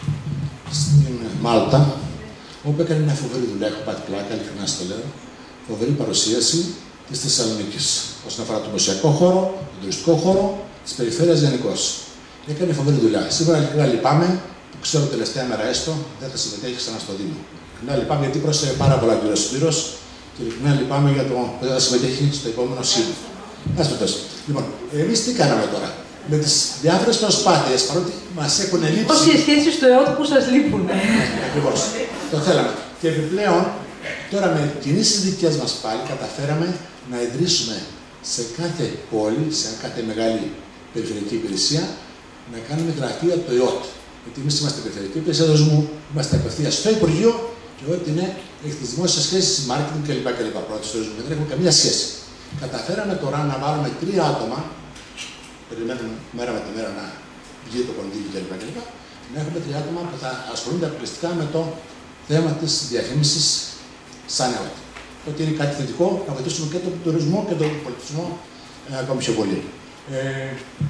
Speaker 10: στην Μάλτα, όπου έκανε μια φοβερή δουλειά. Έχω πάθει πλάκα, ειλικρινά στο λέω. Φοβερή παρουσίαση τη Θεσσαλονίκη όσον αφορά το μουσιακό χώρο, τον τουριστικό χώρο, τη περιφέρεια γενικώ. Έκανε φοβερή δουλειά. Σήμερα ειλικρινά λυπάμαι, που ξέρω τελευταία μέρα έστω, δεν θα συμμετέχει ξανά στο Δήμο. Ειλικρινά λυπάμαι γιατί πρόσφερε πάρα πολλά κύριο Σπύρος και ειλικρινά λυπάμαι για το που δεν θα συμμετέχει στο επόμενο Σύμβουλο. Ας το Λοιπόν, εμείς τι κάναμε τώρα. Με τις διάφορες προσπάθειες, παρότι μας έχουν λείψει.
Speaker 1: Πώς οι σχέσεις του ΕΟΤ που σας λείπουν.
Speaker 10: Ακριβώς. Το θέλαμε. Και επιπλέον, τώρα με κινήσεις δικές μας πάλι, καταφέραμε να ιδρύσουμε σε κάθε πόλη, σε κάθε μεγάλη περιφερειακή υπηρεσία, να κάνουμε γραφεία το ΕΟΤ. Γιατί εμείς είμαστε περιφερειακή υπηρεσία τουρισμού, είμαστε απευθεία στο Υπουργείο και ό,τι είναι, έχει τις δημόσιες σχέσεις, marketing κλπ. κλπ. Πρώτη στο τουρισμού, δεν έχουμε καμία σχέση. Καταφέραμε τώρα να βάλουμε τρία άτομα, περιμένουμε μέρα με τη μέρα να βγει το κονδύλι κλπ. κλπ. Να έχουμε τρία άτομα που θα ασχολούνται αποκλειστικά με το θέμα της διαφήμισης σαν ΕΟΤ. Ότι είναι κάτι θετικό, να βοηθήσουμε και τον τουρισμό και τον πολιτισμό ε, ακόμη πιο πολύ. Ε,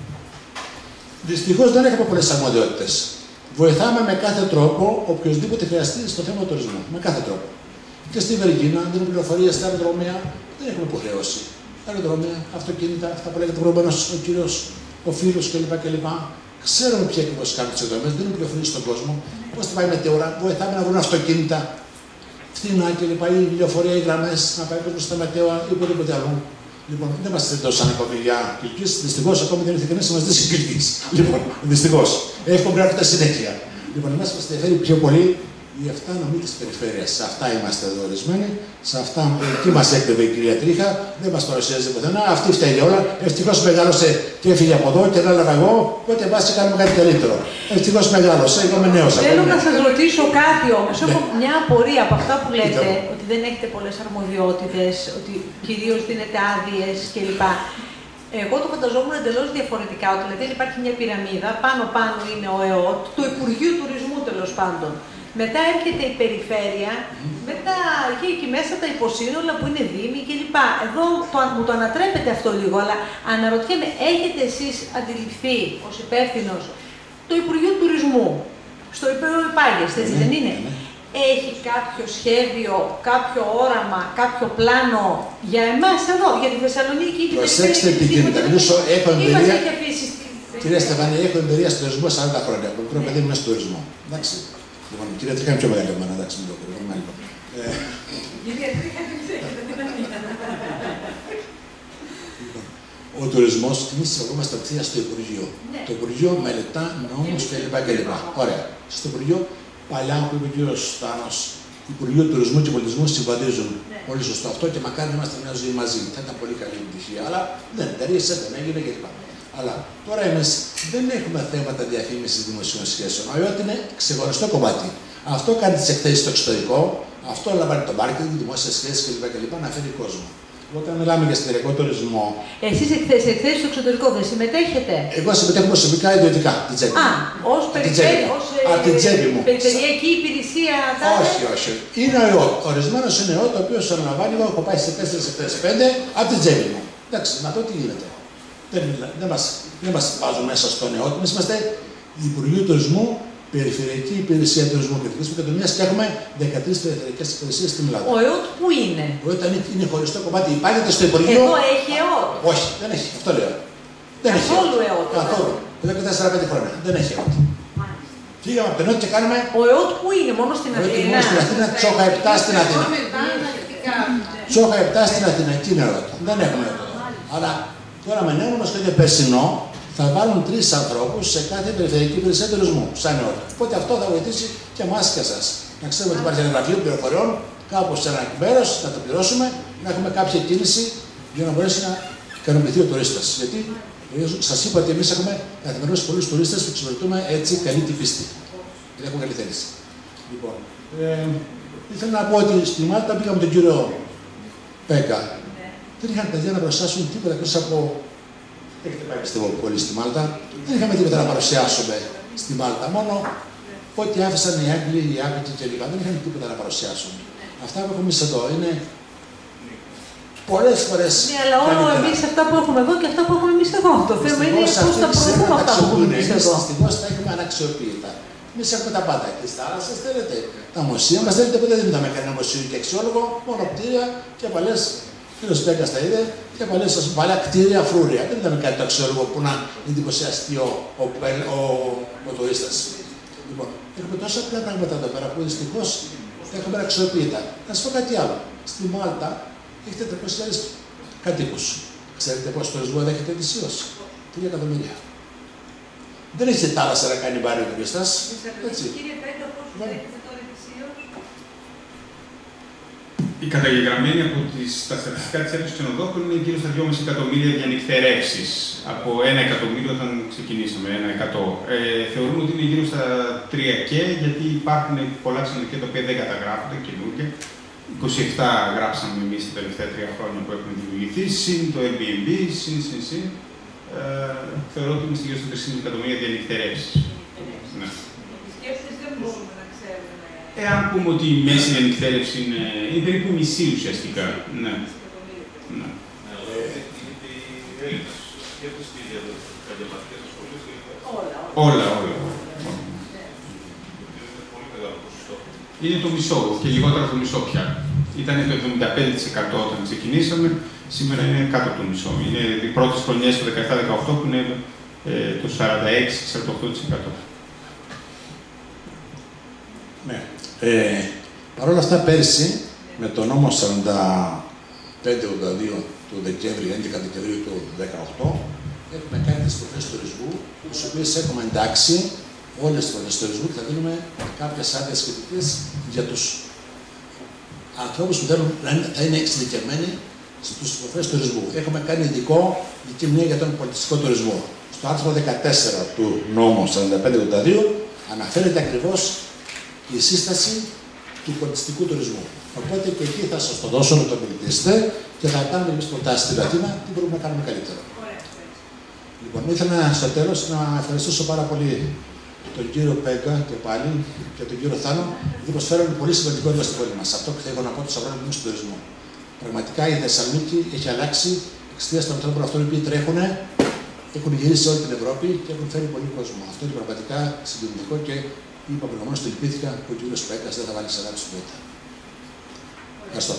Speaker 10: Δυστυχώς δεν έχουμε πολλές αρμοδιότητες. Βοηθάμε με κάθε τρόπο οποιοδήποτε χρειαστεί στο θέμα του τουρισμού. Με κάθε τρόπο. Και στη Βεργίνα δίνουμε πληροφορίες στα αεροδρόμια, δεν έχουμε υποχρέωση. Αεροδρόμια, αυτοκίνητα, αυτά που λέγεται προηγουμένως ο κύριος, ο φίλος κλπ. κλπ. Ξέρουμε ποιοι ακριβώς κάνουν τις εκδρομές, δίνουμε πληροφορίες στον κόσμο. Πώς θα πάει μετέωρα, βοηθάμε να βρουν αυτοκίνητα, φθηνά κλπ. Ή λεωφορεία ή γραμμές, να πάει κόσμο στα μετέωρα ή οπουδήποτε αλλού. Λοιπόν, δεν μας δώσαν ακόμη για Κιλκής. Δυστυχώς ακόμη δεν ήρθε κανείς να μας δώσει Κιλκής. Λοιπόν, δυστυχώς. Εύχομαι γράφεται συνέχεια. Λοιπόν, εμάς μας ενδιαφέρει πιο πολύ οι εφτά νομοί της περιφέρειας. Σε αυτά είμαστε εδώ ορισμένοι. Σε αυτά εκεί μας έκτεβε η κυρία Τρίχα. Δεν μας παρουσιάζει πουθενά. Αυτή φταίει όλα. Ευτυχώς μεγάλωσε και έφυγε από εδώ και δεν έλαβα εγώ. Οπότε μπας και κάνουμε κάτι καλύτερο. Ευτυχώς μεγάλωσε. Εγώ είμαι νέος.
Speaker 1: Θέλω να σας ρωτήσω κάτι όμως. Έχω μια απορία από αυτά που λέτε, ότι δεν έχετε πολλές αρμοδιότητες, ότι κυρίως δίνετε άδειες κλπ. Εγώ το φανταζόμουν εντελώς διαφορετικά. Ότι δηλαδή υπάρχει μια πυραμίδα, πάνω-πάνω είναι ο ΕΟΤ, του Υπουργείου Τουρισμού τέλος πάντων. Μετά έρχεται η περιφέρεια, μετά εκεί, εκεί μέσα τα υποσύνολα που είναι δήμοι κλπ. Εδώ το, μου το ανατρέπετε αυτό λίγο, αλλά αναρωτιέμαι, έχετε εσείς αντιληφθεί ως υπεύθυνος το Υπουργείο Τουρισμού, στο οποίο υπάγεστε, έτσι δεν είναι? Έχει κάποιο σχέδιο, κάποιο όραμα, κάποιο πλάνο για εμάς εδώ, για τη Θεσσαλονίκη?
Speaker 10: Προσέξτε τι γίνεται. Έχω εμπειρία. Κυρία Στεφανή, έχω εμπειρία στο τουρισμό σαράντα χρόνια. Το μικρό παιδί μου είναι στο τουρισμό. Εντάξει. Λοιπόν, η κυρία Τρίχα είναι πιο μεγάλη από μένα, εντάξει, μην το κορυφαίμα λοιπόν.
Speaker 1: Κυρία Τρίχα δεν ξέρει, δεν την
Speaker 10: ο τουρισμός, εμείς εισαγόμαστε απευθείας στο Υπουργείο. Ναι. Το Υπουργείο μελετά νόμους κλπ. κλπ. Ωραία. Στο Υπουργείο, παλιά που είπε ο κύριος Στάνος, Υπουργείο Τουρισμού και Πολιτισμού συμβαδίζουν. Ναι. Πολύ σωστό αυτό και μακάρι να είμαστε μια ζωή μαζί. Θα ήταν πολύ καλή επιτυχία, αλλά δεν εταιρείε, δεν έγινε κλπ. Αλλά τώρα εμείς δεν έχουμε θέματα διαφήμισης δημοσίων σχέσεων. Ο ΕΟΤ είναι ξεχωριστό κομμάτι. Αυτό κάνει τις εκθέσεις στο εξωτερικό, αυτό λαμβάνει το marketing, δημόσιες σχέσεις κλπ. Να φέρει κόσμο. Όταν μιλάμε για εσωτερικό τουρισμό.
Speaker 1: Εσείς εκθέσεις εκθέσεις στο εξωτερικό δεν συμμετέχετε?
Speaker 10: Εγώ συμμετέχω προσωπικά ιδιωτικά. Την τσέπη.
Speaker 1: Α, ως περιφερειακή υπηρεσία.
Speaker 10: Όχι, όχι. Είναι ο ΕΟΤ. Ορισμένος είναι ο ΕΟΤ, ο οποίος αναλαμβάνει, εγώ έχω πάει σε τέσσερις εκθέσεις πέντε από την τσέπη μου. Εντάξει, να δω τι γίνεται. Δεν, δεν, μας, δεν μας βάζουν μέσα στον ΕΟΤ. Εμείς είμαστε Υπουργείο Τουρισμού, Περιφερειακή Υπηρεσία Τουρισμού και Εθνικής Πρωτοβουλίας και έχουμε δεκατρείς περιφερειακές υπηρεσίες στην Ελλάδα.
Speaker 1: Ο ΕΟΤ πού είναι?
Speaker 10: Ο ΕΟΤ είναι χωριστό κομμάτι. Υπάρχεται στο Υπουργείο.
Speaker 1: Εδώ έχει ΕΟΤ?
Speaker 10: Όχι, δεν έχει. Αυτό λέω. Δεν έχει
Speaker 1: καθόλου ΕΟΤ.
Speaker 10: Καθόλου. Εδώ και τέσσερα πέντε χρόνια. Δεν έχει ΕΟΤ. Φύγαμε από τον ΕΟΤ και κάνουμε.
Speaker 1: Ο ΕΟΤ πού είναι? Μόνο στην Αθήνα?
Speaker 10: Μόνο στην Αθήνα, Τσόχα επτά στην Αθήνα. Τσόχα επτά στην Αθήνα. Εκεί είναι ΕΟΤ. Δεν έχουμε ΕΟΤ. Αλλά τώρα με νέο νομοσχέδιο περσινό θα βάλουν τρεις ανθρώπους σε κάθε περιφερειακή υπηρεσία τουρισμού, σαν ΕΟΤ. Οπότε αυτό θα βοηθήσει και εμάς και εσάς. Να ξέρουμε ότι υπάρχει ένα γραφείο πληροφοριών, κάπου σε ένα μέρος, να το πληρώσουμε, να έχουμε κάποια κίνηση για να μπορέσει να ικανοποιηθεί ο τουρίστας. Γιατί σας είπα ότι εμείς έχουμε καθημερινώς πολλούς τουρίστες που εξυπηρετούμε έτσι καλή την πίστη. Δεν έχουμε καλή θέληση. Λοιπόν, ε, ήθελα να πω ότι στη Μάλτα πήγαμε τον κύριο Πέκα. Δεν είχαν παιδιά να προσθέσουν τίποτα εκτός από. Έχετε πάει πιστεύω πολύ στη Μάλτα. Δεν είχαμε τίποτα να παρουσιάσουμε στη Μάλτα. Μόνο ό,τι άφησαν οι Άγγλοι, οι Άγγλοι κλπ. Δεν είχαν τίποτα να παρουσιάσουν. Αυτά που έχουμε εμείς εδώ είναι πολλές φορές.
Speaker 1: Ναι, αλλά όλο εμείς αυτά που έχουμε εδώ και αυτά που έχουμε εμείς εδώ. Το θέμα είναι πώς θα προωθούμε αυτά που έχουμε εμείς εδώ.
Speaker 10: Δυστυχώς τα έχουμε αναξιοποιητά. Εμείς έχουμε τα πάντα. Τις θάλασσες θέλετε, τα μουσεία μας θέλετε, ποτέ δεν είδαμε κανένα μουσείο και αξιόλογο, μόνο κτίρια και παλιές. Ο κ. Πέκας τα είδε και παλιά κτίρια φρούρια. Δεν είδαμε κάτι το αξιόλογο που να εντυπωσιαστεί ο, ο, ο, ο τουρίστας. Λοιπόν, έχουμε τόσα απλά πράγματα εδώ πέρα που δυστυχώς έχουμε αξιοποιητά. Να σας πω κάτι άλλο. Στη Μάλτα έχετε τριακόσιες χιλιάδες κατοίκους. Ξέρετε πόσο τουρισμό δέχεται ετησίως? Τρία εκατομμύρια. Δεν έχει θάλασσα να κάνει μπάνιο ο τουρίστας.
Speaker 1: Κύριε Πέκα, πόσο δέχεται τώρα ετησίως?
Speaker 3: Οι καταγεγραμμένοι από τις, τα στατιστικά της Ένωσης Ξενοδόχων είναι γύρω στα δυόμισι εκατομμύρια διανυκτερεύσεις. Από ένα εκατομμύριο όταν ξεκινήσαμε, ένα εκατό. Ε, θεωρούμε ότι είναι γύρω στα τρία και, γιατί υπάρχουν πολλά ξενοδοχεία τα οποία δεν καταγράφονται, καινούργια. είκοσι επτά γράψαμε εμείς τα τελευταία τρία χρόνια που έχουμε δημιουργηθεί, συν το Airbnb, συν, συν, συν. Ε, θεωρώ ότι είμαστε γύρω στα τρία κόμμα πέντε εκατομμύρια διανυκτερεύσεις. Ναι. Εάν πούμε ότι η μέση διανυκτερεύση είναι, είναι περίπου μισή ουσιαστικά. Ναι. Ναι. Όλα, όλα. Είναι το μισό και λιγότερο από το μισό πια. Ήταν το εβδομήντα πέντε τοις εκατό όταν ξεκινήσαμε, σήμερα είναι κάτω από το μισό. Είναι οι πρώτες χρονιές το δεκαεπτά δεκαοκτώ που είναι ε, το σαράντα έξι με σαράντα οκτώ τοις εκατό.
Speaker 10: Ναι. Ε, Παρ' όλα αυτά, πέρσι, με το νόμο σαράντα πέντε ογδόντα δύο του Δεκέμβρη, έντεκα Δεκεμβρίου του δύο χιλιάδες δεκαοκτώ, έχουμε κάνει τις προφές τουρισμού, τις οποίες έχουμε εντάξει όλες τις προφές τουρισμού και θα δίνουμε κάποιες άδειες σχετικές για τους ανθρώπους που θέλουν να είναι, θα είναι εξειδικευμένοι στους προφές τουρισμού. Έχουμε κάνει ειδικό, ειδική μνήμα για τον πολιτιστικό τουρισμό. Στο άρθρο δεκατέσσερα του νόμου σαράντα πέντε ογδόντα δύο αναφέρεται ακριβώς η σύσταση του πολιτιστικού τουρισμού. Οπότε και εκεί θα σας το δώσω να το μελετήσετε και θα κάνουμε εμείς προτάσεις στην Αθήνα τι μπορούμε να κάνουμε καλύτερο. Λοιπόν, ήθελα στο τέλος να ευχαριστήσω πάρα πολύ τον κύριο Πέγκα και πάλι και τον κύριο Θάνο, γιατί προσφέρουν πολύ σημαντικό έργο στην πόλη μας. Αυτό που θα ήθελα να πω του αγώνες μου στον τουρισμό. Πραγματικά η Θεσσαλονίκη έχει αλλάξει εξαιτίας των ανθρώπων αυτών που τρέχουν, έχουν γυρίσει σε όλη την Ευρώπη και έχουν φέρει πολύ κόσμο. Αυτό είναι πραγματικά συγκινητικό και είπα προηγουμένως, το λυπήθηκα που ο κύριος Πέγκας δεν θα βάλει σαράντα στην πέτα. Ευχαριστώ.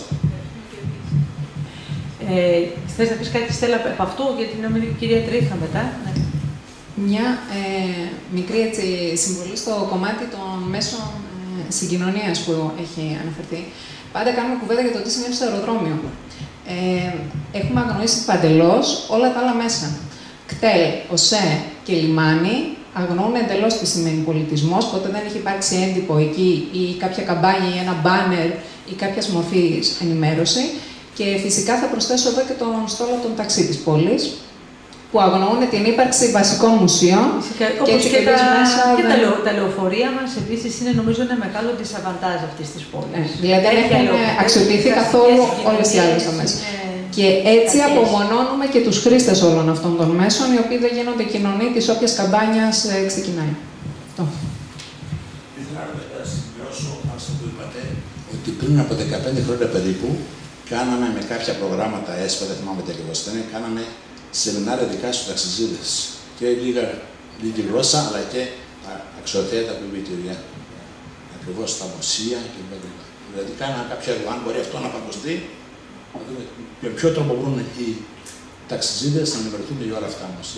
Speaker 1: Ε, θες να πεις κάτι, Στέλλα, από αυτό, γιατί να μην η κυρία Τρίχα μετά. Ναι.
Speaker 9: Μια ε, μικρή έτσι, συμβολή στο κομμάτι των μέσων ε, συγκοινωνίας που έχει αναφερθεί. Πάντα κάνουμε κουβέντα για το τι συνέβη στο αεροδρόμιο. Ε, έχουμε αγνοήσει παντελώς όλα τα άλλα μέσα. ΚΤΕΛ, ΟΣΕ και λιμάνι αγνοούν εντελώς τι σημαίνει πολιτισμός, ποτέ δεν έχει υπάρξει έντυπο εκεί ή κάποια καμπάνια ή ένα μπάνερ ή κάποια μορφή ενημέρωση. Και φυσικά θα προσθέσω εδώ και τον στόλο των ταξί της πόλης, που αγνοούν την ύπαρξη βασικών μουσείων.
Speaker 1: Φυσικά, και, όπως και, τα, μέσα, και δεν... τα, λεω, τα λεωφορεία μας επίσης είναι νομίζω ένα μεγάλο δισαβαντάζ αυτής της πόλης.
Speaker 9: Ε, δηλαδή δεν έχουν αξιοποιηθεί καθόλου όλες οι άλλες δομές. Και έτσι απομονώνουμε και τους χρήστες όλων αυτών των μέσων, οι οποίοι δεν γίνονται κοινωνοί της όποιας καμπάνιας ε, ξεκινάει. Αυτό.
Speaker 10: Ήθελα να συμπληρώσω, αν σας το είπατε, ότι πριν από δεκαπέντε χρόνια περίπου, κάναμε με κάποια προγράμματα ΕΣΠΑ, δεν θυμάμαι τι ακριβώς ήταν, κάναμε σεμινάρια δικά στους ταξιζίδες. Και λίγα, λίγη γλώσσα, αλλά και αξιοθέατα βιβλιοτήρια. Ακριβώς στα μουσεία κλπ. Δηλαδή, κάναμε κάποιο έργο. Αν μπορεί αυτό να παγκοσμιοποιηθεί, να δούμε με ποιο τρόπο μπορούν οι ταξιζίδες να ενημερωθούν για όλα αυτά μας.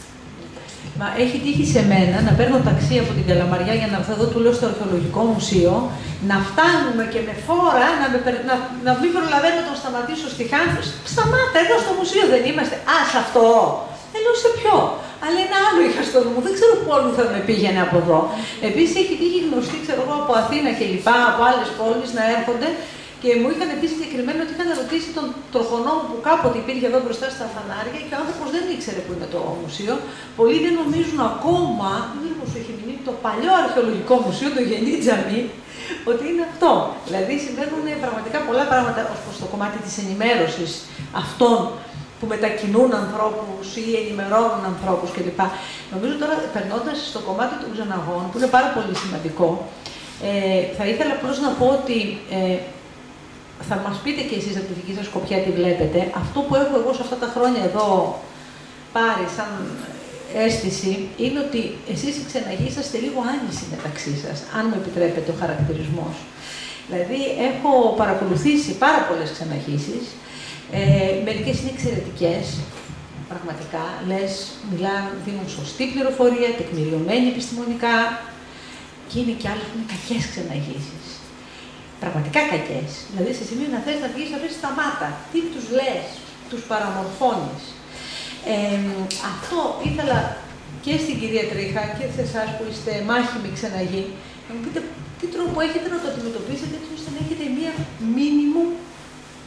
Speaker 1: Μα έχει τύχει σε μένα να παίρνω ταξί από την Καλαμαριά για να έρθω εδώ, του λέω στο Αρχαιολογικό Μουσείο, να φτάνουμε και με φόρα να, με, να, να μην προλαβαίνω να τον σταματήσω στη Χάνθ. Σταμάτα, εδώ στο μουσείο δεν είμαστε. Α, σε αυτό. Δεν λέω σε ποιο. Αλλά ένα άλλο είχα στο νου μου. Δεν ξέρω πού θα με πήγαινε από εδώ. Επίσης έχει τύχει γνωστοί, ξέρω εγώ, από Αθήνα και λοιπά, από άλλες πόλεις να έρχονται. Και μου είχαν πει συγκεκριμένα ότι είχαν ρωτήσει τον τροχονόμο που κάποτε υπήρχε εδώ μπροστά στα φανάρια και ο άνθρωπος δεν ήξερε που είναι το μουσείο. Πολλοί δεν νομίζουν ακόμα, μήπως έχει μείνει το παλιό αρχαιολογικό μουσείο, το Γενή Τζαμί, ότι είναι αυτό. Δηλαδή συμβαίνουν πραγματικά πολλά πράγματα ως προς το κομμάτι της ενημέρωσης αυτών που μετακινούν ανθρώπους ή ενημερώνουν ανθρώπους κλπ. Νομίζω τώρα, περνώντας στο κομμάτι των ξεναγών, που είναι πάρα πολύ σημαντικό, ε, θα ήθελα απλώς να πω ότι ε, θα μας πείτε και εσείς από τη δική σας σκοπιά τι βλέπετε. Αυτό που έχω εγώ σε αυτά τα χρόνια εδώ πάρει σαν αίσθηση είναι ότι εσείς οι ξεναγοί είσαστε λίγο άνηση μεταξύ σας, αν μου επιτρέπετε ο χαρακτηρισμός. Δηλαδή, έχω παρακολουθήσει πάρα πολλές ξεναγήσεις. Ε, μερικές είναι εξαιρετικές, πραγματικά. Λες, μιλάνε, δίνουν σωστή πληροφορία, τεκμηριωμένη επιστημονικά. Και είναι και άλλες που είναι κακές ξεναγήσεις. Πραγματικά κακές. Δηλαδή, σε σημείο να θες να βγεις, να βρεις σταμάτα. Τι τους λες, τους παραμορφώνεις. Ε, αυτό ήθελα και στην κυρία Τρίχα και σε εσάς που είστε μάχημοι ξεναγοί, να μου πείτε τι τρόπο έχετε να το αντιμετωπίσετε έτσι ώστε να έχετε μία μίνιμουμ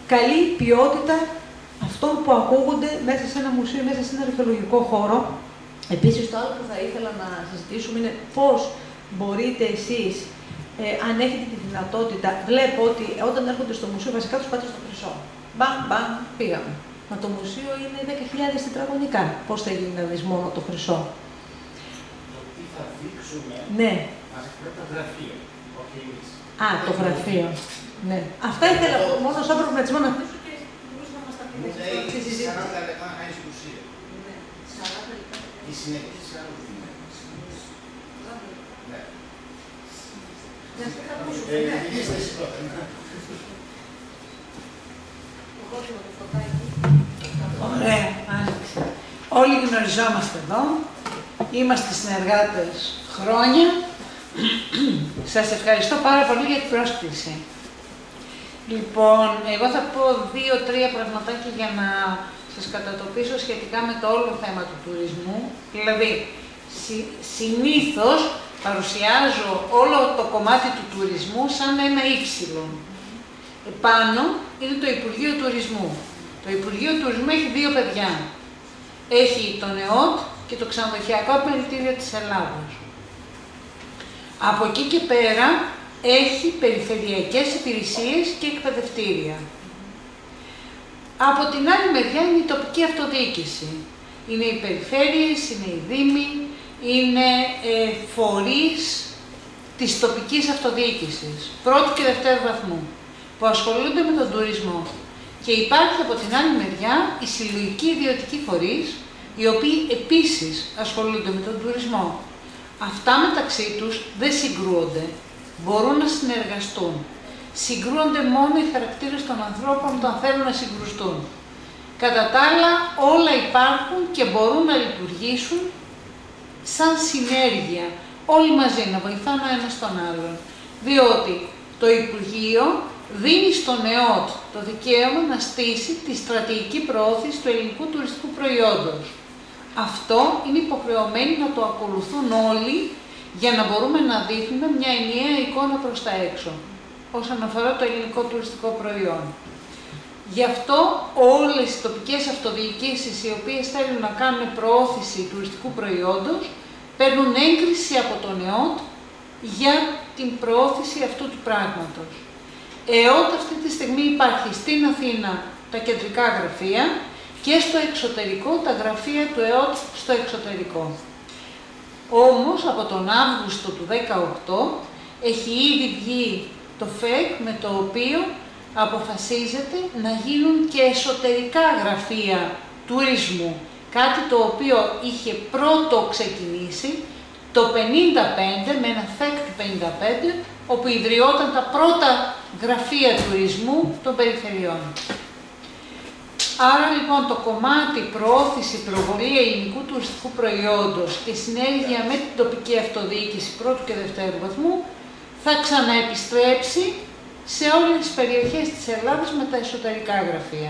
Speaker 1: καλή ποιότητα αυτών που ακούγονται μέσα σε ένα μουσείο, μέσα σε ένα αρχαιολογικό χώρο. Επίσης, το άλλο που θα ήθελα να συζητήσουμε είναι πώς μπορείτε εσείς, ε, αν έχετε τη δυνατότητα, βλέπω ότι όταν έρχονται στο μουσείο, βασικά τους πάτε στο χρυσό. Μπαμ, μπαμ, πήγαμε. Μα το μουσείο είναι δέκα χιλιάδες τετραγωνικά. Πώς θα γίνει να δεις μόνο το χρυσό?
Speaker 11: Το τι θα δείξουμε,
Speaker 1: ναι.
Speaker 11: μας εκπρέπει το γραφείο, όχι εμείς.
Speaker 1: Α, το γραφείο. Ναι. Αυτά ήθελα μόνο σαν προβληματισμό να αφήσω και μπορείς να μας τα πείτε.
Speaker 11: σαράντα λεπτά να κάνεις μουσείο. Η συνεχή σαράντα λεπτά.
Speaker 12: Ωραία, άνοιξε. Όλοι γνωριζόμαστε εδώ. Είμαστε συνεργάτες χρόνια. Σας ευχαριστώ πάρα πολύ για την πρόσκληση. Λοιπόν, εγώ θα πω δύο-τρία πραγματάκια για να σας κατατοπίσω σχετικά με το όλο θέμα του τουρισμού. Δηλαδή, συ, συνήθως παρουσιάζω όλο το κομμάτι του τουρισμού σαν ένα ύψιλον. Επάνω είναι το Υπουργείο Τουρισμού. Το Υπουργείο Τουρισμού έχει δύο παιδιά. Έχει τον ΕΟΤ και το Ξενοδοχειακό Επιμελητήριο της Ελλάδας. Από εκεί και πέρα έχει περιφερειακές υπηρεσίες και εκπαιδευτήρια. Από την άλλη μεριά είναι η τοπική αυτοδιοίκηση. Είναι οι περιφέρειες, είναι οι δήμοι, είναι ε, φορείς της τοπικής αυτοδιοίκησης, πρώτου και δευτέρου βαθμού, που ασχολούνται με τον τουρισμό. Και υπάρχει από την άλλη μεριά οι συλλογικοί ιδιωτικοί φορείς, οι οποίοι επίσης ασχολούνται με τον τουρισμό. Αυτά μεταξύ τους δεν συγκρούονται, μπορούν να συνεργαστούν. Συγκρούονται μόνο οι χαρακτήρες των ανθρώπων όταν θέλουν να συγκρουστούν. Κατά τα άλλα, όλα υπάρχουν και μπορούν να λειτουργήσουν σαν συνέργεια, όλοι μαζί να βοηθάνε ο ένας τον άλλον. Διότι το Υπουργείο δίνει στον ΕΟΤ το δικαίωμα να στήσει τη στρατηγική προώθηση του ελληνικού τουριστικού προϊόντος. Αυτό είναι υποχρεωμένοι να το ακολουθούν όλοι για να μπορούμε να δείχνουμε μια ενιαία εικόνα προς τα έξω όσον αφορά το ελληνικό τουριστικό προϊόν. Γι' αυτό όλες οι τοπικές αυτοδιοικήσεις οι οποίες θέλουν να κάνουν προώθηση τουριστικού προϊόντος παίρνουν έγκριση από τον ΕΟΤ για την προώθηση αυτού του πράγματος. ΕΟΤ αυτή τη στιγμή υπάρχει στην Αθήνα τα κεντρικά γραφεία και στο εξωτερικό τα γραφεία του ΕΟΤ στο εξωτερικό. Όμως από τον Αύγουστο του δύο χιλιάδες δεκαοκτώ έχει ήδη βγει το ΦΕΚ με το οποίο αποφασίζεται να γίνουν και εσωτερικά γραφεία τουρισμού, κάτι το οποίο είχε πρώτο ξεκινήσει το πενήντα πέντε με ένα ΦΕΚ του πενήντα πέντε, όπου ιδρυόταν τα πρώτα γραφεία τουρισμού των περιφερειών. Άρα λοιπόν το κομμάτι προώθηση, προβολή ελληνικού τουριστικού προϊόντος και συνέργεια με την τοπική αυτοδιοίκηση πρώτου και δευτέρου βαθμού θα ξαναεπιστρέψει σε όλες τις περιοχές της Ελλάδας με τα εσωτερικά γραφεία.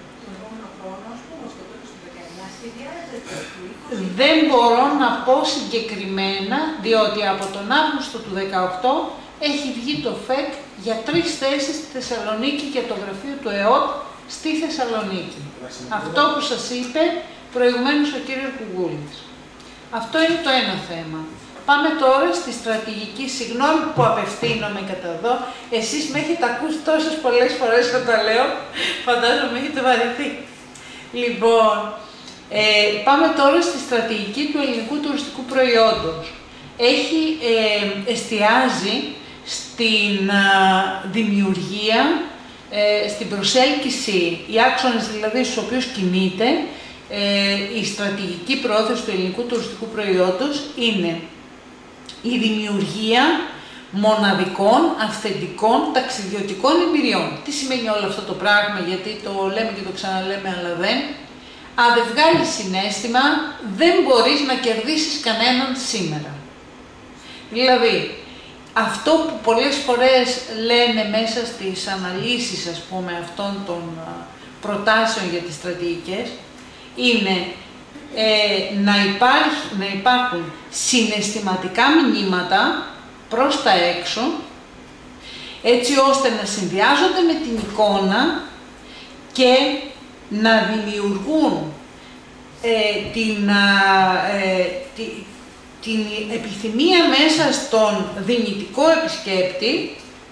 Speaker 12: Δεν μπορώ να πω συγκεκριμένα, διότι από τον Αύγουστο του δύο χιλιάδες δεκαοκτώ έχει βγει το ΦΕΚ για τρεις θέσεις στη Θεσσαλονίκη για το γραφείο του ΕΟΤ στη Θεσσαλονίκη. Αυτό που σας είπε προηγουμένως ο κύριος Κουγούλης. Αυτό είναι το ένα θέμα. Πάμε τώρα στη στρατηγική, συγγνώμη που απευθύνομαι κατά εδώ, εσείς με έχετε ακούσει τόσες πολλές φορές όταν τα λέω, φαντάζομαι έχετε βαρεθεί. Λοιπόν, ε, πάμε τώρα στη στρατηγική του ελληνικού τουριστικού προϊόντος. Έχει, ε, εστιάζει στην α, δημιουργία, ε, στην προσέλκυση, οι άξονες δηλαδή στους οποίους κινείται, ε, η στρατηγική προώθηση του ελληνικού τουριστικού προϊόντος είναι η δημιουργία μοναδικών, αυθεντικών, ταξιδιωτικών εμπειριών. Τι σημαίνει όλο αυτό το πράγμα, γιατί το λέμε και το ξαναλέμε, αλλά δεν. Αν δεν βγάλεις συναίσθημα, δεν μπορείς να κερδίσεις κανέναν σήμερα. Δηλαδή, αυτό που πολλές φορές λένε μέσα στις αναλύσεις, ας πούμε, αυτών των προτάσεων για τις στρατηγικές, είναι Ε, να, υπάρχει, να υπάρχουν συναισθηματικά μηνύματα προς τα έξω, έτσι ώστε να συνδυάζονται με την εικόνα και να δημιουργούν ε, την, ε, τη, την επιθυμία μέσα στον δυνητικό επισκέπτη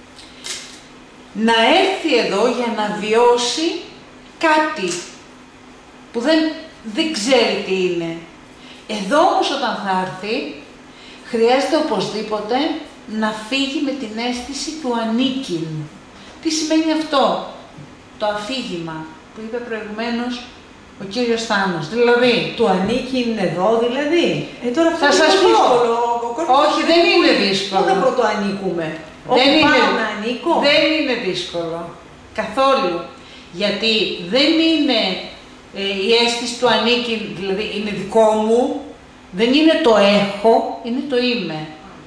Speaker 12: να έρθει εδώ για να βιώσει κάτι που δεν, δεν ξέρει τι είναι. Εδώ όμως όταν θα έρθει, χρειάζεται οπωσδήποτε να φύγει με την αίσθηση του ανήκειν. Τι σημαίνει αυτό, το αφήγημα που είπε προηγουμένως ο κύριος Θάνος, δηλαδή...
Speaker 1: Του ανήκειν εδώ δηλαδή. Ε, τώρα
Speaker 12: θα σας πω.
Speaker 1: Δύσκολο.
Speaker 12: Όχι, δεν είναι δύσκολο.
Speaker 1: Πού να πρωτοανήκουμε.
Speaker 12: Δεν
Speaker 1: Όπου
Speaker 12: είναι,
Speaker 1: πάω να ανήκω.
Speaker 12: Δεν είναι δύσκολο. Καθόλου. Γιατί δεν είναι ε, η αίσθηση του ανήκειν, δηλαδή είναι δικό μου, δεν είναι το έχω, είναι το είμαι.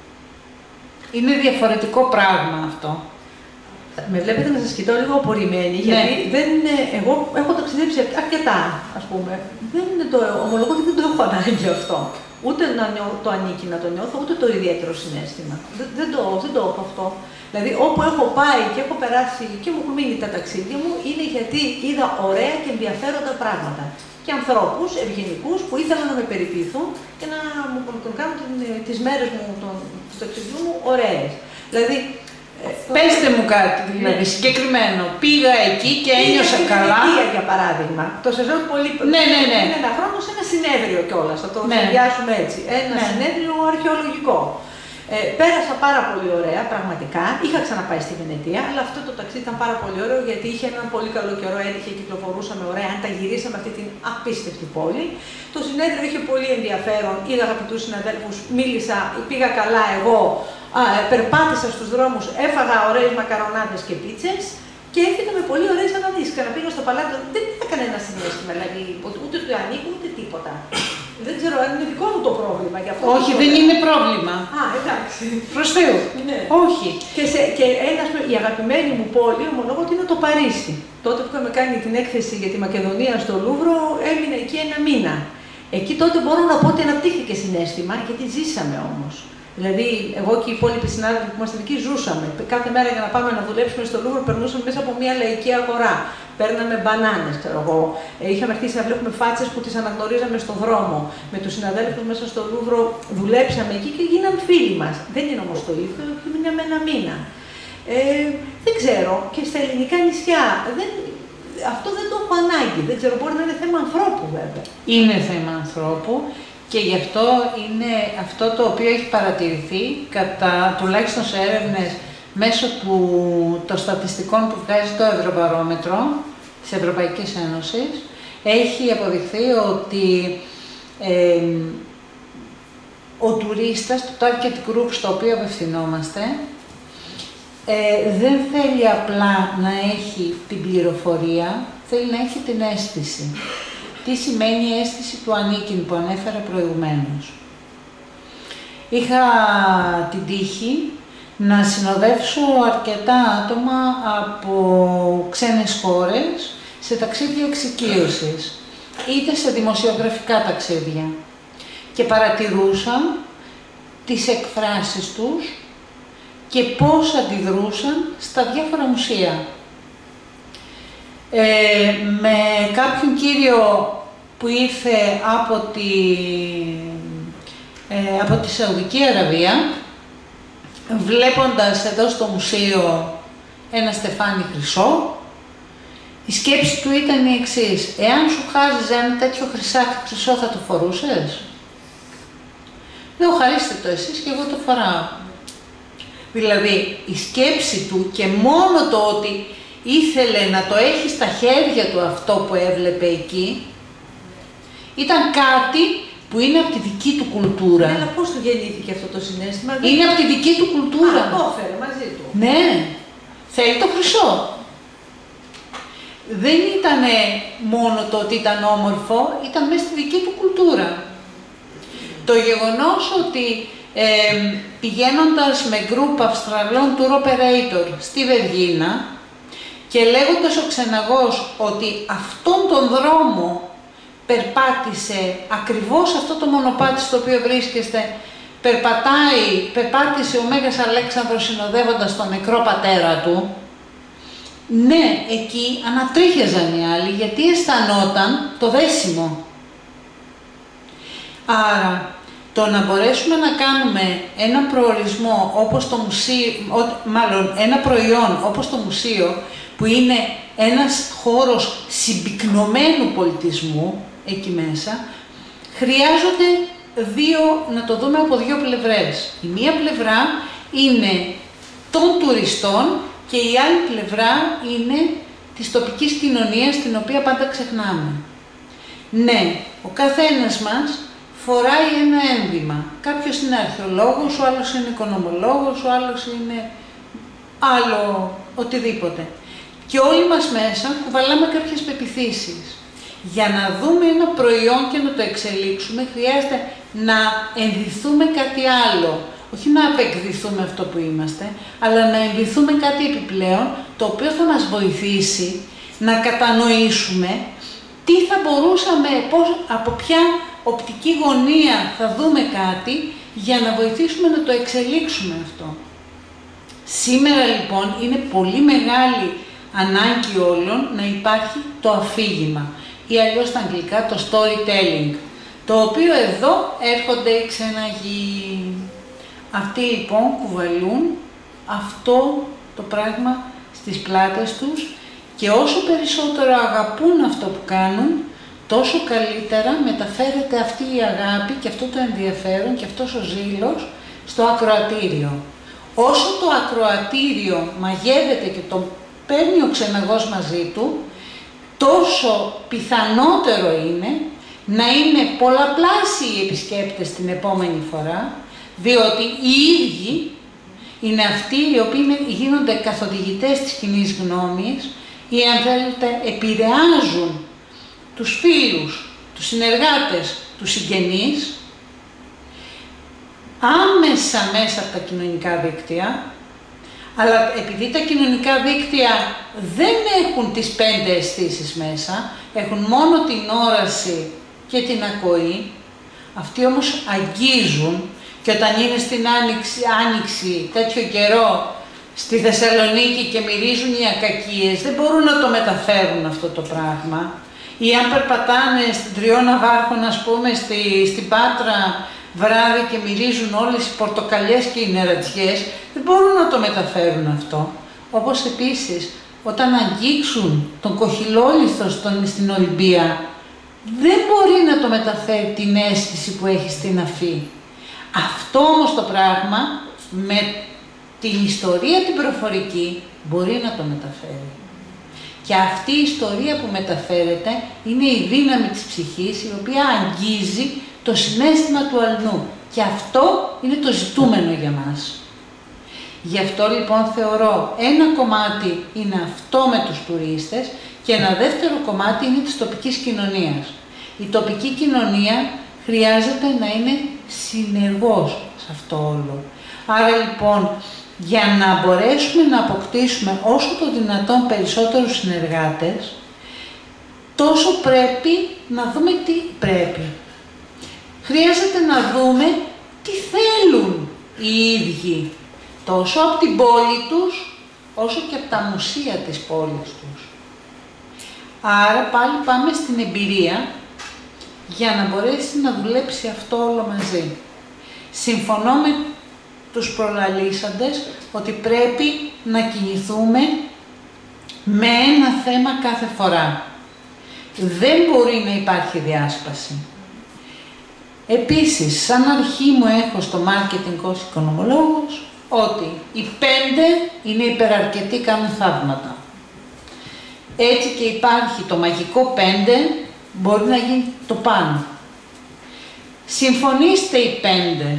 Speaker 12: Είναι διαφορετικό πράγμα αυτό.
Speaker 1: Με βλέπετε να σας κοιτώ λίγο απορριμμένη, γιατί
Speaker 12: ναι.
Speaker 1: δεν είναι, εγώ έχω ταξιδέψει αρκετά, ας πούμε. Δεν είναι το, ομολογώ ότι δεν το έχω ανάγκη αυτό. Ούτε να νιώ, το ανήκει να το νιώθω, ούτε το ιδιαίτερο συναίσθημα. Δεν, δεν, το, δεν το έχω αυτό. Δηλαδή, όπου έχω πάει και έχω περάσει και μου έχουν μείνει τα ταξίδια μου, είναι γιατί είδα ωραία και ενδιαφέροντα πράγματα. Και ανθρώπους ευγενικούς που ήθελαν να με περιποιηθούν και να μου τον κάνουν τις μέρες μου, τον, του ταξιδιού μου, ωραίες. Δηλαδή,
Speaker 12: πέστε μου κάτι, δηλαδή, ναι. συγκεκριμένο. Πήγα εκεί και ένιωσα
Speaker 1: πήγα
Speaker 12: καλά.
Speaker 1: Πήγα, για παράδειγμα. Το σεζόν πολύ.
Speaker 12: Ναι, ναι, ναι.
Speaker 1: Είναι ένα χρόνο σε ένα συνέδριο κιόλας. Θα το
Speaker 12: ναι.
Speaker 1: συνδυάσουμε έτσι. Ένα
Speaker 12: ναι.
Speaker 1: συνέδριο αρχαιολογικό. Ε, πέρασα πάρα πολύ ωραία, πραγματικά. Είχα ξαναπάει στη Βενετία, αλλά αυτό το ταξίδι ήταν πάρα πολύ ωραίο γιατί είχε έναν πολύ καλό καιρό, έτυχε, κυκλοφορούσαμε ωραία. Αν τα γυρίσαμε αυτή την απίστευτη πόλη. Το συνέδριο είχε πολύ ενδιαφέρον. Είδα αγαπητούς συναδέλφους, μίλησα, πήγα καλά εγώ. Α, περπάτησα στους δρόμους, έφαγα ωραίες μακαρονάδες και πίτσες και έφυγα με πολύ ωραίες αναδύσεις. Ξαναπήγα στο παλάτι, δεν είχα κανένα συνέστημα, δηλαδή ούτε του ανήκω ούτε τίποτα. Δεν ξέρω αν είναι δικό μου το πρόβλημα. Γι αυτό
Speaker 12: όχι, δεν είναι πρόβλημα.
Speaker 1: Α, εντάξει.
Speaker 12: Προς Θεού.
Speaker 1: Ναι.
Speaker 12: Όχι.
Speaker 1: Και, σε, και ένας, η αγαπημένη μου πόλη, ομολόγω ότι είναι το Παρίσι. Τότε που είχαμε κάνει την έκθεση για τη Μακεδονία στο Λούβρο, έμεινα εκεί ένα μήνα. Εκεί τότε μπορώ να πω ότι αναπτύχθηκε συναίσθημα, γιατί ζήσαμε όμως. Δηλαδή, εγώ και οι υπόλοιποι συνάδελφοι που ήμασταν εκεί ζούσαμε. Κάθε μέρα για να πάμε να δουλέψουμε στο Λούβρο, περνούσαμε μέσα από μια λαϊκή αγορά. Παίρναμε μπανάνες, ξέρω εγώ. Είχαμε αρχίσει να βλέπουμε φάτσες που τις αναγνωρίζαμε στον δρόμο. Με τους συναδέλφους μέσα στο Λούβρο δουλέψαμε εκεί και γίναν φίλοι μας. Δεν είναι όμως το ίδιο, μήνα με ένα μήνα. Ε, δεν ξέρω, και στα ελληνικά νησιά. Δεν, αυτό δεν το έχω ανάγκη. Δεν ξέρω, μπορεί να είναι θέμα ανθρώπου βέβαια.
Speaker 12: Είναι θέμα ανθρώπου. Και γι' αυτό είναι αυτό το οποίο έχει παρατηρηθεί, κατά, τουλάχιστον σε έρευνες μέσω του, των στατιστικών που βγάζει το Ευρωβαρόμετρο της Ευρωπαϊκής Ένωσης, έχει αποδειχθεί ότι ε, ο τουρίστας, το target group στο οποίο απευθυνόμαστε, ε, δεν θέλει απλά να έχει την πληροφορία, θέλει να έχει την αίσθηση. Τι σημαίνει η αίσθηση του ανήκειν που ανέφερα προηγουμένως. Είχα την τύχη να συνοδεύσω αρκετά άτομα από ξένες χώρες σε ταξίδια εξοικείωσης, είτε σε δημοσιογραφικά ταξίδια, και παρατηρούσαν τις εκφράσεις τους και πώς αντιδρούσαν στα διάφορα μουσεία. Ε, με κάποιον κύριο που ήρθε από τη, ε, από τη Σαουδική Αραβία, βλέποντας εδώ στο μουσείο ένα στεφάνι χρυσό, η σκέψη του ήταν η εξής: εάν σου χάριζε ένα τέτοιο χρυσάκι χρυσό, θα το φορούσες? Λέω, χαρίστε το εσείς και εγώ το φοράω. Δηλαδή, η σκέψη του και μόνο το ότι ήθελε να το έχει στα χέρια του αυτό που έβλεπε εκεί, ήταν κάτι που είναι από τη δική του κουλτούρα.
Speaker 1: Ναι, αλλά πώς του γεννήθηκε αυτό το συναίσθημα?
Speaker 12: Είναι από τη δική του κουλτούρα.
Speaker 1: Α, το έφερε μαζί του.
Speaker 12: Ναι, θέλει το χρυσό. Δεν ήταν μόνο το ότι ήταν όμορφο, ήταν μέσα στη δική του κουλτούρα. Το γεγονός ότι ε, πηγαίνοντας με γκρουπ Αυστραλών tour operator στη Βεργίνα και λέγοντας ο ξεναγός ότι αυτόν τον δρόμο περπάτησε ακριβώς αυτό το μονοπάτι στο οποίο βρίσκεστε, περπατάει, περπάτησε ο Μέγας Αλέξανδρος συνοδεύοντας τον νεκρό πατέρα του, ναι, εκεί ανατρίχιαζαν οι άλλοι, γιατί αισθανόταν το δέσιμο. Άρα, το να μπορέσουμε να κάνουμε ένα προορισμό όπως το μουσείο, μάλλον ένα προϊόν όπως το μουσείο, που είναι ένας χώρος συμπυκνωμένου πολιτισμού εκεί μέσα, χρειάζονται δύο, να το δούμε από δύο πλευρές. Η μία πλευρά είναι των τουριστών και η άλλη πλευρά είναι της τοπικής κοινωνίας, την οποία πάντα ξεχνάμε. Ναι, ο καθένας μας φοράει ένα ένδυμα. Κάποιος είναι αρχαιολόγος, ο άλλος είναι οικονομολόγος, ο άλλος είναι άλλο οτιδήποτε. Και όλοι μας μέσα κουβαλάμε κάποιες πεποιθήσεις. Για να δούμε ένα προϊόν και να το εξελίξουμε, χρειάζεται να ενδυθούμε κάτι άλλο. Όχι να απεκδηθούμε αυτό που είμαστε, αλλά να ενδυθούμε κάτι επιπλέον, το οποίο θα μας βοηθήσει να κατανοήσουμε τι θα μπορούσαμε, πώς, από ποια οπτική γωνία θα δούμε κάτι, για να βοηθήσουμε να το εξελίξουμε αυτό. Σήμερα λοιπόν είναι πολύ μεγάλη ανάγκη όλων να υπάρχει το αφήγημα, ή αλλιώς στα αγγλικά το storytelling, το οποίο εδώ έρχονται οι ξεναγοί. Αυτοί λοιπόν κουβαλούν αυτό το πράγμα στις πλάτες τους και όσο περισσότερο αγαπούν αυτό που κάνουν, τόσο καλύτερα μεταφέρεται αυτή η αγάπη και αυτό το ενδιαφέρον και αυτός ο ζήλος στο ακροατήριο. Όσο το ακροατήριο μαγεύεται και το παίρνει ο ξεναγός μαζί του, τόσο πιθανότερο είναι να είναι πολλαπλάσιοι οι επισκέπτες την επόμενη φορά, διότι οι ίδιοι είναι αυτοί οι οποίοι γίνονται καθοδηγητές της κοινής γνώμης ή, αν θέλετε, επηρεάζουν τους φίλους, τους συνεργάτες, τους συγγενείς, άμεσα μέσα από τα κοινωνικά δίκτυα, αλλά επειδή τα κοινωνικά δίκτυα δεν έχουν τις πέντε αισθήσεις μέσα, έχουν μόνο την όραση και την ακοή, αυτοί όμως αγγίζουν, και όταν είναι στην άνοιξη, άνοιξη τέτοιο καιρό στη Θεσσαλονίκη και μυρίζουν οι ακακίες, δεν μπορούν να το μεταφέρουν αυτό το πράγμα. Ή αν περπατάνε στην Τριό Ναβάρχων, ας πούμε, στη, στην Πάτρα βράδυ και μυρίζουν όλες οι πορτοκαλιές και οι νερατζιές, δεν μπορούν να το μεταφέρουν αυτό. Όπως επίσης, όταν αγγίξουν τον κοχυλόλιθο στον, στην Ολυμπία, δεν μπορεί να το μεταφέρει την αίσθηση που έχει στην αφή. Αυτό όμως το πράγμα, με την ιστορία την προφορική, μπορεί να το μεταφέρει. Και αυτή η ιστορία που μεταφέρεται είναι η δύναμη της ψυχής, η οποία αγγίζει το συναίσθημα του αλλού. Και αυτό είναι το ζητούμενο για μας. Γι' αυτό λοιπόν θεωρώ ένα κομμάτι είναι αυτό με τους τουρίστες και ένα δεύτερο κομμάτι είναι της τοπικής κοινωνίας. Η τοπική κοινωνία χρειάζεται να είναι συνεργός σε αυτό όλο. Άρα λοιπόν, για να μπορέσουμε να αποκτήσουμε όσο το δυνατόν περισσότερους συνεργάτες, τόσο πρέπει να δούμε τι πρέπει. Χρειάζεται να δούμε τι θέλουν οι ίδιοι, τόσο από την πόλη τους, όσο και από τα μουσεία της πόλης τους. Άρα πάλι πάμε στην εμπειρία, για να μπορέσει να δουλέψει αυτό όλο μαζί. Συμφωνώ με τους προλαλήσαντες ότι πρέπει να κινηθούμε με ένα θέμα κάθε φορά. Δεν μπορεί να υπάρχει διάσπαση. Επίσης, σαν αρχή μου έχω στο marketing ως οικονομολόγος, ότι οι πέντε είναι υπεραρκετοί, κάνουν θαύματα. Έτσι και υπάρχει το μαγικό πέντε, μπορεί να γίνει το πάνω. Συμφωνήστε οι πέντε.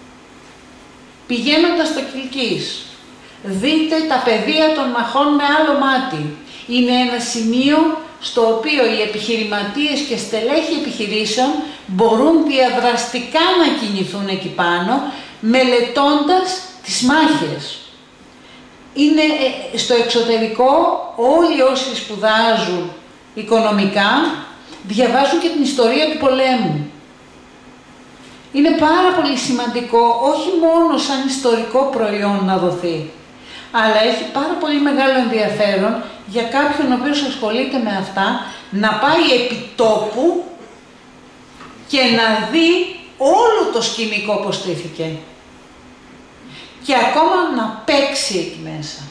Speaker 12: Πηγαίνοντας στο Κιλκής, δείτε τα πεδία των μαχών με άλλο μάτι. Είναι ένα σημείο στο οποίο οι επιχειρηματίες και στελέχοι επιχειρήσεων μπορούν διαδραστικά να κινηθούν εκεί πάνω, μελετώντας τις μάχες. Είναι στο εξωτερικό, όλοι όσοι σπουδάζουν οικονομικά, διαβάζουν και την ιστορία του πολέμου. Είναι πάρα πολύ σημαντικό, όχι μόνο σαν ιστορικό προϊόν να δοθεί, αλλά έχει πάρα πολύ μεγάλο ενδιαφέρον για κάποιον ο οποίος ασχολείται με αυτά, να πάει επί τόπου και να δει όλο το σκηνικό πώς στήθηκε. Και ακόμα να παίξει εκεί μέσα.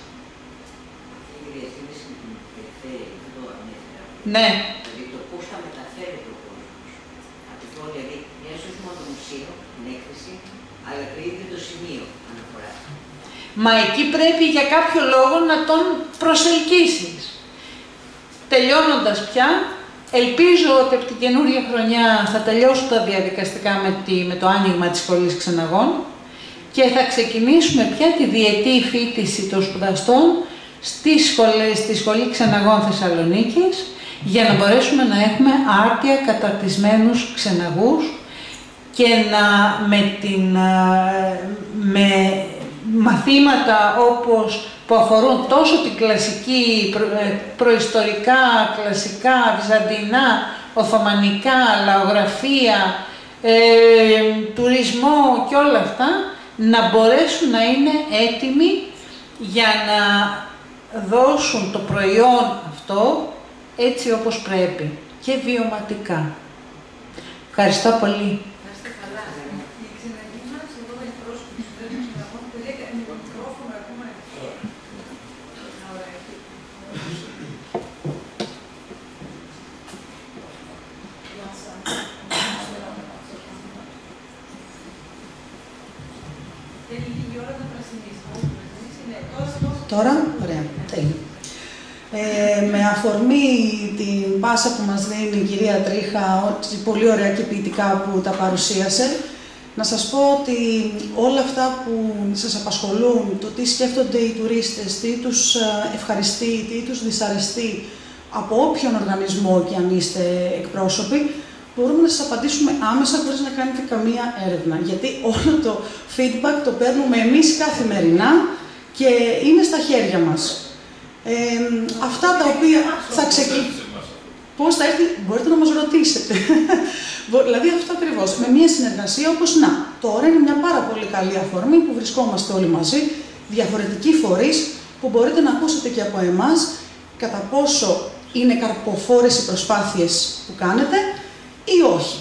Speaker 12: Ναι.
Speaker 4: Δηλαδή το πώς θα μεταφέρεται ο κόσμος. Αυτό δηλαδή, μοιάζει όχι μόνο το μουσείο, την έκθεση, αλλά το ίδιο το σημείο αναφορά.
Speaker 12: Μα εκεί πρέπει για κάποιο λόγο να τον προσελκύσεις. Τελειώνοντας πια, ελπίζω ότι από την καινούργια χρονιά θα τελειώσουν τα διαδικαστικά με, τη, με το άνοιγμα της σχολής ξεναγών και θα ξεκινήσουμε πια τη διετή φοιτηση των σπουδαστών στη σχολή, στη Σχολή Ξεναγών Θεσσαλονίκης, για να μπορέσουμε να έχουμε άρτια καταρτισμένους ξεναγούς και να με, την, με μαθήματα όπως που αφορούν τόσο την κλασική, προ, προϊστορικά, κλασικά, βυζαντινά, οθωμανικά, λαογραφία, ε, τουρισμό και όλα αυτά, να μπορέσουν να είναι έτοιμοι για να δώσουν το προϊόν αυτό έτσι όπως πρέπει και βιωματικά. Ευχαριστώ πολύ.
Speaker 5: Τώρα, ωραία, τέλει. Ε, με αφορμή την πάσα που μας δίνει η κυρία Τρίχα, πολύ ωραία και ποιητικά που τα παρουσίασε, να σας πω ότι όλα αυτά που σας απασχολούν, το τι σκέφτονται οι τουρίστες, τι τους ευχαριστεί, τι τους δυσαρεστεί, από όποιον οργανισμό και αν είστε εκπρόσωποι, μπορούμε να σας απαντήσουμε άμεσα χωρίς να κάνετε καμία έρευνα. Γιατί όλο το feedback το παίρνουμε εμείς καθημερινά και είναι στα χέρια μας. Ε, αυτά τα οποία θα ξεκινήσουν. Πώς θα έρθει, μπορείτε να μας ρωτήσετε. Δηλαδή αυτό ακριβώς. Με μια συνεργασία όπως να. Τώρα είναι μια πάρα πολύ καλή αφορμή που βρισκόμαστε όλοι μαζί, διαφορετικοί φορείς, που μπορείτε να ακούσετε και από εμάς κατά πόσο είναι καρποφόρες οι προσπάθειες που κάνετε ή όχι.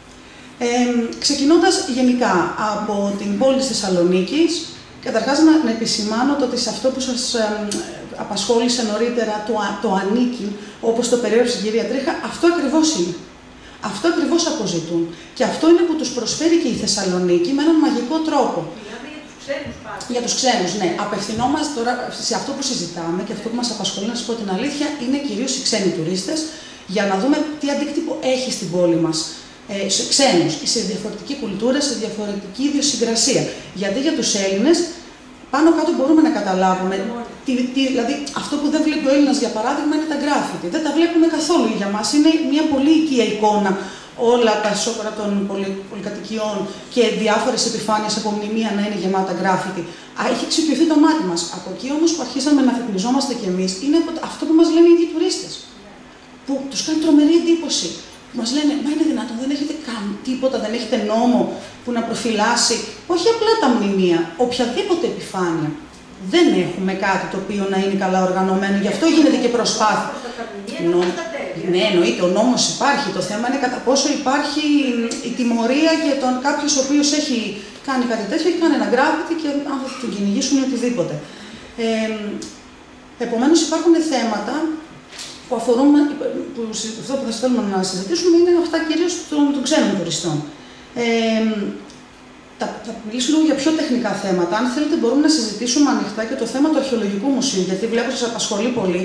Speaker 5: Ε, ξεκινώντας γενικά από την πόλη της Θεσσαλονίκης, καταρχάς να, να επισημάνω το ότι σε αυτό που σας ε, απασχόλησε νωρίτερα, το, το ανήκει, όπως το περιέγραψε η κυρία Τρίχα, αυτό ακριβώς είναι. Αυτό ακριβώς αποζητούν. Και αυτό είναι που τους προσφέρει και η Θεσσαλονίκη με έναν μαγικό τρόπο.
Speaker 1: Μιλάμε για τους ξένους πάντα.
Speaker 5: Για τους ξένους, ναι. Απευθυνόμαστε τώρα σε αυτό που συζητάμε και αυτό που μας απασχολεί, να σας πω την αλήθεια, είναι κυρίως οι ξένοι τουρίστες, για να δούμε τι αντίκτυπο έχει στην πόλη μας. Ε, σε ξένους, σε διαφορετική κουλτούρα, σε διαφορετική ιδιοσυγκρασία. Γιατί για τους Έλληνες, πάνω κάτω μπορούμε να καταλάβουμε, τι, τι, δηλαδή αυτό που δεν βλέπει ο Έλληνας για παράδειγμα είναι τα γκράφιτι. Δεν τα βλέπουμε καθόλου για μας. Είναι μια πολύ οικία εικόνα όλα τα σώπαρα των πολυ, πολυκατοικιών και διάφορες επιφάνειες από μνημεία να είναι γεμάτα γκράφιτι. Έχει ξυπνηθεί το μάτι μας. Από εκεί όμως που αρχίσαμε να θεκνιζόμαστε κι εμείς, είναι αυτό που μας λένε οι ίδιοι τουρίστες. Που τους κάνει τρομερή εντύπωση. Μας λένε, μα είναι δυνατόν, δεν έχετε καν τίποτα, δεν έχετε νόμο που να προφυλάσει, όχι απλά τα μνημεία, οποιαδήποτε επιφάνεια. Δεν έχουμε κάτι το οποίο να είναι καλά οργανωμένο, γι' αυτό γίνεται και προσπάθεια. Νο... Ναι, εννοείται, ο νόμος υπάρχει, το θέμα είναι κατά πόσο υπάρχει η τιμωρία για τον κάποιος ο οποίος έχει κάνει κάτι τέτοιο, έχει κάνει ένα γκράφιτι και αν θα τον κυνηγήσουν ή οτιδήποτε. Ε, επομένως υπάρχουν θέματα που αφορούν, που, αυτό που θα θέλουμε να συζητήσουμε είναι αυτά κυρίως των, των ξένων τουριστών. Ε, θα, θα μιλήσω λίγο για πιο τεχνικά θέματα. Αν θέλετε μπορούμε να συζητήσουμε ανοιχτά και το θέμα του αρχαιολογικού μουσείου, γιατί βλέπω σας απασχολεί πολύ.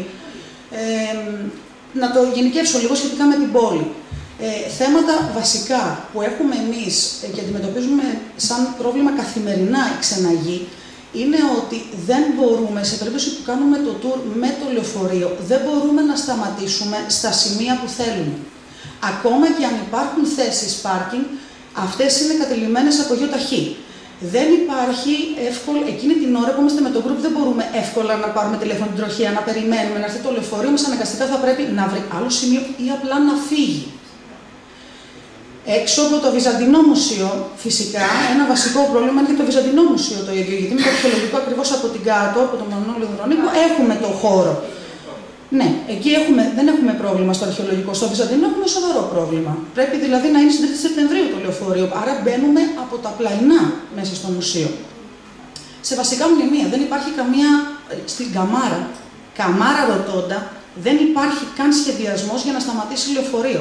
Speaker 5: Ε, να το γενικεύσω λίγο σχετικά με την πόλη. Ε, θέματα βασικά που έχουμε εμείς και αντιμετωπίζουμε σαν πρόβλημα καθημερινά οι ξεναγοί, είναι ότι δεν μπορούμε, σε περίπτωση που κάνουμε το tour με το λεωφορείο, δεν μπορούμε να σταματήσουμε στα σημεία που θέλουμε. Ακόμα και αν υπάρχουν θέσεις πάρκινγκ, αυτές είναι κατελημμένες από γιοταχή. Δεν υπάρχει εύκολο, εκείνη την ώρα που είμαστε με το group, δεν μπορούμε εύκολα να πάρουμε τηλέφωνο την τροχία, να περιμένουμε, να έρθει το λεωφορείο μας, αναγκαστικά θα πρέπει να βρει άλλο σημείο ή απλά να φύγει. Έξω από το Βυζαντινό Μουσείο, φυσικά, ένα βασικό πρόβλημα είναι και το Βυζαντινό Μουσείο το ίδιο, γιατί με το αρχαιολογικό ακριβώς από την κάτω, από το Μανώλιο Δρονίκο, έχουμε το χώρο. Ναι, εκεί έχουμε, δεν έχουμε πρόβλημα στο αρχαιολογικό. Στο Βυζαντινό έχουμε σοβαρό πρόβλημα. Πρέπει δηλαδή να είναι στην τρίτη Σεπτεμβρίου το λεωφορείο, άρα μπαίνουμε από τα πλαϊνά μέσα στο μουσείο. Σε βασικά μνημεία δεν υπάρχει καμία. Στην Καμάρα, Καμάρα Ρωτώντα, δεν υπάρχει καν σχεδιασμός για να σταματήσει λεωφορείο.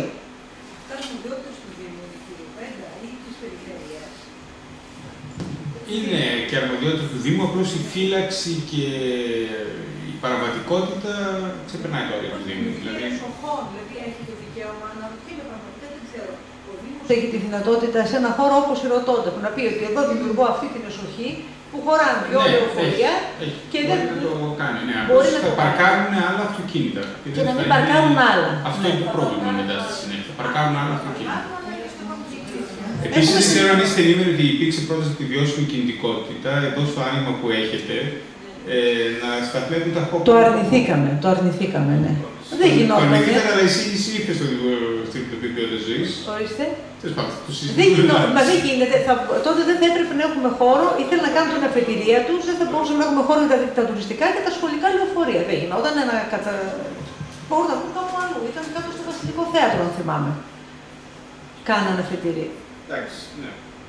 Speaker 3: Είναι και αρμοδιότητα του Δήμου, απλώς η φύλαξη και η παραβατικότητα ξεπερνάει το όριο του Δήμου. Δηλαδή,
Speaker 1: δηλαδή έχει το δικαίωμα να ρωτήσει πραγματικά, δεν ξέρω. Ο Δήμος έχει τη δυνατότητα σε ένα χώρο όπως η Ρωτώντα, που να πει ότι εδώ δημιουργώ αυτή την εσοχή που χωράνε δυο
Speaker 3: ναι,
Speaker 1: λεωφορεία και
Speaker 3: μπορεί
Speaker 1: δεν
Speaker 3: να το κάνει. Ναι,
Speaker 1: μπορεί
Speaker 3: να θα παρκάρουν άλλα αυτοκίνητα.
Speaker 1: Και να μην παρκάρουν άλλα.
Speaker 3: Αυτό είναι το πρόβλημα μετά στη συνέχεια. Θα παρκάρουν άλλα αυτοκίνητα. Επίσης, δεν ξέρω αν είστε ενήμεροι ότι υπήρξε πρόταση για τη βιώσιμη κινητικότητα εδώ στο άνοιγμα που έχετε ε, να σταθμεύουν τα χώπια.
Speaker 1: Το αρνηθήκαμε, το αρνηθήκαμε, ναι. Δεν γινόταν.
Speaker 3: Το αρνηθήκατε, αλλά εσύ ήρθες στην Επιτροπή Ποιότητας Ζωής.
Speaker 1: Ορίστε.
Speaker 3: Δεν
Speaker 1: γινόταν. Μα δεν γίνεται. Θα, τότε δεν θα έπρεπε να έχουμε χώρο, ήθελαν να κάνουν την αφετηρία του, δεν θα μπορούσαμε να έχουμε χώρο για τα, τα τουριστικά και τα σχολικά λεωφορεία. Δεν γινόταν ένα κατα. Μπορούν να βγουν κάπου αλλού. Ήταν κάπου στο Βασιλικό Θέατρο, αν θυμάμαι. Κάνανε αφετηρία.
Speaker 3: Εντάξει, ναι.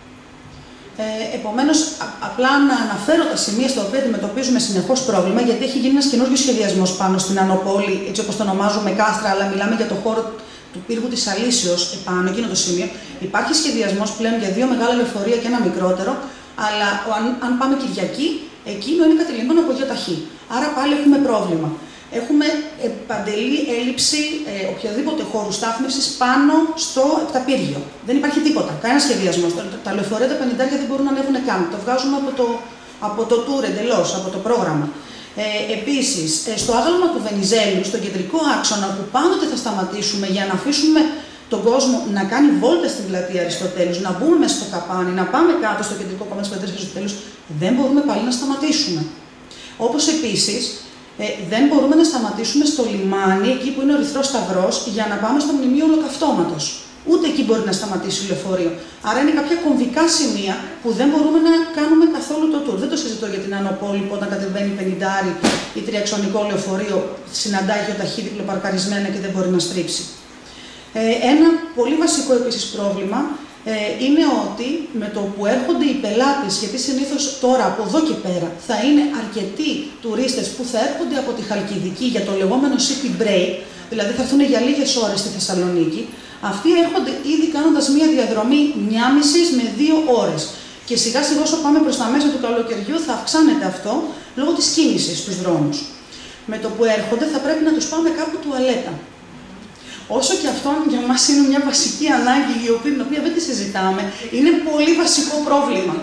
Speaker 5: Ε, Επομένως, απλά να αναφέρω τα σημεία στα οποία αντιμετωπίζουμε συνεχώς πρόβλημα, γιατί έχει γίνει ένας καινούργιος σχεδιασμός πάνω στην Άνω Πόλη, έτσι όπως το ονομάζουμε κάστρα, αλλά μιλάμε για το χώρο του πύργου της Αλύσεως, επάνω, εκείνο το σημείο. Υπάρχει σχεδιασμός πλέον για δύο μεγάλα λεωφορεία και ένα μικρότερο, αλλά αν, αν πάμε Κυριακή, εκείνο είναι κατηλημμένο από γιο ταχύ. Άρα πάλι έχουμε πρόβλημα. Έχουμε παντελή έλλειψη ε, οποιαδήποτε χώρου στάθμευσης πάνω στο επταπύργιο. Δεν υπάρχει τίποτα, κανένα σχεδιασμό. Τα, τα λεωφορεία τα πενηντάρια δεν μπορούν να ανέβουν καν. Το βγάζουμε από το, από το tour εντελώς, από το πρόγραμμα. Ε, επίσης, ε, στο άγαλμα του Βενιζέλου, στον κεντρικό άξονα, που πάντοτε θα σταματήσουμε για να αφήσουμε τον κόσμο να κάνει βόλτα στην πλατεία Αριστοτέλους, να μπούμε μέσα στο καπάνι, να πάμε κάτω στο κεντρικό κομμάτι της πλατείας Αριστοτέλους, δεν μπορούμε πάλι να σταματήσουμε. Όπως επίσης, Ε, δεν μπορούμε να σταματήσουμε στο λιμάνι, εκεί που είναι ο Ερυθρός Σταυρός, για να πάμε στο μνημείο Ολοκαυτώματος. Ούτε εκεί μπορεί να σταματήσει λεωφορείο. Άρα είναι κάποια κομβικά σημεία που δεν μπορούμε να κάνουμε καθόλου το tour. Δεν το συζητώ για την Άνω Πόλη, που όταν κατεβαίνει πενηντάρι ή τριαξονικό λεωφορείο, συναντάει γεωταχή διπλοπαρκαρισμένα και δεν μπορεί να στρίψει. Ε, ένα πολύ βασικό επίσης πρόβλημα ε, είναι ότι με το που έρχονται οι πελάτες, γιατί συνήθως τώρα από εδώ και πέρα θα είναι αρκετοί τουρίστες που θα έρχονται από τη Χαλκιδική για το λεγόμενο city break, δηλαδή θα έρθουν για λίγες ώρες στη Θεσσαλονίκη, αυτοί έρχονται ήδη κάνοντας μία διαδρομή μία μισή με δύο ώρες. Και σιγά σιγά όσο πάμε προς τα μέσα του καλοκαιριού θα αυξάνεται αυτό λόγω της κίνησης στους δρόμους. Με το που έρχονται θα πρέπει να τους πάμε κάπου τουαλέτα. Όσο και αυτό για μας είναι μια βασική ανάγκη, η οποία, την οποία δεν τη συζητάμε, είναι πολύ βασικό πρόβλημα.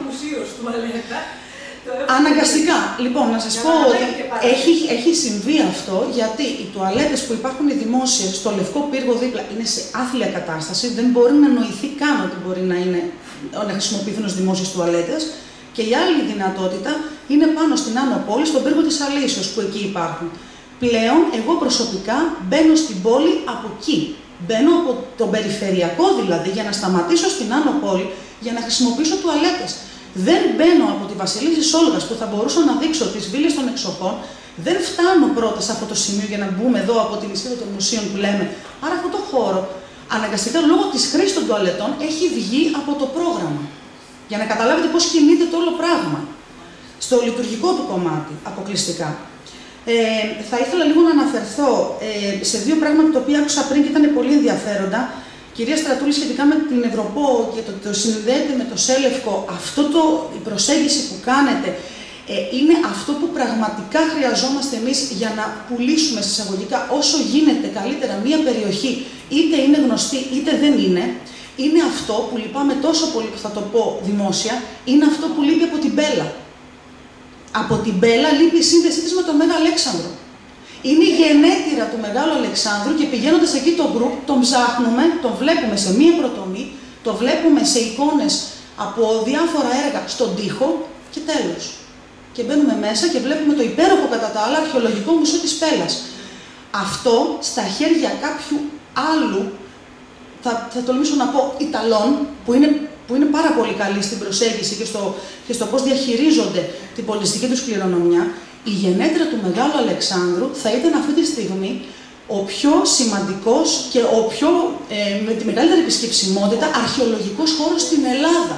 Speaker 5: Αναγκαστικά. Λοιπόν, να σας πω ότι έχει, έχει συμβεί αυτό, γιατί οι τουαλέτες που υπάρχουν οι δημόσιες στο Λευκό Πύργο δίπλα είναι σε άθλια κατάσταση, δεν μπορεί να νοηθεί καν ότι μπορεί να, είναι, να χρησιμοποιηθούν ως δημόσιες τουαλέτες. Και η άλλη δυνατότητα είναι πάνω στην Άνω Πόλη, στον Πύργο της Αλύσεως, που εκεί υπάρχουν. Πλέον, εγώ προσωπικά μπαίνω στην πόλη από εκεί. Μπαίνω από τον περιφερειακό δηλαδή για να σταματήσω στην Άνω Πόλη για να χρησιμοποιήσω τουαλέτες. Δεν μπαίνω από τη Βασιλίσσης Όλγας που θα μπορούσα να δείξω τις βίλες των εξοχών. Δεν φτάνω πρώτα σε αυτό το σημείο για να μπούμε εδώ από την νησίδα των μουσείων που λέμε. Άρα αυτό το χώρο, αναγκαστικά λόγω της χρήσης των τουαλετών, έχει βγει από το πρόγραμμα. Για να καταλάβετε πώς κινείται το όλο πράγμα. Στο λειτουργικό του κομμάτι, αποκλειστικά. Ε, θα ήθελα λίγο να αναφερθώ ε, σε δύο πράγματα τα οποία άκουσα πριν και ήταν πολύ ενδιαφέροντα. Κυρία Στρατούλη, σχετικά με την Ευρωπό και το, το συνδέεται με το Σέλευκο, αυτό το, η προσέγγιση που κάνετε ε, είναι αυτό που πραγματικά χρειαζόμαστε εμείς για να πουλήσουμε συσσαγωγικά όσο γίνεται καλύτερα μία περιοχή, είτε είναι γνωστή είτε δεν είναι. Είναι αυτό που λυπάμαι τόσο πολύ που θα το πω δημόσια, είναι αυτό που λείπει από την Μπέλα. Από την Μπέλα λείπει η σύνδεσή της με τον Μέγα Αλέξανδρο. Είναι η γενέτειρα του Μεγάλου Αλεξάνδρου και πηγαίνοντας εκεί το γκρουπ, τον ψάχνουμε, τον βλέπουμε σε μία προτομή, το βλέπουμε σε εικόνες από διάφορα έργα στον τοίχο και τέλος. Και μπαίνουμε μέσα και βλέπουμε το υπέροχο κατά τα άλλα αρχαιολογικό μουσείο της Πέλας. Αυτό στα χέρια κάποιου άλλου θα, θα τολμήσω να πω, Ιταλών, που είναι, που είναι πάρα πολύ καλοί στην προσέγγιση και στο, και στο πώς διαχειρίζονται την πολιτιστική τους κληρονομιά, η γενέτειρα του Μεγάλου Αλεξάνδρου θα ήταν αυτή τη στιγμή ο πιο σημαντικός και ο πιο, ε, με τη μεγαλύτερη επισκεψιμότητα αρχαιολογικός χώρος στην Ελλάδα.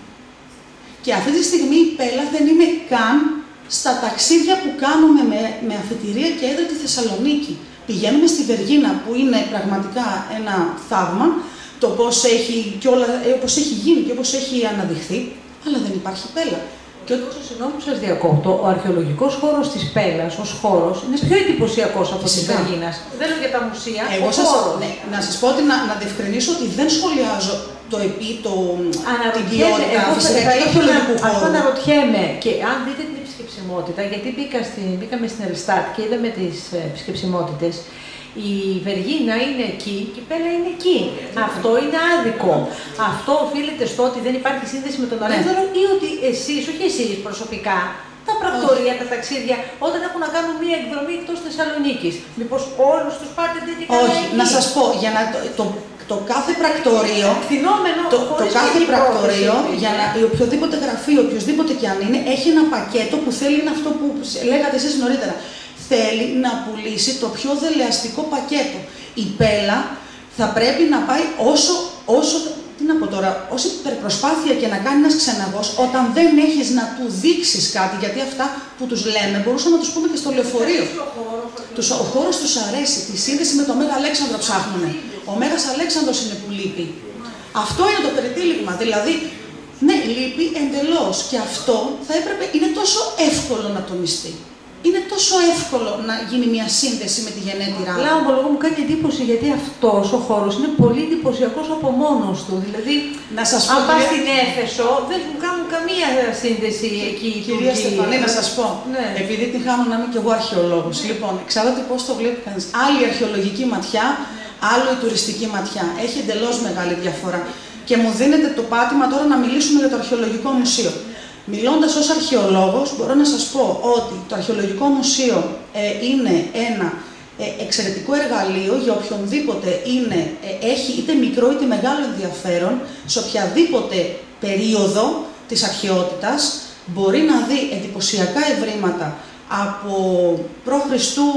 Speaker 5: Και αυτή τη στιγμή η Πέλα δεν είναι καν στα ταξίδια που κάνουμε με, με αφετηρία και έδρα τη Θεσσαλονίκη. Πηγαίνουμε στη Βεργίνα, που είναι πραγματικά ένα θαύμα, το πώς έχει, και όλα, όπως έχει γίνει και όπως έχει αναδειχθεί, αλλά δεν υπάρχει Πέλα.
Speaker 1: Και όσο συγγνώμη που σας διακόπτω, ο αρχαιολογικός χώρος της Πέλας ως χώρος είναι πιο εντυπωσιακός από της Βεργίνας. Δεν λέω για τα μουσεία,
Speaker 5: Εγώ
Speaker 1: ο
Speaker 5: σας,
Speaker 1: χώρος.
Speaker 5: Ναι, να σας πω ότι να, να διευκρινίσω ότι δεν σχολιάζω το επί, το, την ποιότητα φυσικά και του αρχαιολογικού χώρου.
Speaker 1: Αυτό αναρωτιέμαι, και αν δείτε την επισκεψιμότητα, γιατί μπήκα στην, μπήκαμε στην Ελστάτ και είδαμε τις επισκεψιμότητες, η Βεργίνα είναι εκεί και η Πέλα είναι εκεί. Αυτό είναι άδικο. Αυτό οφείλεται στο ότι δεν υπάρχει σύνδεση με τον Αλέξανδρο, ή ότι εσείς, όχι εσείς προσωπικά, τα πρακτορία, τα ταξίδια, όταν έχουν να κάνουν μία εκδρομή εκτός Θεσσαλονίκης, μήπως όλους τους πάτε δεν είναι
Speaker 5: Όχι, να σας πω, για να, το, το, το κάθε πρακτορείο, το, το κάθε πρακτορείο, για να, ή οποιοδήποτε γραφείο, οποιοδήποτε και αν είναι, έχει ένα πακέτο που θέλει, είναι αυτό που λέγατε εσείς νωρίτερα. Θέλει να πουλήσει το πιο δελεαστικό πακέτο. Η Πέλα θα πρέπει να πάει όσο, όσο, τι να πω τώρα, όση υπερπροσπάθεια και να κάνει ένας ξεναγός, όταν δεν έχεις να του δείξεις κάτι, γιατί αυτά που τους λέμε μπορούσαμε να τους πούμε και στο λεωφορείο. Τους, ο χώρος τους αρέσει, τη σύνδεση με τον Μέγα Αλέξανδρο ψάχνουνε. Ο Μέγας Αλέξανδρος είναι που λείπει. Αυτό είναι το περιτύλιγμα, δηλαδή, ναι, λείπει εντελώς. Και αυτό θα έπρεπε, είναι τόσο εύκολο να τονιστεί. Είναι τόσο εύκολο να γίνει μια σύνδεση με τη γενέτειρά.
Speaker 1: Αλλά ομολογώ μου κάνει εντύπωση, γιατί αυτός ο χώρος είναι πολύ εντυπωσιακός από μόνος του. Δηλαδή,
Speaker 5: να σας πω,
Speaker 1: αν πας στην Έφεσο, δεν μου κάνουν καμία σύνδεση εκεί.
Speaker 5: Κυρία Στεφανή, να σας πω,
Speaker 1: ναι.
Speaker 5: επειδή την χάνω να είμαι κι εγώ αρχαιολόγος. Λοιπόν, ξέρετε πώς το βλέπει κανείς. Άλλη η αρχαιολογική ματιά, άλλο η τουριστική ματιά. Έχει εντελώς μεγάλη διαφορά. Και μου δίνετε το πάτημα τώρα να μιλήσουμε για το Αρχαιολογικό Μουσείο. Μιλώντας ως αρχαιολόγος, μπορώ να σας πω ότι το Αρχαιολογικό Μουσείο ε, είναι ένα ε, εξαιρετικό εργαλείο για οποιονδήποτε είναι, ε, έχει είτε μικρό είτε μεγάλο ενδιαφέρον, σε οποιαδήποτε περίοδο της αρχαιότητας, μπορεί να δει εντυπωσιακά ευρήματα από π.Χ.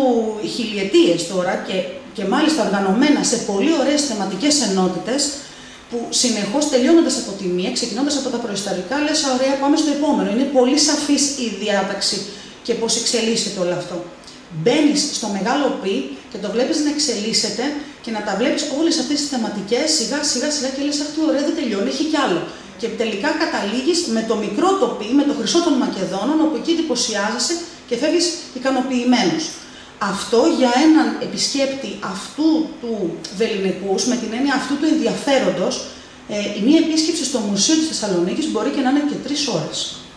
Speaker 5: χιλιετίες τώρα και, και μάλιστα οργανωμένα σε πολύ ωραίες θεματικές ενότητες, που συνεχώς τελειώνοντας από τη μία, ξεκινώντας από τα προϊστορικά, λες, ωραία, πάμε στο επόμενο. Είναι πολύ σαφής η διάταξη και πώς εξελίσσεται όλο αυτό. Μπαίνεις στο μεγάλο πι και το βλέπεις να εξελίσσεται και να τα βλέπεις όλες αυτές τις θεματικές σιγά σιγά σιγά και λες, αχ, τι ωραία, δεν τελειώνει, έχει κι άλλο. Και τελικά καταλήγεις με το μικρό το πι, με το Χρυσό των Μακεδόνων, όπου εκεί εντυπωσιάζεσαι και φεύγεις ικανοποιημένος. Αυτό για έναν επισκέπτη αυτού του βελληνικούς, με την έννοια αυτού του ενδιαφέροντος, ε, η μία επίσκεψη στο Μουσείο της Θεσσαλονίκης μπορεί και να είναι και τρεις ώρες.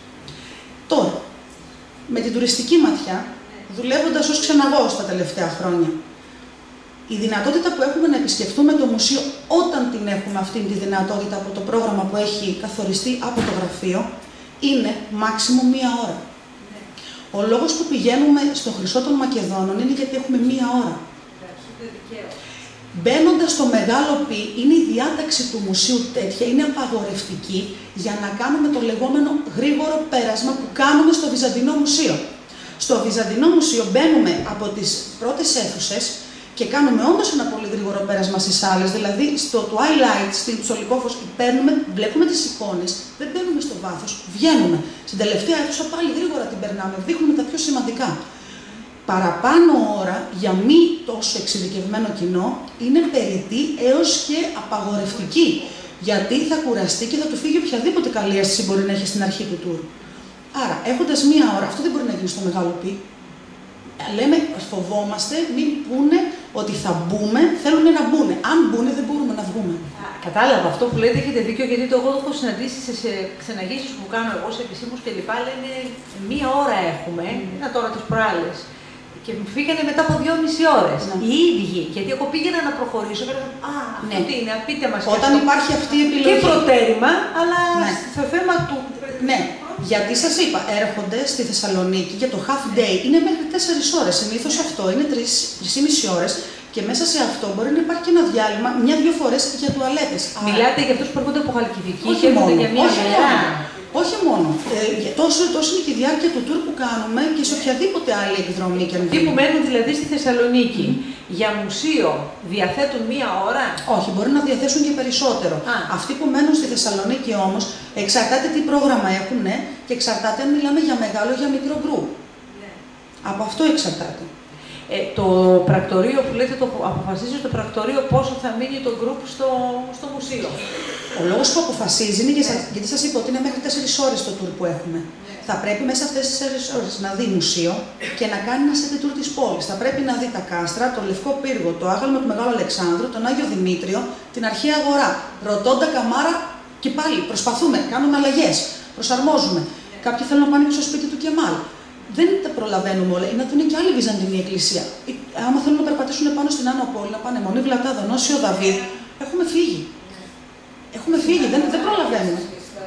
Speaker 5: Τώρα, με την τουριστική ματιά, δουλεύοντας ως ξεναγός τα τελευταία χρόνια, η δυνατότητα που έχουμε να επισκεφτούμε το μουσείο, όταν την έχουμε αυτή τη δυνατότητα από το πρόγραμμα που έχει καθοριστεί από το γραφείο, είναι maximum μία ώρα. Ο λόγος που πηγαίνουμε στο Χρυσό των Μακεδόνων είναι γιατί έχουμε μία ώρα. Μπαίνοντας στο μεγάλο πι, είναι η διάταξη του μουσείου τέτοια, είναι απαγορευτική για να κάνουμε το λεγόμενο γρήγορο πέρασμα που κάνουμε στο Βυζαντινό Μουσείο. Στο Βυζαντινό Μουσείο μπαίνουμε από τις πρώτες αίθουσες και κάνουμε όντως ένα πολύ γρήγορο πέρασμα στις άλλες, δηλαδή στο twilight, στο λυκόφως, παίρνουμε, βλέπουμε τις εικόνες, δεν μπαίνουμε στο βάθος, βγαίνουμε. Στην τελευταία αίθουσα πάλι γρήγορα την περνάμε, δείχνουμε τα πιο σημαντικά. Παραπάνω ώρα για μη τόσο εξειδικευμένο κοινό είναι περιττή έως και απαγορευτική, γιατί θα κουραστεί και θα του φύγει οποιαδήποτε καλή αίσθηση μπορεί να έχει στην αρχή του τουρ. Άρα, έχοντας μία ώρα, αυτό δεν μπορεί να γίνει στο μεγάλο πι. Λέμε, φοβόμαστε, μην πούνε ότι θα μπούμε, θέλουν να μπουνε. Αν μπουνε, δεν μπορούμε να βγούμε.
Speaker 1: Κατάλαβα αυτό που λέτε, έχετε δίκιο, γιατί το εγώ το έχω συναντήσει σε ξεναγήσεις που κάνω εγώ σε επισήμους και λοιπά. Λένε μία ώρα έχουμε, mm. τώρα τις προάλλες. Και φύγανε μετά από δυόμιση ώρες. Ναι. Οι ίδιοι, γιατί εγώ πήγαινα να προχωρήσω και έλεγα, α, αυτό τι είναι, πείτε μας.
Speaker 5: Όταν
Speaker 1: αυτό.
Speaker 5: Υπάρχει αυτή η επιλογή.
Speaker 1: Και προτέρημα, αλλά
Speaker 5: ναι.
Speaker 1: στο θέμα του.
Speaker 5: Ναι. Γιατί σας είπα, έρχονται στη Θεσσαλονίκη για το half day, είναι μέχρι τέσσερις ώρες. Συνήθως αυτό είναι τρεις και μισή ώρες Και μέσα σε αυτό μπορεί να υπάρχει και ένα διάλειμμα μια-δυο φορές για τουαλέτες.
Speaker 1: Μιλάτε για αυτούς που έρχονται από Χαλκιδική
Speaker 5: όχι
Speaker 1: και έρχονται
Speaker 5: μόνο,
Speaker 1: για μία
Speaker 5: όχι
Speaker 1: μέρα.
Speaker 5: μόνο. Όχι μόνο. Ε, τόσο, τόσο είναι και η διάρκεια του tour που κάνουμε και σε οποιαδήποτε άλλη εκδρομή και αν
Speaker 1: Αυτοί που μένουν δηλαδή στη Θεσσαλονίκη για μουσείο διαθέτουν μία ώρα.
Speaker 5: Όχι, μπορεί να διαθέσουν και περισσότερο. Α. Αυτοί που μένουν στη Θεσσαλονίκη όμως εξαρτάται τι πρόγραμμα έχουν ναι, και εξαρτάται αν μιλάμε για μεγάλο ή για μικρό γκρουπ. Ναι. Από αυτό εξαρτάται.
Speaker 1: Ε, το πρακτορείο που λέτε, το αποφασίζει το πρακτορείο πόσο θα μείνει το γκρουπ στο, στο μουσείο.
Speaker 5: Ο λόγος που αποφασίζει είναι yeah. γιατί σας είπα ότι είναι μέχρι τέσσερις ώρες το tour που έχουμε. Yeah. Θα πρέπει μέσα αυτές τις τέσσερις ώρες να δει μουσείο και να κάνει ένα set tour της πόλης. Θα πρέπει να δει τα κάστρα, το Λευκό Πύργο, το Άγαλμα του Μεγάλου Αλεξάνδρου, τον Άγιο Δημήτριο, την Αρχαία Αγορά, Ροτόντα, Καμάρα και πάλι προσπαθούμε, κάνουμε αλλαγές, προσαρμόζουμε. Yeah. Κάποιοι θέλουν να πάνε και στο σπίτι του Κεμάλ. Δεν τα προλαβαίνουμε όλα, ή να δουν και άλλη Βυζαντινή εκκλησία. Άμα θέλουν να περπατήσουν πάνω στην Άνω Πόλη, να πάνε Μονή Βλατάδων, Όσιο Δαβίδ, έχουμε φύγει. Έχουμε φύγει, δεν, δεν προλαβαίνουμε.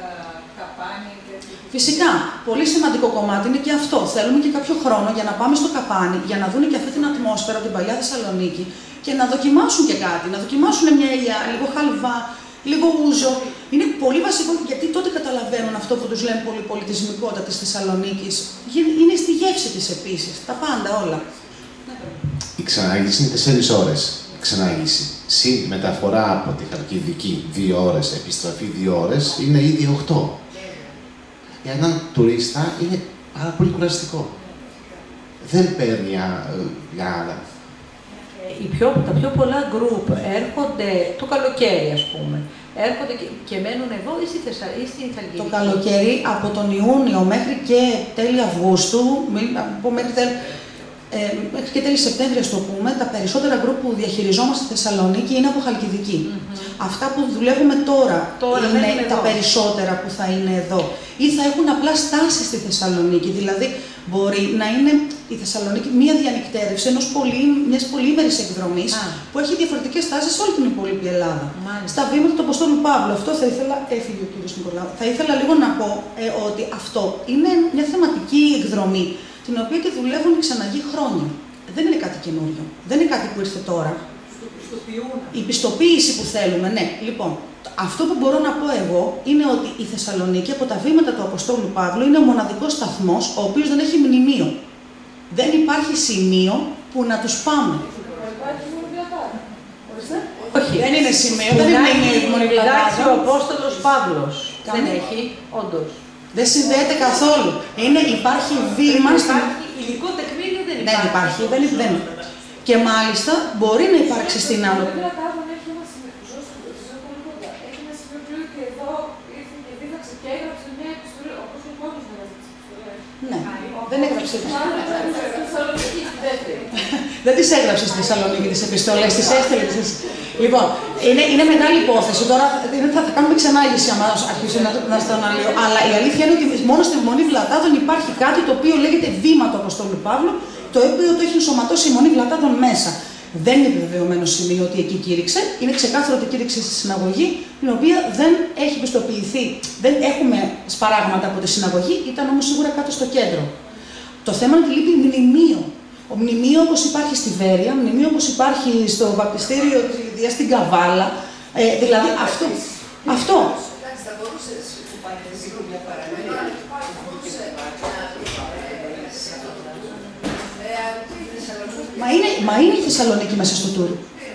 Speaker 5: Φυσικά, πολύ σημαντικό κομμάτι είναι και αυτό. Θέλουμε και κάποιο χρόνο για να πάμε στο καπάνι, για να δουν και αυτή την ατμόσφαιρα, την παλιά Θεσσαλονίκη και να δοκιμάσουν και κάτι. Να δοκιμάσουν μια ελιά, λίγο χαλβά, λίγο ούζο. Είναι πολύ βασικό γιατί τότε καταλαβαίνουν αυτό που τους λένε πολυπολιτισμικότητα της Θεσσαλονίκης. Είναι στη γεύση της επίσης. Τα πάντα όλα.
Speaker 13: Η ξανάγηση είναι τέσσερις ώρες. Ξανάγηση. Συν μεταφορά από τη Χαλκιδική δύο ώρες, επιστροφή δύο ώρες, είναι ήδη οκτώ. Για έναν τουρίστα είναι πάρα πολύ κουραστικό. Δεν παίρνει για άλλα.
Speaker 1: Πιο, τα πιο πολλά γκρουπ έρχονται το καλοκαίρι, ας πούμε. Έρχονται και, και μένουν εδώ ή στη Θεσσαλονίκη ή στην Χαλκιδική.
Speaker 5: Το καλοκαίρι από τον Ιούνιο μέχρι και τέλη Αυγούστου, μέχρι τέλη, ε, μέχρι και τέλη Σεπτέμβρη, ας το πούμε, τα περισσότερα γκρουπ που διαχειριζόμαστε στη Θεσσαλονίκη είναι από Χαλκιδική. Mm-hmm. Αυτά που δουλεύουμε τώρα, τώρα είναι τα εδώ. περισσότερα που θα είναι εδώ. Ή θα έχουν απλά στάσει στη Θεσσαλονίκη. Δηλαδή, μπορεί να είναι η Θεσσαλονίκη μία διανυκτέρευση ενός πολυ, μιας πολυήμερης εκδρομής ah. που έχει διαφορετικές τάσεις σε όλη την υπόλοιπη Ελλάδα. Μάλιστα. Στα βήματα του Αποστόλου Παύλου, αυτό θα ήθελα, έφυγε ο κύριος Νικολάου, θα ήθελα λίγο να πω ε, ότι αυτό είναι μια θεματική εκδρομή, την οποία τη δουλεύουν οι Ξαναγεί χρόνια. Δεν είναι κάτι καινούριο. Δεν είναι κάτι που ήρθε τώρα. Η πιστοποίηση που θέλουμε, ναι. Λοιπόν, αυτό που μπορώ να πω εγώ είναι ότι η Θεσσαλονίκη από τα βήματα του Αποστόλου Παύλου είναι ο μοναδικός σταθμός ο οποίος δεν έχει μνημείο. Δεν υπάρχει σημείο που να τους πάμε.
Speaker 1: Όχι,
Speaker 5: δεν είναι σημείο,
Speaker 1: δεν είναι μονοπλατάδο. Ο Απόστολος Παύλος δεν έχει, όντως.
Speaker 5: Δεν συνδέεται καθόλου. Είναι, υπάρχει βήμα.
Speaker 1: Υπάρχει υλικό τεκμήριο, δεν υπάρχει.
Speaker 5: Δεν υπάρχει, δεν υπάρχει. Και μάλιστα μπορεί να υπάρξει στην άλλο. Ναι, δεν έγραψε. Δεν τις έγραψε στη Θεσσαλονίκη τις επιστολές, τις έστειλε. Λοιπόν, είναι, είναι μεγάλη υπόθεση. Τώρα θα, θα κάνουμε ξενάγηση άμα αρχίσει να, να στο αναλύω. Αλλά η αλήθεια είναι ότι μόνο στη Μονή Βλατάδων υπάρχει κάτι το οποίο λέγεται βήμα του Αποστόλου Παύλου, το οποίο το έχει ενσωματώσει η Μονή Βλατάδων μέσα. Δεν είναι επιβεβαιωμένο σημείο ότι εκεί κήρυξε. Είναι ξεκάθαρο ότι κήρυξε στη συναγωγή, την οποία δεν έχει πιστοποιηθεί. Δεν έχουμε σπαράγματα από τη συναγωγή, ήταν όμως σίγουρα κάτω στο κέντρο. Το θέμα είναι ότι λείπει μνημείο. Ο μνημείο όπως υπάρχει στη Βέρεια, μνημείο όπως υπάρχει στο βαπτιστήριο της Λιδίας στην Καβάλα. Ε, δηλαδή αυτό. αυτό. Μα είναι, μα είναι η Θεσσαλονίκη μέσα στο τουρ.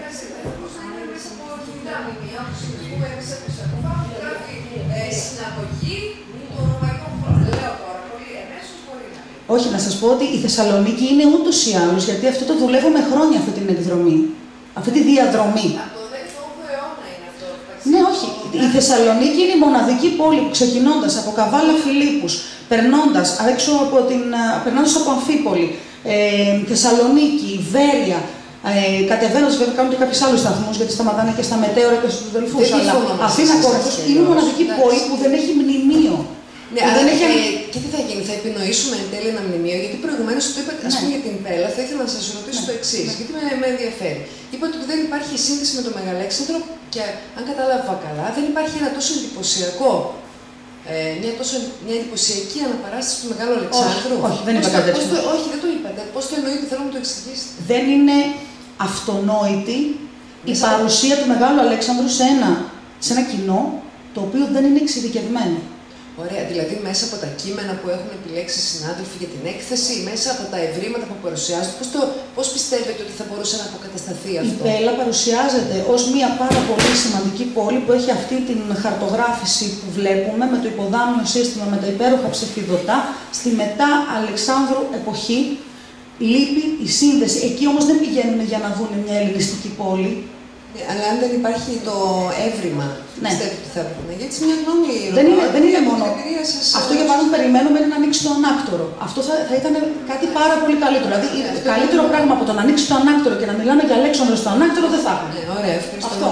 Speaker 5: Όχι, να σας πω ότι η Θεσσαλονίκη είναι ούτως ή άλλως, γιατί αυτό το δουλεύουμε χρόνια αυτή την εκδρομή, αυτή τη διαδρομή. Από τον δέκατο αιώνα είναι αυτό. Ναι, όχι. Η Θεσσαλονίκη είναι η μοναδική πόλη που ξεκινώντας από Καβάλα Φιλίππους, περνώντας, έξω από, την, περνώντας από Αμφίπολη, ε, Θεσσαλονίκη, Βέρεια, ε, κατεβαίνοντας βέβαια κάνουν και κάποιους άλλους σταθμούς, γιατί σταματάνε και στα Μετέωρα και στους Δελφούς, αλλά Αθήνα Κόρινθος είναι η μοναδική πόλη που δεν έχει μνημείο.
Speaker 9: Ναι, αλλά έχει... ε, και τι θα γίνει, θα επινοήσουμε εν τέλει ένα μνημείο, γιατί προηγουμένως το είπα, ας πούμε για την Πέλα, θα ήθελα να σας ρωτήσω ναι. το εξής, ναι. γιατί με, με ενδιαφέρει. Είπατε ότι δεν υπάρχει σύνδεση με το Μεγαλέξανδρο και αν κατάλαβα καλά, δεν υπάρχει ένα τόσο εντυπωσιακό, ε, μια, τόσο, μια εντυπωσιακή αναπαράσταση του Μεγάλου Αλεξάνδρου.
Speaker 5: Όχι, όχι δεν είπα κάτι τέτοιο.
Speaker 9: Όχι, δεν το είπατε. Πώς το εννοείτε, θέλω να το εξηγήσετε.
Speaker 5: Δεν είναι αυτονόητη η παρουσία του Μεγάλου Αλέξανδρου σε ένα, σε ένα κοινό το οποίο δεν είναι εξειδικευμένο.
Speaker 7: Ωραία, δηλαδή μέσα από τα κείμενα που έχουν επιλέξει οι συνάδελφοι για την έκθεση, μέσα από τα ευρήματα που παρουσιάζονται, πώς, το, πώς πιστεύετε ότι θα μπορούσε να αποκατασταθεί αυτό?
Speaker 5: Η Πέλα παρουσιάζεται ως μια πάρα πολύ σημαντική πόλη που έχει αυτή την χαρτογράφηση που βλέπουμε με το υποδάμιο σύστημα, με τα υπέροχα ψηφιδωτά, στη μετά Αλεξάνδρου εποχή. Λείπει η σύνδεση. Εκεί όμως δεν πηγαίνουν για να δουν μια ελληνιστική πόλη.
Speaker 7: Ναι, αλλά αν δεν υπάρχει το έβριμα,
Speaker 5: ναι.
Speaker 7: Πιστεύετε ότι θα έπρεπε να γίνει μια γνώμη.
Speaker 5: Δεν είναι, δεν είναι μόνο.
Speaker 7: Σας...
Speaker 5: Αυτό για παράδειγμα περιμένουμε είναι να ανοίξει το ανάκτορο. Αυτό θα, θα ήταν κάτι πάρα πολύ καλύτερο. Δηλαδή, yeah, καλύτερο yeah. πράγμα από το να ανοίξει το ανάκτορο και να μιλάμε για Αλέξανδρο στο ανάκτορο δεν θα έχουμε.
Speaker 7: Yeah, ωραία, ευχαριστώ.
Speaker 5: Αυτό.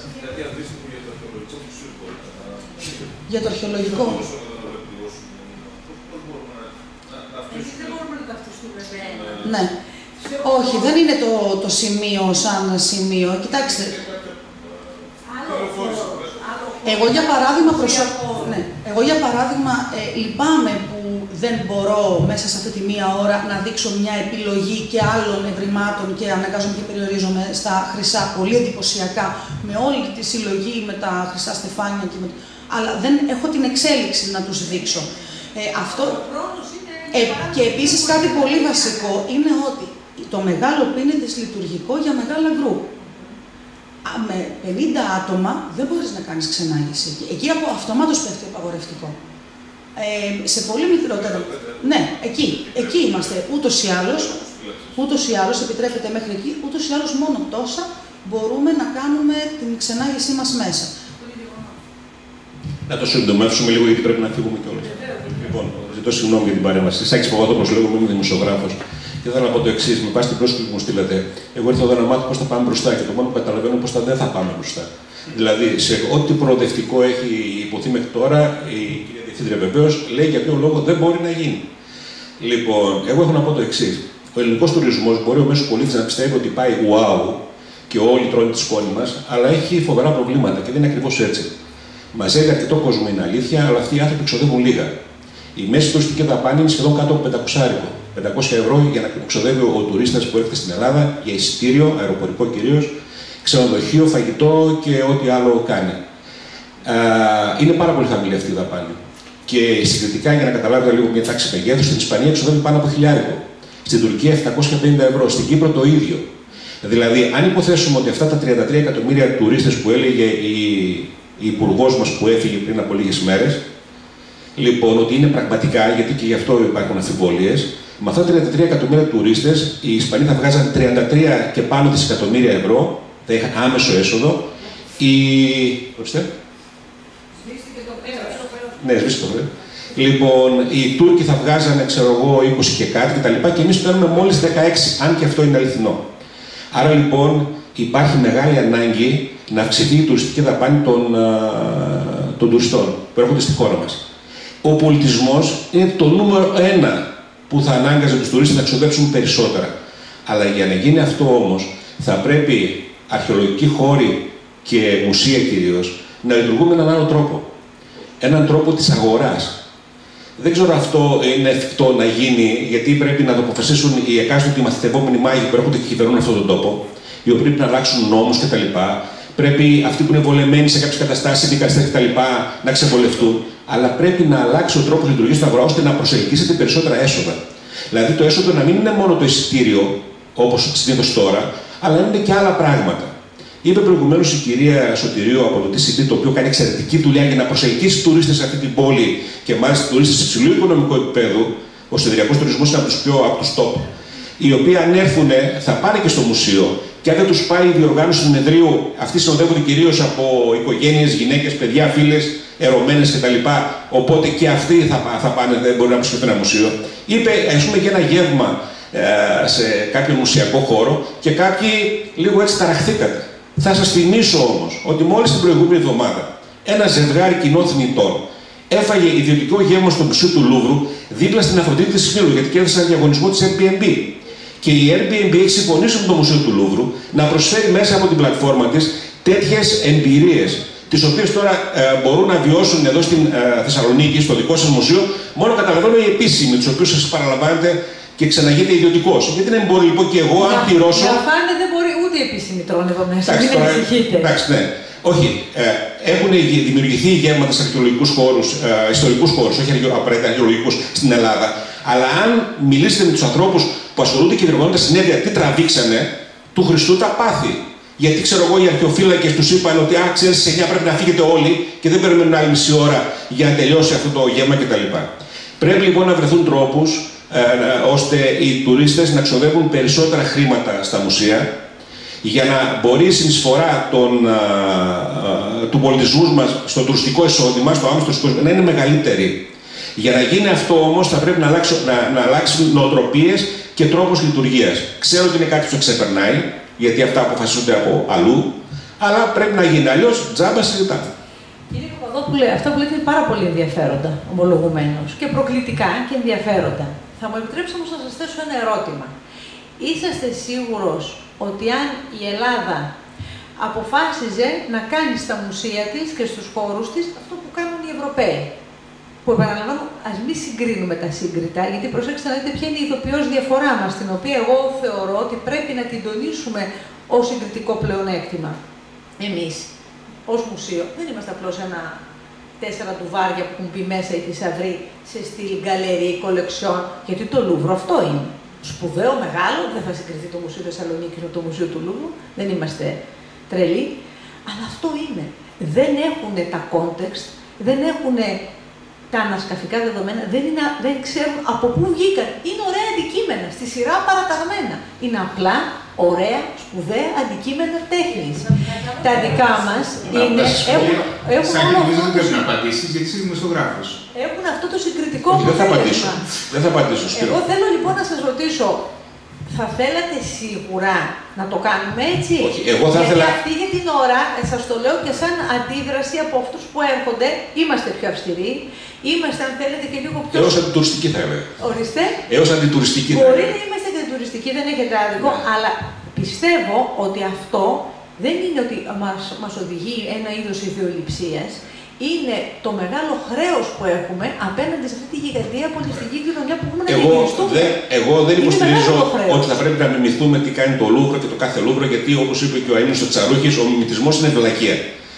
Speaker 5: Για το αρχαιολογικό. Ναι. Όχι, δεν είναι το, το σημείο σαν σημείο. Κοιτάξτε. Εγώ για παράδειγμα, προσω... ναι. Εγώ για παράδειγμα ε, λυπάμαι που δεν μπορώ μέσα σε αυτή τη μία ώρα να δείξω μια επιλογή και άλλων ευρημάτων και αναγκάζομαι και περιορίζομαι στα χρυσά, πολύ εντυπωσιακά, με όλη τη συλλογή με τα χρυσά στεφάνια και με... αλλά δεν έχω την εξέλιξη να τους δείξω. Ε, αυτό... Ε, και επίσης κάτι πολύ βασικό είναι ότι το μεγάλο πίνει δυσλειτουργικό για μεγάλα γκρουπ. Με πενήντα άτομα δεν μπορείς να κάνεις ξενάγηση. Εκεί από αυτομάτως πέφτει απαγορευτικό. Ε, σε πολύ μικρότερο. Ναι, εκεί. Εκεί είμαστε. Ούτως ή άλλως, ούτως ή άλλως επιτρέπεται μέχρι εκεί, ούτως ή άλλως μόνο τόσα μπορούμε να κάνουμε την ξενάγησή μας μέσα.
Speaker 14: Να το συντομεύσουμε λίγο γιατί πρέπει να φύγουμε κιόλας. Λοιπόν, ζητώ συγγνώμη για την παρέμβαση. Σάκης Παπαδόπουλος, λέγομαι, είμαι δημοσιογράφος. Και θέλω να πω το εξής: με βάση την πρόσκληση που μου στείλατε, εγώ ήρθα εδώ να μάθω πώς θα πάμε μπροστά και το μόνο που καταλαβαίνω πώς θα δεν θα πάμε μπροστά. Δηλαδή, σε ό,τι προοδευτικό έχει υποθεί μέχρι τώρα, η κυρία Διευθύντρια βεβαίως λέει για ποιο λόγο δεν μπορεί να γίνει. Λοιπόν, εγώ έχω να πω το εξής: ο ελληνικός τουρισμός μπορεί ο μέσος πολίτης να πιστεύει ότι πάει wow και όλοι τρώνε τη σκόνη μας, αλλά έχει φοβερά προβλήματα και δεν είναι ακριβώς έτσι. Μαζεύει αρκετό κόσμο, είναι αλήθεια, αλλά αυτοί οι άνθρωποι ξοδεύουν λίγα. Η μέση τουριστική δαπάνη είναι σχεδόν κάτω από πεντακόσια ευρώ για να ξοδεύει ο τουρίστας που έρχεται στην Ελλάδα για εισιτήριο, αεροπορικό κυρίως, ξενοδοχείο, φαγητό και ό,τι άλλο κάνει. Είναι πάρα πολύ χαμηλή αυτή η δαπάνη. Και συγκριτικά, για να καταλάβετε λίγο μια τάξη μεγέθους, στην Ισπανία ξοδεύει πάνω από χιλιάρικο. Στην Τουρκία επτακόσια πενήντα ευρώ. Στην Κύπρο το ίδιο. Δηλαδή, αν υποθέσουμε ότι αυτά τα τριάντα τρία εκατομμύρια τουρίστες που έλεγε η, η υπουργός μας που έφυγε πριν από λίγες μέρες, λοιπόν, ότι είναι πραγματικά, γιατί και γι' αυτό υπάρχουν αμφιβολίες, με αυτά τα τριάντα τρία εκατομμύρια τουρίστες, οι Ισπανοί θα βγάζαν τριάντα τρία και πάνω δισεκατομμύρια ευρώ, θα είχαν άμεσο έσοδο. Οι... Ορίστε. Ναι, σβήστε το βρε. Λοιπόν, οι Τούρκοι θα βγάζανε, ξέρω εγώ, είκοσι και κάτι κτλ. Και, και εμείς παίρνουμε μόλις δεκαέξι, αν και αυτό είναι αληθινό. Άρα λοιπόν υπάρχει μεγάλη ανάγκη να αυξηθεί η τουριστική δαπάνη των, των τουριστών που έρχονται στη χώρα μας. Ο πολιτισμός είναι το νούμερο ένα που θα ανάγκαζε τους τουρίστες να ξοδέψουν περισσότερα. Αλλά για να γίνει αυτό όμως, θα πρέπει αρχαιολογικοί χώροι και μουσεία κυρίως να λειτουργούν με έναν άλλο τρόπο. Έναν τρόπο της αγοράς. Δεν ξέρω αυτό είναι εφικτό να γίνει, γιατί πρέπει να το αποφασίσουν οι εκάστοτε μαθητευόμενοι μάγοι που έρχονται και κυβερνούν αυτόν τον τόπο, οι οποίοι πρέπει να αλλάξουν νόμους κτλ. Πρέπει αυτοί που είναι βολεμένοι σε κάποιες καταστάσεις, δικαστές κτλ. Να ξεβολευτούν. Αλλά πρέπει να αλλάξει ο τρόπος λειτουργίας του αγορά ώστε να προσελκύσετε περισσότερα έσοδα. Δηλαδή το έσοδο να μην είναι μόνο το εισιτήριο, όπως συνήθως τώρα, αλλά να είναι και άλλα πράγματα. Είπε προηγουμένως η κυρία Σωτηρίου από το τι σι μπι, το οποίο κάνει εξαιρετική δουλειά για να προσελκύσει τουρίστες σε αυτή την πόλη και μάλιστα τουρίστες υψηλού οικονομικού επίπεδου. Ο σιδηριακός τουρισμός είναι από τους πιο από τους top. Οι οποίοι αν έρθουν θα πάνε και στο μουσείο και αν δεν τους πάει η διοργάνωση του συνεδρίου, αυτοί συνοδεύονται κυρίως από οικογένειες, γυναίκες, παιδιά, φίλες, ερωμένες κτλ. Οπότε και αυτοί θα, θα πάνε, δεν μπορεί να επισκεφτούν ένα μουσείο. Είπε, ας πούμε, για ένα γεύμα ε, σε κάποιο μουσιακό χώρο και κάποιοι λίγο έτσι ταραχθήκατε. Θα σας θυμίσω όμως ότι μόλις την προηγούμενη εβδομάδα ένα ζευγάρι κοινών θνητών έφαγε ιδιωτικό γεύμα στο μουσείο του Λούβρου δίπλα στην Αφροδίτη της Σφύρου, γιατί κέρδισε ένα διαγωνισμό της Airbnb. Και η Airbnb έχει συμφωνήσει με το Μουσείο του Λούβρου να προσφέρει μέσα από την πλατφόρμα της τέτοιες εμπειρίες, τις οποίες τώρα ε, μπορούν να βιώσουν εδώ στην ε, Θεσσαλονίκη, στο δικό σας μουσείο, μόνο καταλαβαίνω οι επίσημοι, τους οποίους σας παραλαμβάνετε και ξαναγείτε ιδιωτικός. Γιατί δεν μπορεί λοιπόν και εγώ, αν πληρώσω.
Speaker 12: Για φάνε δεν μπορεί
Speaker 1: ούτε επίσημη τρώνε εδώ μέσα, μην ανησυχείτε.
Speaker 14: Εντάξει, ναι. Όχι, ε, έχουν δημιουργηθεί γεύματα σε αρχαιολογικούς χώρους, ε, ιστορικούς χώρους, όχι απαραίτητα αρχαιολογικούς στην Ελλάδα. Αλλά αν μιλήσετε με τους ανθρώπους που ασχολούνται και διοργανώνουν τα συνέδρια, τι τραβήξανε, του Χριστού τα πάθη. Γιατί ξέρω εγώ, οι αρχαιοφύλακες τους είπαν ότι α, ξέρεις, σε εννιά πρέπει να φύγετε όλοι και δεν περιμένουν άλλη μισή ώρα για να τελειώσει αυτό το γεύμα κτλ. Πρέπει λοιπόν να βρεθούν τρόπους ε, ώστε οι τουρίστες να ξοδεύουν περισσότερα χρήματα στα μουσεία, για να μπορεί η συνεισφορά των, α, α, του πολιτισμού μας στο τουριστικό εισόδημα, στο άμεσο τουριστικό εισόδημα, να είναι μεγαλύτερη. Για να γίνει αυτό όμως θα πρέπει να, αλλάξω, να, να αλλάξουν νοοτροπίες και τρόπος λειτουργίας. Ξέρω ότι είναι κάτι που ξεπερνάει, γιατί αυτά αποφασίζονται από αλλού, αλλά πρέπει να γίνει, αλλιώς τζάμπα συζητάμε.
Speaker 1: Κύριε Παπαδόπουλε, αυτά που λέτε είναι πάρα πολύ ενδιαφέροντα, ομολογουμένως, και προκλητικά και ενδιαφέροντα. Θα μου επιτρέψετε όμως να σας θέσω ένα ερώτημα. Είσαστε σίγουρος ότι αν η Ελλάδα αποφάσιζε να κάνει στα μουσεία της και στους χώρους της αυτό που κάνουν οι Ευρωπαίοι, που επαναλαμβάνω, ας μην συγκρίνουμε τα σύγκριτα, γιατί προσέξτε να δείτε ποια είναι η ειδοποιώς διαφορά μας, την οποία εγώ θεωρώ ότι πρέπει να την τονίσουμε ως συγκριτικό πλεονέκτημα. Εμείς, ως μουσείο, δεν είμαστε απλώς ένα τέσσερα τουβάρια που έχουν πει μέσα η θησαυρή σε στυλ γκαλερί, κολεξιόν, γιατί το Λούβρο αυτό είναι. Σπουδαίο, μεγάλο, δεν θα συγκριθεί το Μουσείο Θεσσαλονίκης με το Μουσείο του Λούβρου, δεν είμαστε τρελοί, αλλά αυτό είναι. Δεν έχουν τα context, δεν έχουν τα ανασκαφικά δεδομένα, δεν, είναι, δεν ξέρουν από πού βγήκαν. Είναι ωραία αντικείμενα, στη σειρά παραταγμένα. Είναι απλά, ωραία, σπουδαία αντικείμενα τέχνης. Τα δικά μας είναι... Έχουν, έχουν
Speaker 3: Σάκη, νομίζω δεν πρέπει να απαντήσεις, γιατί είσαι δημοσιογράφος.
Speaker 1: Έχουν αυτό το συγκριτικό
Speaker 14: αποτέλεσμα. Δεν θα απαντήσω. Δεν θα απαντήσω.
Speaker 1: Εγώ θέλω λοιπόν να σας ρωτήσω, θα θέλατε σίγουρα να το κάνουμε έτσι?
Speaker 14: Όχι, εγώ θα
Speaker 1: γιατί
Speaker 14: ήθελα...
Speaker 1: αυτή για την ώρα, σας το λέω και σαν αντίδραση από αυτούς που έρχονται, είμαστε πιο αυστηροί, είμαστε αν θέλετε και λίγο πιο...
Speaker 14: Έως αντιτουριστική θα έλεγα.
Speaker 1: Ορίστε.
Speaker 14: Έως αντιτουριστική θα
Speaker 1: Μπορεί να είμαστε και αντιτουριστικοί, δεν έχετε άδικο, ναι. Αλλά πιστεύω ότι αυτό δεν είναι ότι μας, μας οδηγεί ένα είδος ιδεολειψίας, είναι το μεγάλο χρέος που έχουμε απέναντι σε αυτή τη γιγαντία πολιτιστική κληρονομιά που έχουμε να διαχειριστούμε.
Speaker 14: Δε, εγώ δεν υποστηρίζω ότι θα πρέπει να μιμηθούμε τι κάνει το Λούβρο και το κάθε Λούβρο, γιατί όπως είπε και ο Αείμνηστος ο Τσαρούχης, ο μιμητισμός είναι βλακεία.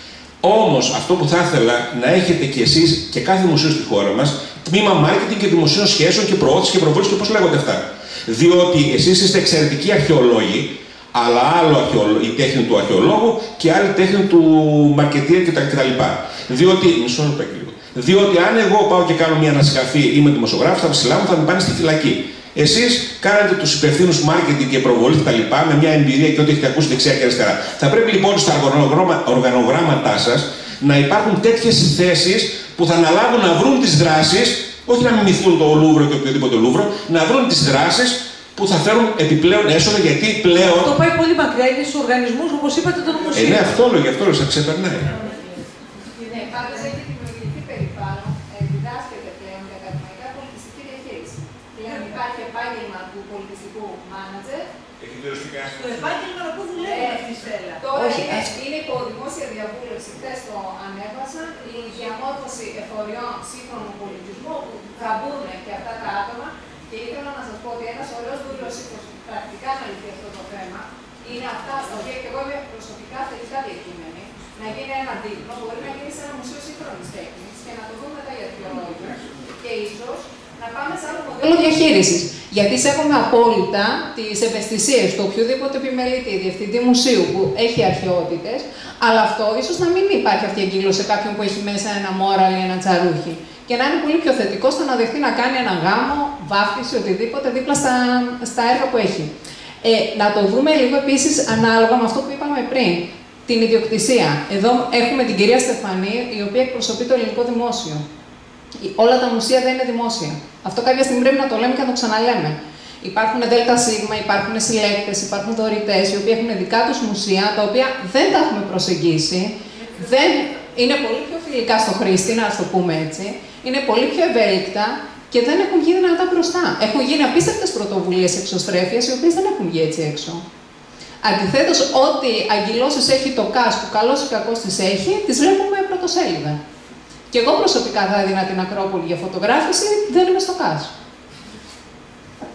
Speaker 14: Όμως αυτό που θα ήθελα να έχετε κι εσείς και κάθε μουσείο στη χώρα μας, τμήμα marketing και δημοσίων σχέσεων και προώθηση και προβολής και πώς λέγονται αυτά. Διότι εσείς είστε εξαιρετικοί αρχαιολόγοι, αλλά άλλο αρχαιολο... η τέχνη του αρχαιολόγου και άλλη τέχνη του μαρκετήρ κτλ. Διότι, μισό λεπτό λίγο. Διότι αν εγώ πάω και κάνω μια ανασκαφή ή με δημοσιογράφο, θα ψηλά μου θα με πάνε στη φυλακή. Εσείς κάνετε τους υπευθύνους marketing και προβολή κτλ. Με μια εμπειρία και ό,τι έχετε ακούσει δεξιά και αριστερά. Θα πρέπει λοιπόν στα οργανογράμματά σας να υπάρχουν τέτοιες θέσεις που θα αναλάβουν να βρουν τις δράσεις, όχι να μιμηθούν το Λούβρο και οποιοδήποτε Λούβρο, να βρουν τις δράσεις που θα φέρουν επιπλέον έσοδα, γιατί πλέον.
Speaker 1: Αυτό πάει πολύ μακριά, είναι στους οργανισμούς, όπως είπατε, των μουσείων.
Speaker 14: Ε, ναι, αυτό λέω, γι' αυτό λέω, θα ξεπερνάει.
Speaker 15: Ναι, πάντως έχει δημιουργηθεί περιβάλλον, διδάσκεται πλέον για ακαδημαϊκά πολιτιστική διαχείριση. Πλέον υπάρχει επάγγελμα του πολιτιστικού μάνατζερ.
Speaker 14: Έχει διοριστικά.
Speaker 1: Το επάγγελμα που δουλεύει αυτή η Στέλλα.
Speaker 15: Τώρα είναι υπό δημόσια διαβούλευση, χθες το ανέβασα, η διαμόρφωση εφοριών σύγχρονου πολιτισμού, που θα μπουν και αυτά τα άτομα. Και ήθελα να σας πω ότι ένας ωραίος βιβλιοσύμβος που πρακτικά να λυθεί αυτό το θέμα είναι αυτά στα οποία και εγώ είμαι προσωπικά θετικά διακείμενη. Να γίνει ένα δίπλωμα, μπορεί να γίνει σε ένα μουσείο σύγχρονης τέχνης και να το δούμε μετά οι αρχαιολόγοι. Και ίσως να πάμε σε άλλο μοντέλο διαχείρισης. Γιατί σέβομαι απόλυτα τις ευαισθησίες του οποιοδήποτε επιμελητή, διευθυντή μουσείου που έχει αρχαιότητες, αλλά αυτό ίσως να μην υπάρχει αυτή η εγκύκλωση σε κάποιον που έχει μέσα ένα μόραλ ή ένα τσαρούχι. Και να είναι πολύ πιο θετικό στο να δεχτεί να κάνει ένα γάμο, βάφτιση, οτιδήποτε δίπλα στα, στα έργα που έχει. Ε, να το δούμε λίγο επίσης ανάλογα με αυτό που είπαμε πριν, την ιδιοκτησία. Εδώ έχουμε την κυρία Στεφανή, η οποία εκπροσωπεί το ελληνικό δημόσιο. Όλα τα μουσεία δεν είναι δημόσια. Αυτό κάποια στιγμή πρέπει να το λέμε και να το ξαναλέμε. Υπάρχουν ΔΣ, υπάρχουν συλλέκτες, υπάρχουν δωρητές, οι οποίοι έχουν δικά τους μουσεία, τα οποία δεν τα έχουμε προσεγγίσει. Δεν είναι πολύ πιο φιλικά στο χρήστη, να το πούμε έτσι. Είναι πολύ πιο ευέλικτα και δεν έχουν γίνει δυνατά μπροστά. Έχουν γίνει απίστευτες πρωτοβουλίες εξωστρέφειας, οι οποίες δεν έχουν βγει έτσι έξω. Αντιθέτως, ό,τι αγκυλώσεις έχει το ΚΑΣ, που καλώς ή κακώς τις έχει, τις βλέπουμε πρωτοσέλιδα. Και εγώ προσωπικά θα έδινα την Ακρόπολη για φωτογράφηση, δεν είμαι στο ΚΑΣ.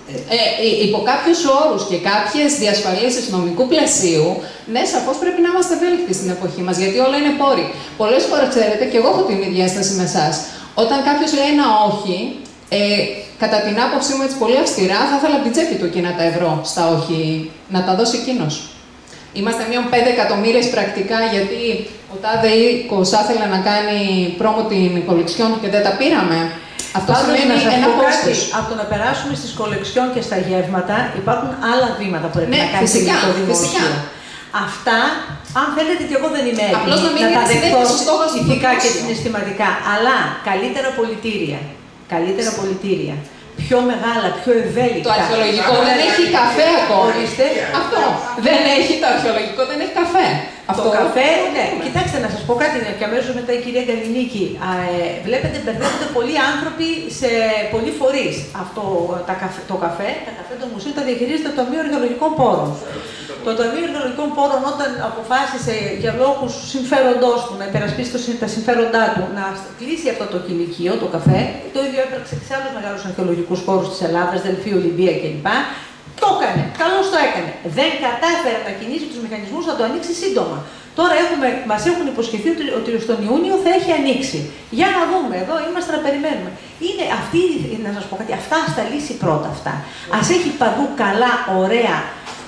Speaker 9: Ε, υπό κάποιους όρους και κάποιες διασφαλίσεις νομικού πλαισίου, ναι, σαφώς πρέπει να είμαστε ευέλικτοι στην εποχή μας, γιατί όλα είναι πόροι. Πολλές φορές, ξέρετε, και εγώ έχω την ίδια αίσθηση με εσάς. Όταν κάποιος λέει ένα όχι, ε, κατά την άποψή μου έτσι πολύ αυστηρά, θα ήθελα από την τσέπη του εκείνα τα ευρώ στα όχι, να τα δώσει εκείνος. Είμαστε μείον πέντε εκατομμύρια πρακτικά, γιατί ο τάδε οίκος ήθελε να κάνει πρόμο την κολεξιόν του και δεν τα πήραμε. Αυτό σημαίνει
Speaker 1: να σας
Speaker 9: ένα
Speaker 1: πω κάτι,
Speaker 9: κόστος.
Speaker 1: από το να περάσουμε στις κολεξιόν και στα γεύματα, υπάρχουν άλλα βήματα που πρέπει
Speaker 9: Ναι,
Speaker 1: να κάνει
Speaker 9: φυσικά,
Speaker 1: το δημόσιο.
Speaker 9: φυσικά.
Speaker 1: Αυτά, αν θέλετε, και εγώ δεν είμαι έτοιμη
Speaker 9: Απλώς να μην
Speaker 1: να τα
Speaker 9: είναι
Speaker 1: δεχτώ
Speaker 9: συνέχεια στο στόχο στο
Speaker 1: ηθικά και
Speaker 9: δημόσιο.
Speaker 1: συναισθηματικά. Αλλά καλύτερα πολιτήρια. Καλύτερα πολιτήρια. Πιο μεγάλα, πιο ευέλικτα.
Speaker 9: Το αρχαιολογικό δεν έχει καφέ ακόμα.
Speaker 1: Ορίστε.
Speaker 9: Αυτό. Δεν έχει το αρχαιολογικό, δεν έχει καφέ. Αυτό.
Speaker 1: Το καφέ, ναι. Κοιτάξτε, να σας πω κάτι, και αμέσως μετά η κυρία Γκαλινίκη. Ε, βλέπετε, μπερδεύονται πολλοί άνθρωποι σε πολλοί φορείς. Αυτό, τα καφέ, το καφέ, τα καφέ των μουσείων τα διαχειρίζεται το Ταμείο Αρχαιολογικών Πόρων. Το Ταμείο Αρχαιολογικών Πόρων, όταν αποφάσισε για λόγους συμφέροντός του να υπερασπίσει τα συμφέροντά του να κλείσει αυτό το κηλικείο, το καφέ, το ίδιο έπραξε και σε άλλους μεγάλους αρχαιολογικούς χώρους της Ελλάδας, Δελφή, Ολυμπία κλπ. Το έκανε, καλώς το έκανε. Δεν κατάφερε να κινήσει τους μηχανισμούς να το ανοίξει σύντομα. Τώρα έχουμε, μας έχουν υποσχεθεί ότι, ότι στον Ιούνιο θα έχει ανοίξει. Για να δούμε, εδώ είμαστε να περιμένουμε. Είναι αυτή, να σας πω κάτι, αυτά ας τα λύσει πρώτα αυτά. Ας έχει παντού καλά, ωραία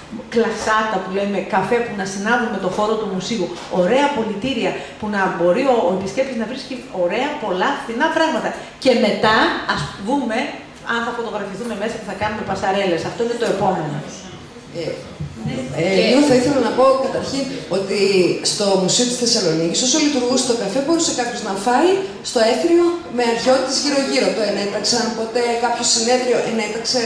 Speaker 1: κλασάτα που λέμε, καφέ που να συνάδουν με το χώρο του μουσείου, ωραία πολιτήρια που να μπορεί ο, ο επισκέπτης να βρίσκει ωραία, πολλά, φθηνά πράγματα. Και μετά ας δούμε αν θα φωτογραφηθούμε μέσα και θα κάνουμε πασαρέλες. Αυτό είναι το επόμενο.
Speaker 7: Ε, ε, εγώ θα ήθελα να πω καταρχήν ότι στο Μουσείο της Θεσσαλονίκης, όσο λειτουργούσε το καφέ, μπορούσε κάποιος να φάει στο έθριο με αρχαιότητες γύρω-γύρω. Το ενέταξαν ποτέ κάποιο συνέδριο, ενέταξε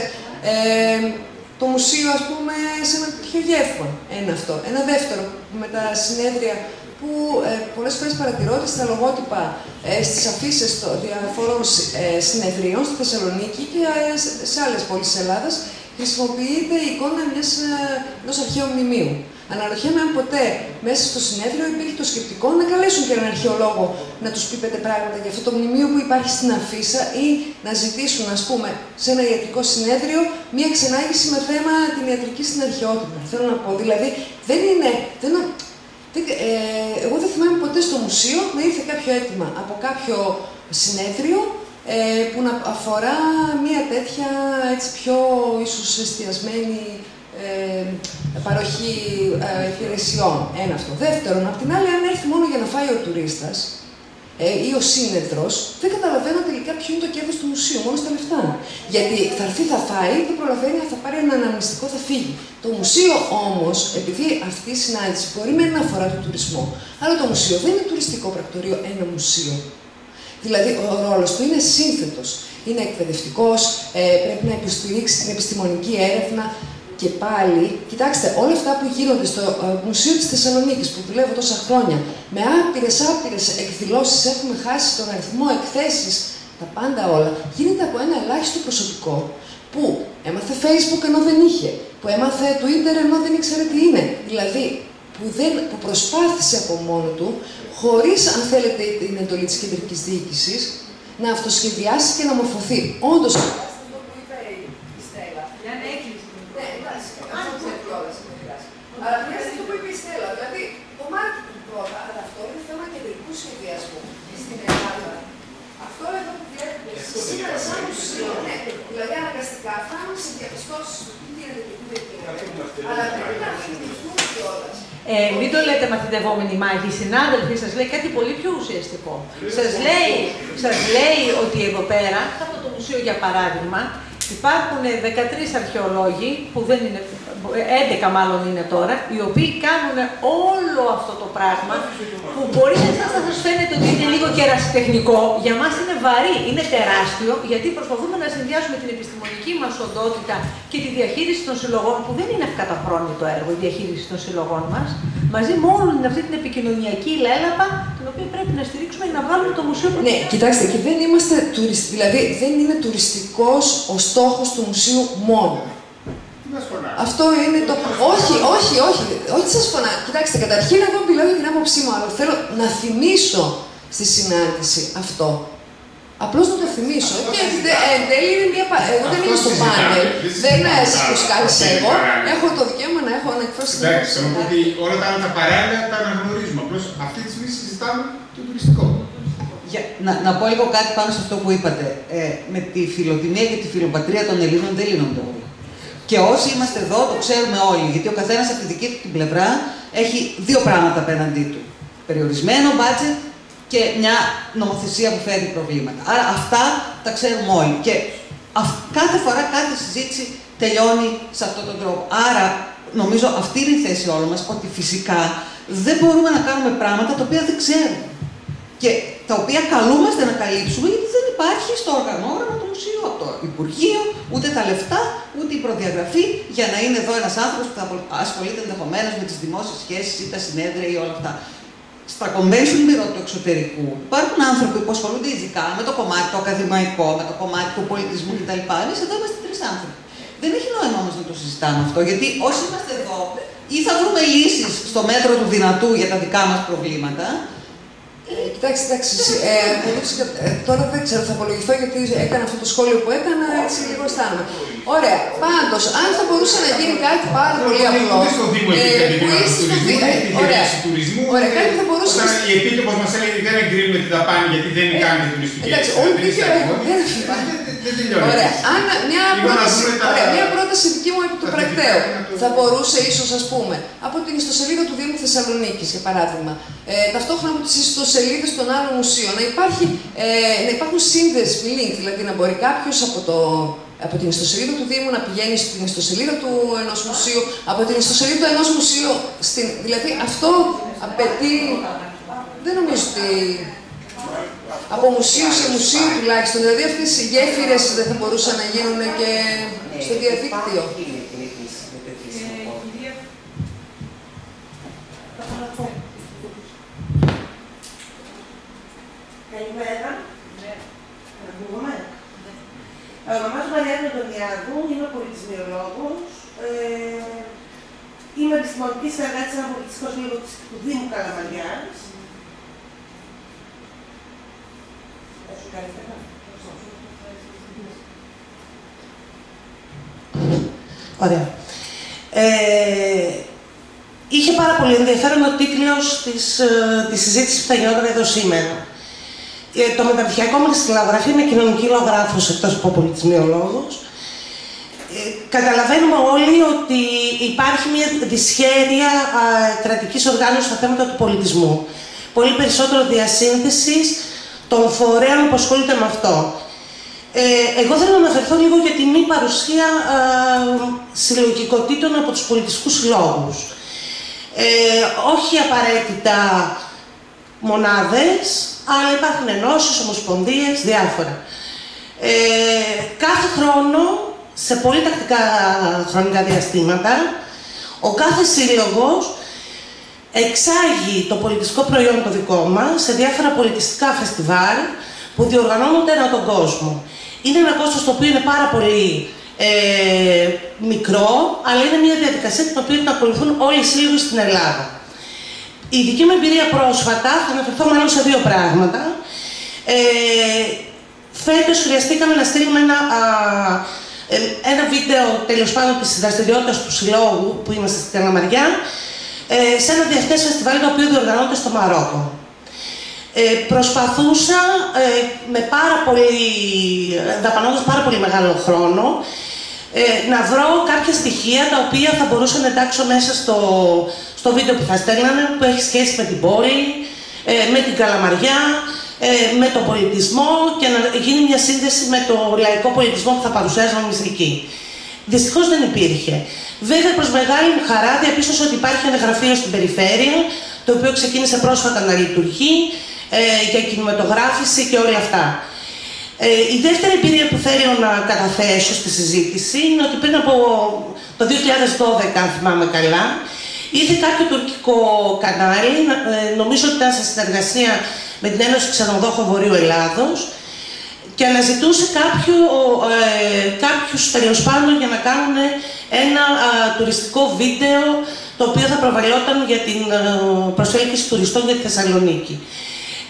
Speaker 7: ε, το μουσείο, ας πούμε, σε ένα τέτοιο γεύμα. Ένα αυτό. Ένα δεύτερο, με τα συνέδρια που ε, πολλές φορές παρατηρώ ότι στα λογότυπα, ε, στις αφίσες των διαφόρων ε, συνεδρίων στη Θεσσαλονίκη και ε, σε, σε άλλες πόλεις της Ελλάδας, χρησιμοποιείται η εικόνα μιας, ενός αρχαίου μνημείου. Αναρωτιέμαι αν ποτέ μέσα στο συνέδριο υπήρχε το σκεπτικό να καλέσουν και έναν αρχαιολόγο να τους πει πέντε πράγματα για αυτό το μνημείο που υπάρχει στην αφίσα ή να ζητήσουν, ας πούμε, σε ένα ιατρικό συνέδριο μία ξενάγηση με θέμα την ιατρική στην αρχαιότητα. Θέλω να πω, δηλαδή, δεν είναι. Δεν, δεν, ε, εγώ δεν θυμάμαι ποτέ στο μουσείο να ήρθε κάποιο αίτημα από κάποιο συνέδριο ε, που να αφορά μία τέτοια έτσι πιο ίσως εστιασμένη ε, παροχή ε, υπηρεσιών. Ένα αυτό. Δεύτερον, απ' την άλλη, αν έρθει μόνο για να φάει ο τουρίστας ε, ή ο σύνεδρος, δεν καταλαβαίνω τελικά ποιο είναι το κέρδος του μουσείου, μόνο στα λεφτά. Γιατί θα έρθει, θα φάει, δεν προλαβαίνει, θα πάρει ένα αναμνηστικό, θα φύγει. Το μουσείο όμως, επειδή αυτή η συνάντηση μπορεί με να αφορά τον τουρισμό, αλλά το μουσείο δεν είναι τουριστικό πρακτορείο, ένα μουσείο. Δηλαδή, ο ρόλος του είναι σύνθετος, είναι εκπαιδευτικός, ε, πρέπει να υποστηρίξει την επιστημονική έρευνα. Και πάλι, κοιτάξτε, όλα αυτά που γίνονται στο ε, Μουσείο της Θεσσαλονίκης, που δουλεύω τόσα χρόνια, με άπειρες άπειρες εκδηλώσεις, έχουμε χάσει τον αριθμό, εκθέσεις, τα πάντα όλα, γίνεται από ένα ελάχιστο προσωπικό που έμαθε Facebook ενώ δεν είχε, που έμαθε Twitter ενώ δεν ήξερε τι είναι. Δηλαδή, που, δεν, που προσπάθησε από μόνο του, χωρίς, αν θέλετε, την εντολή της κεντρικής διοίκησης, να αυτοσχεδιάσει και να μορφωθεί. Όντως, αλλά χρειάζεται αυτό που είπε η Στέλλα, δηλαδή το marketing πρώτα, αλλά αυτό είναι θέμα κεντρικού σχεδιασμού στην Ελλάδα. Αυτό εδώ που βλέπετε σήμερα σαν μουσείο, ναι, δηλαδή αναγκαστικά φτάνουμε σε διαπιστώσεις του τι γίνεται και τι δεν γίνεται. Αλλά πρέπει να αφηγηθούν κιόλας.
Speaker 1: Ε, μην το λέτε μαθητευόμενη μάχη, οι συνάδελφοι σας λέει κάτι πολύ πιο ουσιαστικό. Σας λέει, σας λέει ότι εδώ πέρα, αυτό το μουσείο για παράδειγμα, υπάρχουν δεκατρείς αρχαιολόγοι, που δεν είναι, έντεκα μάλλον είναι τώρα, οι οποίοι κάνουν όλο αυτό το πράγμα, που μπορεί να σας φαίνεται ότι είναι λίγο κερασιτεχνικό, για μας είναι βαρύ, είναι τεράστιο, γιατί προσπαθούμε να συνδυάσουμε την επιστημονική μας οντότητα και τη διαχείριση των συλλογών, που δεν είναι ευκαταφρόνητο έργο η διαχείριση των συλλογών μας, μαζί με όλη αυτή την επικοινωνιακή λέλαπα, την οποία πρέπει να στηρίξουμε για να βγάλουμε το μουσείο.
Speaker 7: Ναι, κοιτάξτε, και δεν είμαστε τουριστικοί, δηλαδή δεν είναι τουριστικός ο στόχος του μουσείου μόνο. Αυτό είναι το. Όχι, όχι, όχι, όχι σας φωνά. Κοιτάξτε, καταρχήν εγώ μιλάω για την άποψή μου, αλλά θέλω να θυμίσω στη συνάντηση αυτό.
Speaker 9: Απλώς να το θυμίσω. Και εν τέλει είναι μια. Εγώ δεν είμαι στο πάνελ. Δεν σας καλεσεύω. Έχω το δικαίωμα να έχω να εκφράσω την άποψη.
Speaker 3: Εντάξει, θέλω να πω ότι όλα τα άλλα τα παράλληλα τα αναγνωρίζουμε. Απλώς αυτή τη στιγμή συζητάμε το τουριστικό.
Speaker 8: Για, να, να πω λίγο κάτι πάνω σε αυτό που είπατε. Ε, με τη φιλοτιμία και τη φιλοπατρία των Ελλήνων δεν λύνονται όλα. Και όσοι είμαστε εδώ το ξέρουμε όλοι, γιατί ο καθένας από τη δική του την πλευρά έχει δύο πράγματα απέναντί του. Περιορισμένο μπάτζετ και μια νομοθεσία που φέρνει προβλήματα. Άρα αυτά τα ξέρουμε όλοι. Και αυ, κάθε φορά κάθε συζήτηση τελειώνει σε αυτόν τον τρόπο. Άρα νομίζω αυτή είναι η θέση όλων μας, ότι φυσικά δεν μπορούμε να κάνουμε πράγματα τα οποία δεν ξέρουμε. Και τα οποία καλούμαστε να καλύψουμε, γιατί δεν υπάρχει στο οργανόγραμμα του μουσείου, από το Υπουργείο, ούτε τα λεφτά, ούτε η προδιαγραφή για να είναι εδώ ένας άνθρωπος που θα ασχολείται ενδεχομένως με τις δημόσιες σχέσεις ή τα συνέδρια ή όλα αυτά. Στα convention bureau του εξωτερικού υπάρχουν άνθρωποι που ασχολούνται ειδικά με το κομμάτι το ακαδημαϊκό, με το κομμάτι του πολιτισμού κτλ. Εμείς εδώ είμαστε τρεις άνθρωποι. Δεν έχει νόημα όμως να το συζητάμε αυτό, γιατί όσοι είμαστε εδώ ή θα βρούμε λύσεις στο μέτρο του δυνατού για τα δικά μας προβλήματα.
Speaker 9: Ε, κοιτάξτε, εντάξει, ε, ε, τώρα δεν ξέρω, θα απολογηθώ γιατί έκανα αυτό το σχόλιο που έκανα, έτσι λίγο αισθάνομαι. Ωραία, πάντως, αν θα μπορούσε να γίνει κάτι πάρα πολύ απλό.
Speaker 3: Ούτε στο Δήμο υπήρχε
Speaker 9: που είστε στο Δήμο. Ωραία,
Speaker 3: ωραία, κάτι θα μπορούσε. Όταν η Επίτροπος μας έλεγε δεν εγκρίνουμε τη δαπάνη γιατί δεν κάνετε τουριστική.
Speaker 9: Εντάξει, όλοι πήγε.
Speaker 3: Δεν τελειώνει.
Speaker 9: Ωραία, αν μια πρόταση, ωραία, μια πρόταση δική μου επί του πρακτέου θα μπορούσε ίσως, ας πούμε, από την ιστοσελίδα του Δήμου Θεσσαλονίκης, για παράδειγμα, ε, ταυτόχρονα από τις ιστοσελίδες των άλλων μουσείων, να, υπάρχει, ε, να υπάρχουν σύνδεσμοι, link, δηλαδή να μπορεί κάποιος από, το, από την ιστοσελίδα του Δήμου να πηγαίνει στην ιστοσελίδα του ενός μουσείου, από την ιστοσελίδα του ενός μουσείου, στην, δηλαδή αυτό απαιτεί, δεν νομίζω ότι από μουσείο σε μουσείο τουλάχιστον, δηλαδή αυτές οι γέφυρες δεν θα μπορούσαν να γίνουν και στο διαδίκτυο.
Speaker 16: Καλημέρα. Ναι. Ακούγομαι. Ονομάζομαι Μαριάννα Αντωνιάδου, είμαι πολιτισμιολόγος. Ε, είμαι επιστημονική συνεργάτης ένα πολιτιστικό σύλλογο του Δήμου Καλαμαριάς. Ωραία. Ε, είχε πάρα πολύ ενδιαφέρον ο τίτλος της, της συζήτησης που θα γινόταν εδώ σήμερα. Ε, το μεταπτυχιακό μου στη λαογραφία είναι κοινωνική λαογράφος εκτός από πολιτισμιολόγος. Ε, καταλαβαίνουμε όλοι ότι υπάρχει μια δυσχέρεια α, κρατικής οργάνωσης στα θέματα του πολιτισμού. Πολύ περισσότερο διασύνθεσης των φορέων που ασχολούνται με αυτό. Ε, εγώ θέλω να αναφερθώ λίγο για τη μη παρουσία α, συλλογικοτήτων από τους πολιτιστικούς συλλόγους. Ε, όχι απαραίτητα μονάδες, αλλά υπάρχουν ενώσεις, ομοσπονδίες, διάφορα. Ε, κάθε χρόνο, σε πολύ τακτικά χρονικά διαστήματα, ο κάθε σύλλογος εξάγει το πολιτιστικό προϊόν το δικό μας σε διάφορα πολιτιστικά φεστιβάλ που διοργανώνονται ανά τον κόσμο. Είναι ένα κόστος το οποίο είναι πάρα πολύ ε, μικρό, αλλά είναι μια διαδικασία την οποία την ακολουθούν όλοι οι σύλλογοι στην Ελλάδα. Η δική μου εμπειρία πρόσφατα, θα αναφερθώ μάλλον σε δύο πράγματα. Ε, φέτος χρειαστήκαμε να στείλουμε ένα, α, ε, ένα βίντεο τέλος πάντων της δραστηριότητας του συλλόγου που είμαστε στην Καλαμαριά ε, σε ένα διεθνές φεστιβάλ το οποίο διοργανώνεται στο Μαρόκο. Ε, προσπαθούσα ε, με πάρα πολύ, δαπανώντας πάρα πολύ μεγάλο χρόνο ε, να βρω κάποια στοιχεία τα οποία θα μπορούσα να εντάξω μέσα στο, στο βίντεο που θα στέλνανε, που έχει σχέση με την πόλη, ε, με την Καλαμαριά, ε, με τον πολιτισμό και να γίνει μια σύνδεση με το λαϊκό πολιτισμό που θα παρουσιάζαμε εμείς εκεί. Δυστυχώς δεν υπήρχε. Βέβαια, προς μεγάλη μου χαρά διαπίστωσα ότι υπάρχει ένα γραφείο στην περιφέρεια, το οποίο ξεκίνησε πρόσφατα να λειτουργεί, ε, για κινηματογράφηση και όλα αυτά. Ε, η δεύτερη εμπειρία που θέλω να καταθέσω στη συζήτηση είναι ότι πριν από το δύο χιλιάδες δώδεκα, αν θυμάμαι καλά, ήρθε κάποιο τουρκικό κανάλι, ε, νομίζω ότι ήταν σε συνεργασία με την Ένωση Ξενοδόχων Βορείου Ελλάδος, και αναζητούσε κάποιο, ε, κάποιους τέλος πάντων για να κάνουν ένα α, τουριστικό βίντεο το οποίο θα προβαλλόταν για την α, προσέλκυση τουριστών για τη Θεσσαλονίκη.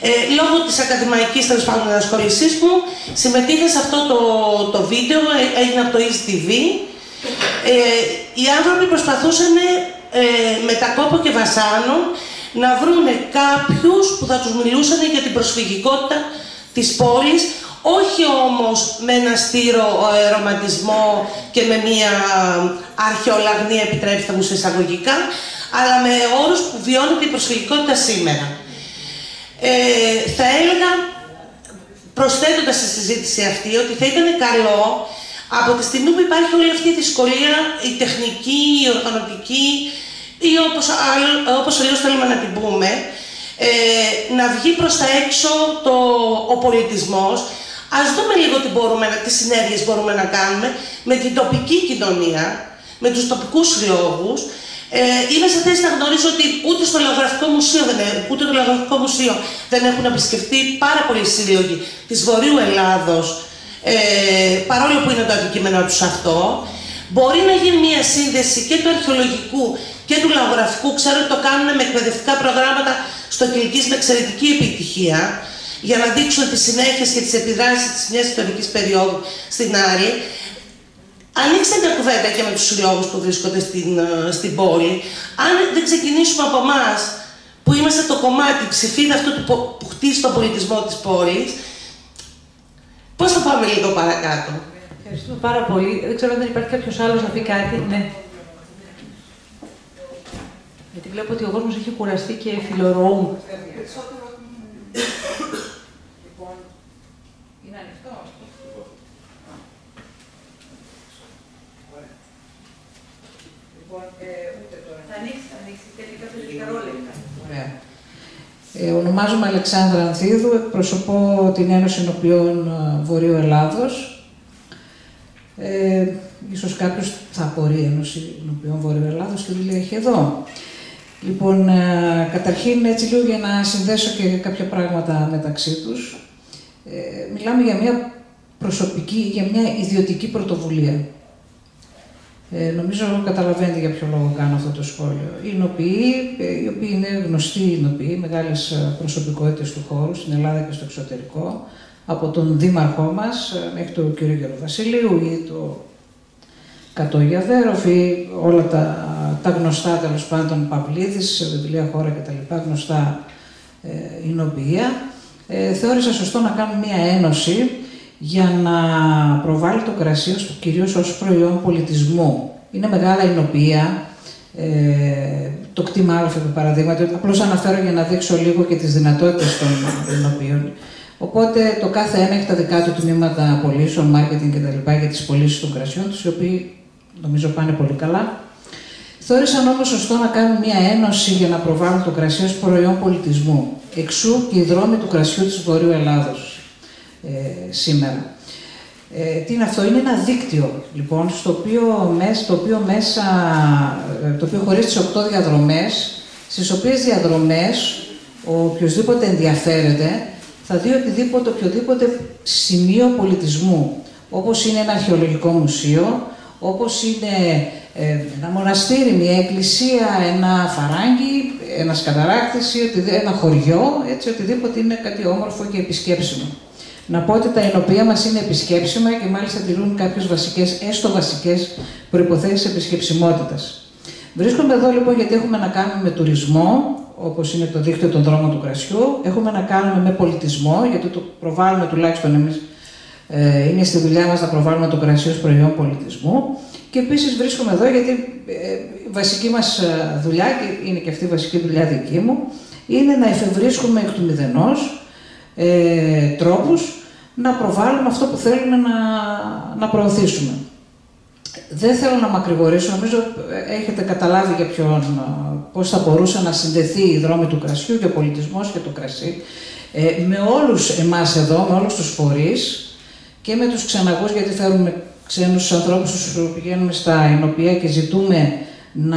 Speaker 16: Ε, λόγω της ακαδημαϊκής τέλος πάντων ενασχόλησής μου, συμμετείχα σε αυτό το, το βίντεο, έγινε από το Easy τι βι. Ε, οι άνθρωποι προσπαθούσαν ε, με τα κόπο και βασάνων να βρούνε κάποιους που θα τους μιλούσαν για την προσφυγικότητα της πόλης, όχι όμως με ένα στήρο ρομαντισμό και με μια αρχαιολαγνία, επιτρέψτε μου σε εισαγωγικά, αλλά με όρους που βιώνεται η προσφυγικότητα σήμερα. Ε, θα έλεγα, προσθέτοντας στη συζήτηση αυτή, ότι θα ήταν καλό από τη στιγμή που υπάρχει όλη αυτή η δυσκολία, η τεχνική, η οργανωτική ή όπως, όπως αλλιώς θέλουμε να την πούμε, ε, να βγει προς τα έξω το, ο πολιτισμός. Ας δούμε λίγο τι, μπορούμε, τι συνέργειες μπορούμε να κάνουμε με την τοπική κοινωνία, με τους τοπικούς συλλόγους. Ε, είμαι σε θέση να γνωρίζω ότι ούτε στο Λαογραφικό Μουσείο δεν, ούτε το Λαογραφικό Μουσείο δεν έχουν επισκεφτεί πάρα πολλοί σύλλογοι της Βορείου Ελλάδος, ε, παρόλο που είναι το αντικείμενο τους αυτό. Μπορεί να γίνει μια σύνδεση και του αρχαιολογικού και του λαογραφικού. Ξέρω ότι το κάνουν με εκπαιδευτικά προγράμματα στο Κιλκής με εξαιρετική επιτυχία, για να δείξουν τις συνέχειες και τις επιδράσεις της μιας ιστορικής περίοδου στην Άρη. Ανοίξτε μια κουβέντα και με τους συλλόγους που βρίσκονται στην, στην πόλη. Αν δεν ξεκινήσουμε από εμάς, που είμαστε το κομμάτι, ψηφίδα αυτού που, που χτίζει τον πολιτισμό της πόλης, πώς θα πάμε λίγο παρακάτω.
Speaker 1: Ευχαριστούμε πάρα πολύ. Δεν ξέρω αν δεν υπάρχει κάποιος άλλος να πει κάτι. Ναι. Γιατί βλέπω ότι ο κόσμος έχει κουραστεί και φιλορωούν.
Speaker 12: Λοιπόν, είναι ανοιχτό. Λοιπόν, ε, ούτε τώρα. Θα ανοίξει, θα ανοίξει. Θέλει κάποιο δεκαρόλεπτα. Ωραία. Ε, ονομάζομαι Αλεξάνδρα Ανθίδου, εκπροσωπώ την Ένωση Νοποιών Βορείου Ελλάδος. Ε, ίσως κάποιος θα απορεί η Ένωση Νοποιών Βορείου Ελλάδος και δουλειά έχει εδώ. Λοιπόν, ε, καταρχήν έτσι λίγο για να συνδέσω και κάποια πράγματα μεταξύ τους. Ε, μιλάμε για μια προσωπική, για μια ιδιωτική πρωτοβουλία. Ε, νομίζω καταλαβαίνετε για ποιο λόγο κάνω αυτό το σχόλιο. Οι νοποιοί, οι οποίοι είναι γνωστοί οι νοποιοί, μεγάλες προσωπικότητες του χώρου στην Ελλάδα και στο εξωτερικό, από τον δήμαρχό μας μέχρι τον κύριο Γεροβασιλείου ή το Κατόγιαδέροφ ή όλα τα, τα γνωστά τέλος πάντων Παυλίδης, βιβλία χώρα κτλ. Γνωστά ε, η νοποιία. Ε, θεώρησα σωστό να κάνουμε μία ένωση για να προβάλλει το κρασί κυρίως ως προϊόν πολιτισμού. Είναι μεγάλα η νοποιία, ε, το κτήμα Α, παραδείγματι, απλώς αναφέρω για να δείξω λίγο και τις δυνατότητες των νοποιών. Οπότε το κάθε ένα έχει τα δικά του τμήματα πωλήσεων, marketing κτλ. Για τις πωλήσεις των κρασιών τους, οι οποίοι νομίζω πάνε πολύ καλά. Θεώρησαν όμως σωστό να κάνουν μια ένωση για να προβάλλουν το κρασί ως προϊόν πολιτισμού. Εξού και οι δρόμοι του κρασιού της Βορείου Ελλάδος ε, σήμερα. Ε, τι είναι αυτό? Είναι ένα δίκτυο, λοιπόν, στο οποίο, στο οποίο μέσα, το οποίο χωρίζει τις οκτώ διαδρομές, στις οποίες διαδρομές ο οποιοσδήποτε ενδιαφέρεται θα δει οτιδήποτε, οποιοδήποτε σημείο πολιτισμού, όπως είναι ένα αρχαιολογικό μουσείο, όπως είναι ε, ένα μοναστήρι, μια εκκλησία, ένα φαράγγι, ένας καταράκτης, ένα χωριό, έτσι, οτιδήποτε είναι κάτι όμορφο και επισκέψιμο. Να πω ότι τα ενοπία μας είναι επισκέψιμα και μάλιστα τηρούν κάποιες βασικές, έστω βασικές προϋποθέσεις επισκεψιμότητας. Βρίσκομαι εδώ λοιπόν γιατί έχουμε να κάνουμε με τουρισμό, όπως είναι το δίκτυο των δρόμων του κρασιού, έχουμε να κάνουμε με πολιτισμό, γιατί το προβάλλουμε τουλάχιστον εμείς, ε, είναι στη δουλειά μας να προβάλλουμε το κρασί ως προϊόν πολιτισμού. Και επίσης βρίσκομαι εδώ γιατί ε, η βασική μας δουλειά, και είναι και αυτή η βασική δουλειά δική μου, είναι να εφευρίσκουμε εκ του μηδενός ε, τρόπους να προβάλλουμε αυτό που θέλουμε να, να προωθήσουμε. Δεν θέλω να μακρηγορήσω, νομίζω έχετε καταλάβει για ποιον, πώς θα μπορούσε να συνδεθεί η δρόμη του κρασιού και ο πολιτισμός και το κρασί ε, με όλους εμάς εδώ, με όλους τους φορείς και με τους ξεναγούς, γιατί φέρουμε ξένους ανθρώπους που πηγαίνουμε στα ενοπία και ζητούμε να,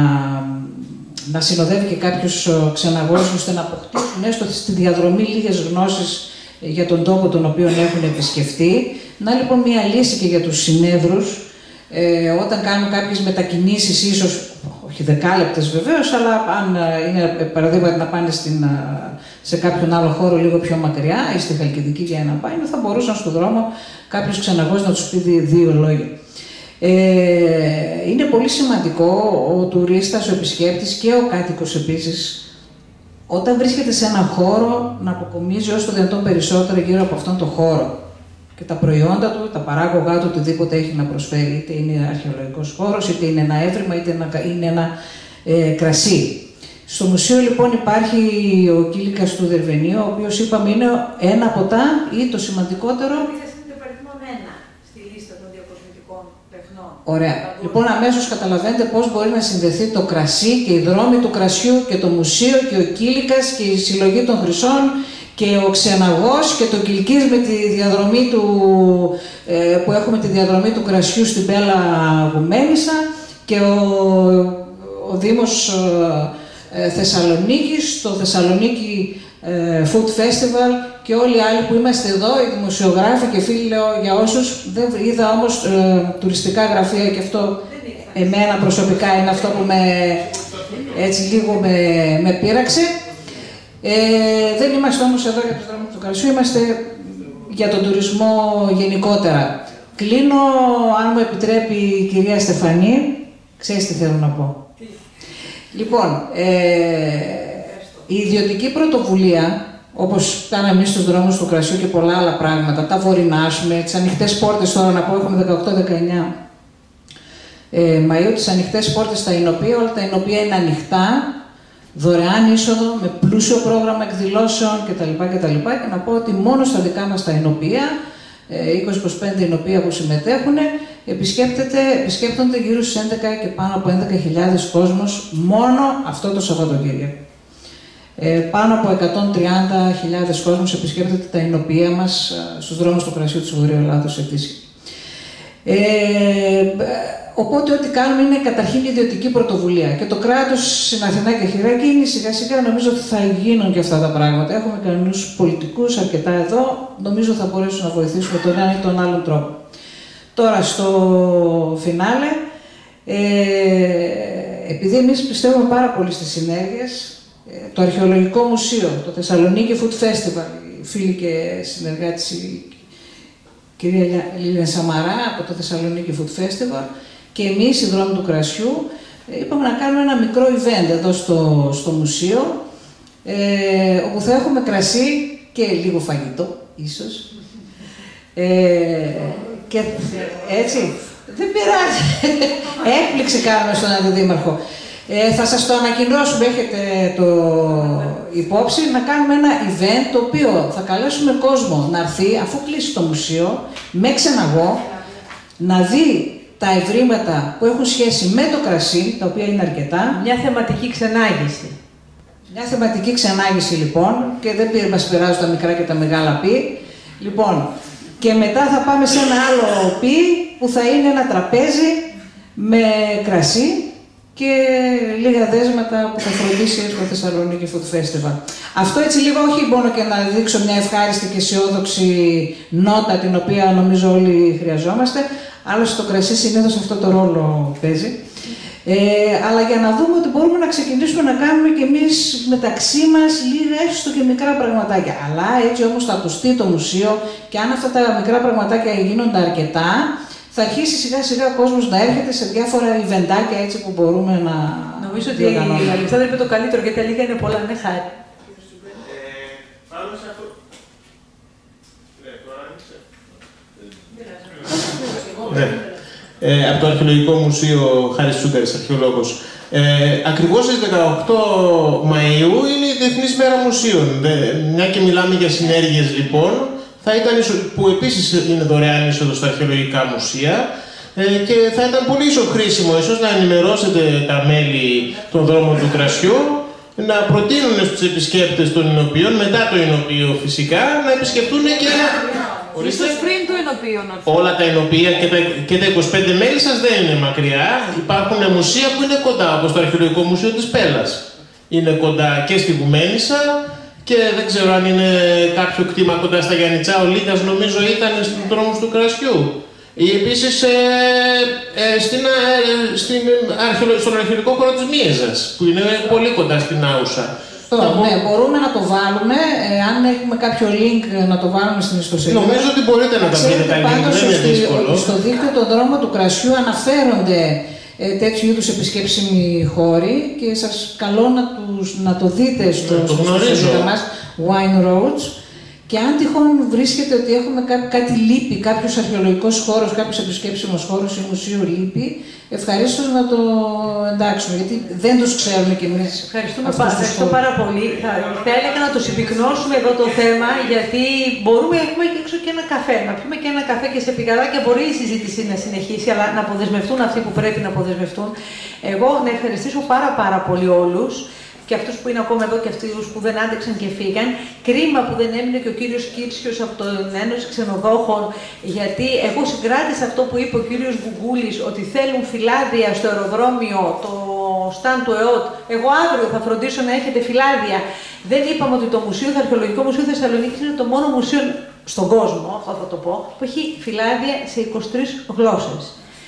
Speaker 12: να συνοδεύει και κάποιους ξεναγούς ώστε να αποκτήσουν έστω στη διαδρομή λίγες γνώσεις για τον τόπο τον οποίο έχουν επισκεφτεί. Να λοιπόν μια λύση και για τους συνέδρους
Speaker 17: Ε, όταν κάνουν κάποιες μετακινήσεις, ίσως, όχι δεκάλεπτες βεβαίως, αλλά αν είναι παραδείγματι να πάνε στην, σε κάποιον άλλο χώρο λίγο πιο μακριά ή στη Χαλκιδική για να πάει, θα μπορούσαν στον δρόμο κάποιος ξεναγός να τους πει δύο λόγια. Ε, είναι πολύ σημαντικό ο τουρίστας, ο επισκέπτης και ο κάτοικος επίσης, όταν βρίσκεται σε έναν χώρο, να αποκομίζει όσο το δυνατόν περισσότερο γύρω από αυτόν τον χώρο και τα προϊόντα του, τα παράγωγά του, οτιδήποτε έχει να προσφέρει, είτε είναι αρχαιολογικός χώρος, είτε είναι ένα έβριμα, είτε είναι ένα ε, κρασί. Στο μουσείο λοιπόν υπάρχει ο Κήλικας του Δερβενίου, ο οποίος είπαμε είναι ένα από τα ή το σημαντικότερο. Ωραία. Λοιπόν, αμέσως καταλαβαίνετε πώς μπορεί να συνδεθεί το κρασί και οι δρόμοι του κρασιού και το μουσείο και ο Κήλικας και η συλλογή των χρυσών και ο Ξεναγός και το Κιλκής με τη διαδρομή του, ε, που έχουμε τη διαδρομή του κρασιού στην Πέλα Γουμέλισσα και ο, ο Δήμος ε, Θεσσαλονίκης, το Θεσσαλονίκη ε, Food Festival και όλοι οι άλλοι που είμαστε εδώ, οι δημοσιογράφοι και φίλοι, λέω για όσους. Δεν είδα όμως ε, τουριστικά γραφεία και αυτό εμένα προσωπικά είναι αυτό που με, έτσι λίγο με, με πείραξε. Ε, δεν είμαστε όμως εδώ για τους δρόμους του κρασιού, είμαστε για τον τουρισμό γενικότερα. Κλείνω, αν μου επιτρέπει η κυρία Στεφανή, ξέρεις τι θέλω να πω. Λοιπόν, ε, η ιδιωτική πρωτοβουλία, όπως κάναμε εμείς στους δρόμους του κρασιού και πολλά άλλα πράγματα, τα βορεινάσουμε, τις ανοιχτές πόρτες τώρα να πω, έχουμε δεκαοκτώ δεκαεννιά ε, Μαΐου, τις ανοιχτές πόρτες στα Ηνοπία, όλα τα Ηνοπία είναι ανοιχτά, δωρεάν είσοδο, με πλούσιο πρόγραμμα εκδηλώσεων κτλ. κτλ. Και να πω ότι μόνο στα δικά μας τα Ηνοπία, είκοσι με είκοσι πέντε Ηνοπία που συμμετέχουν, επισκέπτονται γύρω στους έντεκα και πάνω από έντεκα χιλιάδες κόσμος μόνο αυτό το Σαββατοκύριακο. Ε, πάνω από εκατόν τριάντα χιλιάδες κόσμος επισκέπτεται τα Ηνοπία μας στους δρόμους του κρασιού της Βορείου Ελλάδος ετήσια. Ε, οπότε ό,τι κάνουμε είναι καταρχήν ιδιωτική πρωτοβουλία και το κράτος στην Αθηνά και Χειρακίνη σιγά σιγά νομίζω ότι θα γίνουν και αυτά τα πράγματα. Έχουμε ικανούς πολιτικούς αρκετά εδώ, νομίζω θα μπορέσουν να βοηθήσουμε τον ένα ή τον άλλον τρόπο. Τώρα στο φινάλε, ε, επειδή εμείς πιστεύουμε πάρα πολύ στις συνέργειες, το Αρχαιολογικό Μουσείο, το Θεσσαλονίκη Food Festival, η φίλη και συνεργάτης η κυρία Λίλια Σαμαρά από το Θεσσαλονίκη Food Festival και εμείς οι δρόμοι του κρασιού, είπαμε να κάνουμε ένα μικρό event εδώ στο, στο μουσείο, ε, όπου θα έχουμε κρασί και λίγο φαγητό, ίσως. Ε, και έτσι, δεν πειράζει. Έκπληξη κάνουμε στον Αντιδήμαρχο. Ε, θα σας το ανακοινώσουμε, έχετε το υπόψη, να κάνουμε ένα event το οποίο θα καλέσουμε κόσμο να έρθει, αφού κλείσει το μουσείο, με ξεναγό, να δει τα ευρήματα που έχουν σχέση με το κρασί, τα οποία είναι αρκετά.
Speaker 1: Μια θεματική ξενάγηση.
Speaker 17: Μια θεματική ξενάγηση λοιπόν, και δεν μας πειράζουν τα μικρά και τα μεγάλα πι. Λοιπόν, και μετά θα πάμε σε ένα άλλο πι, που θα είναι ένα τραπέζι με κρασί, και λίγα δέσματα που θα φροντίσει το Θεσσαλονίκη Food Festival. Αυτό έτσι λίγο, όχι μόνο και να δείξω μια ευχάριστη και αισιόδοξη νότα, την οποία νομίζω όλοι χρειαζόμαστε, άλλωστε το κρασί συνήθως αυτό το ρόλο παίζει, ε, αλλά για να δούμε ότι μπορούμε να ξεκινήσουμε να κάνουμε κι εμείς μεταξύ μας λίγα έστω και μικρά πραγματάκια. Αλλά έτσι όμως θα ακουστεί το μουσείο και αν αυτά τα μικρά πραγματάκια γίνονται αρκετά, θα αρχίσει σιγά σιγά ο κόσμος να έρχεται σε διάφορα ιβεντάκια έτσι που μπορούμε να.
Speaker 1: Νομίζω ότι η Αλεξάνδρα είπε το καλύτερο, γιατί τα λίγα είναι πολλά, ναι, χάρη.
Speaker 18: Πάνω σε αυτό. Ναι, ε, από το Αρχαιολογικό Μουσείο Χάρης Τσούκαρης, αρχαιολόγος. Ε, ακριβώς στις δεκαοκτώ Μαΐου είναι η Διεθνής Μέρα Μουσείων. Μια και μιλάμε για συνέργειες λοιπόν, θα ήταν, που επίσης είναι δωρεάν είσοδο στα αρχαιολογικά μουσεία, ε, και θα ήταν πολύ χρήσιμο ίσως να ενημερώσετε τα μέλη των δρόμων του κρασιού, να προτείνουν στους επισκέπτες των Ηνοπίων, μετά το Ηνοπείο φυσικά, να επισκεφτούν και ένα...
Speaker 1: Ίσως πριν το Ηνοπείο να έρθουν.
Speaker 18: Όλα τα Ηνοπία και τα, και τα είκοσι πέντε μέλη σας δεν είναι μακριά. Υπάρχουν μουσεία που είναι κοντά, όπως το Αρχαιολογικό Μουσείο της Πέλας. Είναι κοντά και στη Γουμέλισσα και δεν ξέρω αν είναι κάποιο κτήμα κοντά στα Γιαννιτσά. Ο Λίκας νομίζω ήταν στους δρόμους του κρασιού. Ή επίσης ε, ε, στην, ε, στην, αρχαιο, στον αρχαιολογικό χώρο της Μίεζας, που είναι πολύ κοντά στην Άουσα.
Speaker 17: Τώρα, ναι, μπορούμε να το βάλουμε, ε, αν έχουμε κάποιο link να το βάλουμε στην ιστοσελίδα.
Speaker 18: Νομίζω ότι μπορείτε να τα βρείτε τα link, δεν είναι δύσκολο.
Speaker 17: Στο δίκτυο των δρόμων του κρασιού αναφέρονται ε, τέτοιου είδους επισκέψιμοι χώροι και σας καλώ να, τους, να το δείτε στο,
Speaker 18: ναι,
Speaker 17: στο ιστοσελίδα μας, Wine Roads. Και αν τυχόν βρίσκεται ότι έχουμε κά, κάτι λείπει, κάποιος αρχαιολογικός χώρος, κάποιος επισκέψιμος χώρος ή μουσείο λείπει, ευχαρίστως να το εντάξουμε, γιατί δεν τους ξέρουμε κι εμείς.
Speaker 1: Ευχαριστούμε πάρα, ευχαριστώ πάρα πολύ. Θα, θα έλεγα να το συμπυκνώσουμε εδώ το θέμα, γιατί μπορούμε να έχουμε έξω και ένα καφέ. Να πιούμε και ένα καφέ και σε πηγαδάκια μπορεί η συζήτηση να συνεχίσει, αλλά να αποδεσμευτούν αυτοί που πρέπει να αποδεσμευτούν. Εγώ να ευχαριστήσω πάρα πάρα πολύ όλους. Και αυτούς που είναι ακόμα εδώ και αυτούς που δεν άντεξαν και φύγαν. Κρίμα που δεν έμεινε και ο κύριος Κίρσιος από την Ένωση Ξενοδόχων, γιατί εγώ συγκράτησα αυτό που είπε ο κύριος Βουγγούλης, ότι θέλουν φυλάδια στο αεροδρόμιο, το στάν του ΕΟΤ. Εγώ αύριο θα φροντίσω να έχετε φυλάδια. Δεν είπαμε ότι το μουσείο, το Αρχαιολογικό Μουσείο Θεσσαλονίκης είναι το μόνο μουσείο στον κόσμο, αυτό θα το πω, που έχει φυλάδια σε είκοσι τρεις γλώσσες.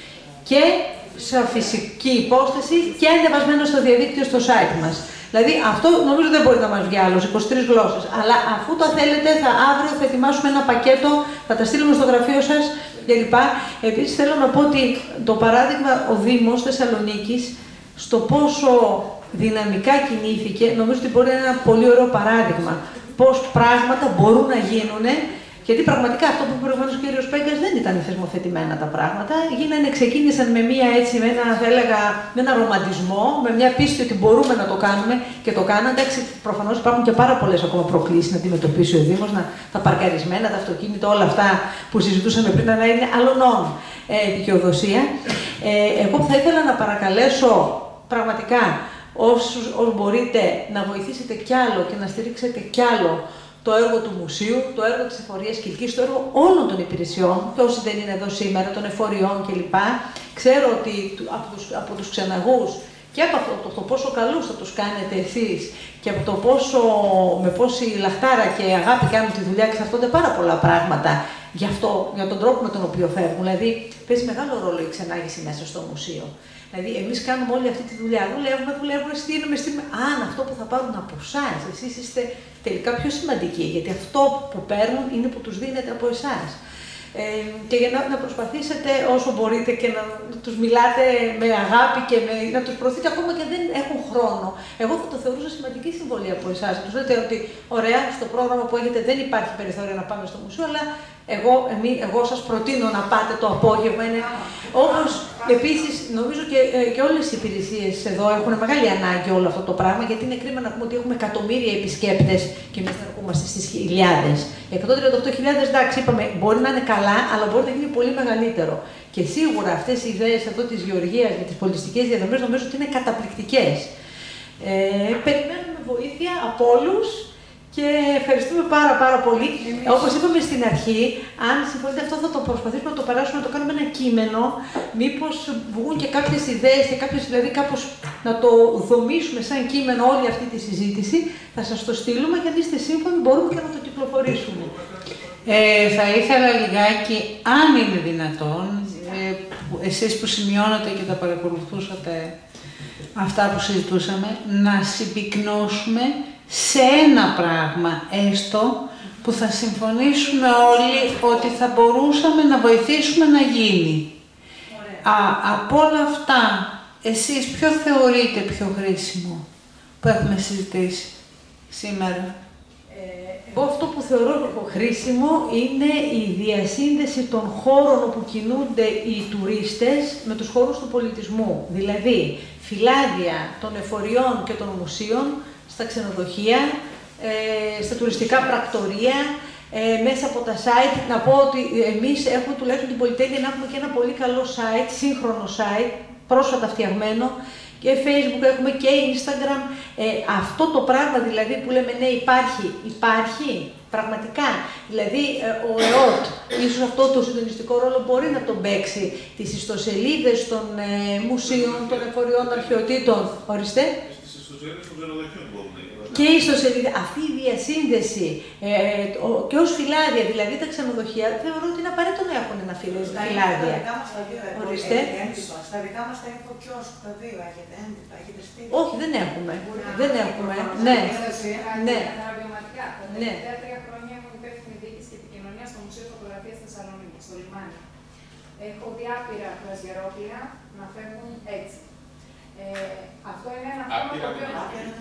Speaker 1: Και σε φυσική υπόσταση και ανεβασμένο στο διαδίκτυο στο site μας. Δηλαδή αυτό νομίζω δεν μπορεί να μας βγει άλλο, είκοσι τρεις γλώσσες. Αλλά αφού το θέλετε, θα, αύριο θα ετοιμάσουμε ένα πακέτο, θα τα στείλουμε στο γραφείο σας κλπ. Επίσης θέλω να πω ότι το παράδειγμα ο Δήμος Θεσσαλονίκης, στο πόσο δυναμικά κινήθηκε, νομίζω ότι μπορεί να είναι ένα πολύ ωραίο παράδειγμα. Πώς πράγματα μπορούν να γίνουν. Γιατί πραγματικά αυτό που είπε προηγουμένως ο κύριος Πέγκας δεν ήταν θεσμοθετημένα τα πράγματα. Γίνανε, ξεκίνησαν με μία έτσι, με ένα, θα έλεγα, με ένα ρομαντισμό, με μια πίστη ότι μπορούμε να το κάνουμε και το κάνανε. Εντάξει, προφανώς υπάρχουν και πάρα πολλές ακόμα προκλήσεις να αντιμετωπίσει ο Δήμος, να, τα παρκαρισμένα, τα αυτοκίνητα, όλα αυτά που συζητούσαμε πριν, να είναι αλλονών ε, δικαιοδοσία. Ε, εγώ θα ήθελα να παρακαλέσω πραγματικά όσους, όσους μπορείτε να βοηθήσετε κι άλλο και να στηρίξετε κι άλλο το έργο του μουσείου, το έργο της εφορίας Κιλκής, το έργο όλων των υπηρεσιών, και όσοι δεν είναι εδώ σήμερα, των εφοριών κλπ. Ξέρω ότι από τους, από τους ξεναγούς και από το, το, το πόσο καλούς θα τους κάνετε εσείς και από το πόσο, με πόση λαχτάρα και αγάπη κάνουν τη δουλειά, εξαρτώνται πάρα πολλά πράγματα γι' αυτό, για τον τρόπο με τον οποίο φεύγουν. Δηλαδή, παίζει μεγάλο ρόλο η ξενάγηση μέσα στο μουσείο. Δηλαδή, εμείς κάνουμε όλη αυτή τη δουλειά. Δουλεύουμε, δουλεύουμε, στείλουμε, στείλουμε. Αν αυτό που θα πάρουν από εσάς, εσείς είστε τελικά πιο σημαντικοί, γιατί αυτό που παίρνουν είναι που τους δίνεται από εσάς. Ε, και για να, να προσπαθήσετε όσο μπορείτε και να τους μιλάτε με αγάπη και με, να τους προωθείτε ακόμα και δεν έχουν χρόνο. Εγώ θα το θεωρούσα σημαντική συμβολή από εσάς. Τους λέτε ότι ωραία, στο πρόγραμμα που έχετε δεν υπάρχει περιθώριο να πάμε στο μουσείο, αλλά εγώ, εμεί, εγώ σας προτείνω να πάτε το απόγευμα. Είναι, όπως επίσης νομίζω και, ε, και όλες οι υπηρεσίες εδώ έχουν μεγάλη ανάγκη όλο αυτό το πράγμα, γιατί είναι κρίμα να πούμε ότι έχουμε εκατομμύρια επισκέπτες και εμείς να ερχόμαστε στις χιλιάδες. Οι εκατόν τριάντα οκτώ χιλιάδες, εντάξει, είπαμε, μπορεί να είναι καλά, αλλά μπορεί να γίνει πολύ μεγαλύτερο. Και σίγουρα αυτές οι ιδέες εδώ της Γεωργίας για τις πολιτιστικές διαδρομές νομίζω ότι είναι καταπληκτικές. Ε, περιμένουμε βοήθεια από όλους. Και ευχαριστούμε πάρα πάρα πολύ. Όπως είπαμε στην αρχή, αν συμφωνείτε αυτό θα το προσπαθήσουμε να το περάσουμε, να το κάνουμε ένα κείμενο, μήπως βγουν και κάποιες ιδέες και κάποιες, δηλαδή κάπως να το δομήσουμε σαν κείμενο όλη αυτή τη συζήτηση, θα σας το στείλουμε και αν είστε σύμφωνοι μπορούμε και να το κυκλοφορήσουμε.
Speaker 12: Ε, θα ήθελα λιγάκι, αν είναι δυνατόν, ε, εσείς που σημειώνατε και τα παρακολουθούσατε αυτά που συζητούσαμε, να συμπυκνώσουμε σε ένα πράγμα έστω που θα συμφωνήσουμε όλοι ότι θα μπορούσαμε να βοηθήσουμε να γίνει. Α, από όλα αυτά, εσείς ποιο θεωρείτε πιο χρήσιμο που έχουμε συζητήσει σήμερα?
Speaker 1: Εγώ αυτό που θεωρώ χρήσιμο είναι η διασύνδεση των χώρων όπου κινούνται οι τουρίστες με τους χώρους του πολιτισμού. Δηλαδή, φυλάδια των εφοριών και των μουσείων στα ξενοδοχεία, ε, στα τουριστικά πρακτορεία, ε, μέσα από τα site. Να πω ότι εμείς έχουμε τουλάχιστον την πολυτέλεια να έχουμε και ένα πολύ καλό site, σύγχρονο site, πρόσφατα φτιαγμένο, και Facebook έχουμε και Instagram. Ε, αυτό το πράγμα δηλαδή που λέμε ναι υπάρχει, υπάρχει πραγματικά. Δηλαδή ε, ο ΕΟΤ, ίσως αυτό το συντονιστικό ρόλο μπορεί να τον παίξει, τις ιστοσελίδες των ε, μουσείων, των εφοριών, αρχαιοτήτων. Ορίστε.
Speaker 2: Στις ιστοσελίδες των ξενοδοχείων μπορούν να
Speaker 1: και η ιστοσελίδα, αυτή η διασύνδεση ε, το, και ως φυλάδια, δηλαδή τα ξενοδοχεία, θεωρώ ότι είναι απαραίτητο να έχουν ένα φύλλο φυλάδια. Ορίστε.
Speaker 12: Στα δικά μας τα έχω κιόσκ, τα δύο έχετε έντυπα, έχετε στείλει.
Speaker 1: Όχι, δεν έχουμε. Δεν έχουμε. Ναι. Ναι.
Speaker 15: Τα τελευταία τρία χρόνια ήμουν υπεύθυνη διοίκηση και επικοινωνία στο Μουσείο Φωτογραφίας Θεσσαλονίκη, στο λιμάνι. Έχω διάπειρα κρουαζιερόπλια να φεύγουν έτσι. Ε, αυτό είναι ένα θέμα το οποίο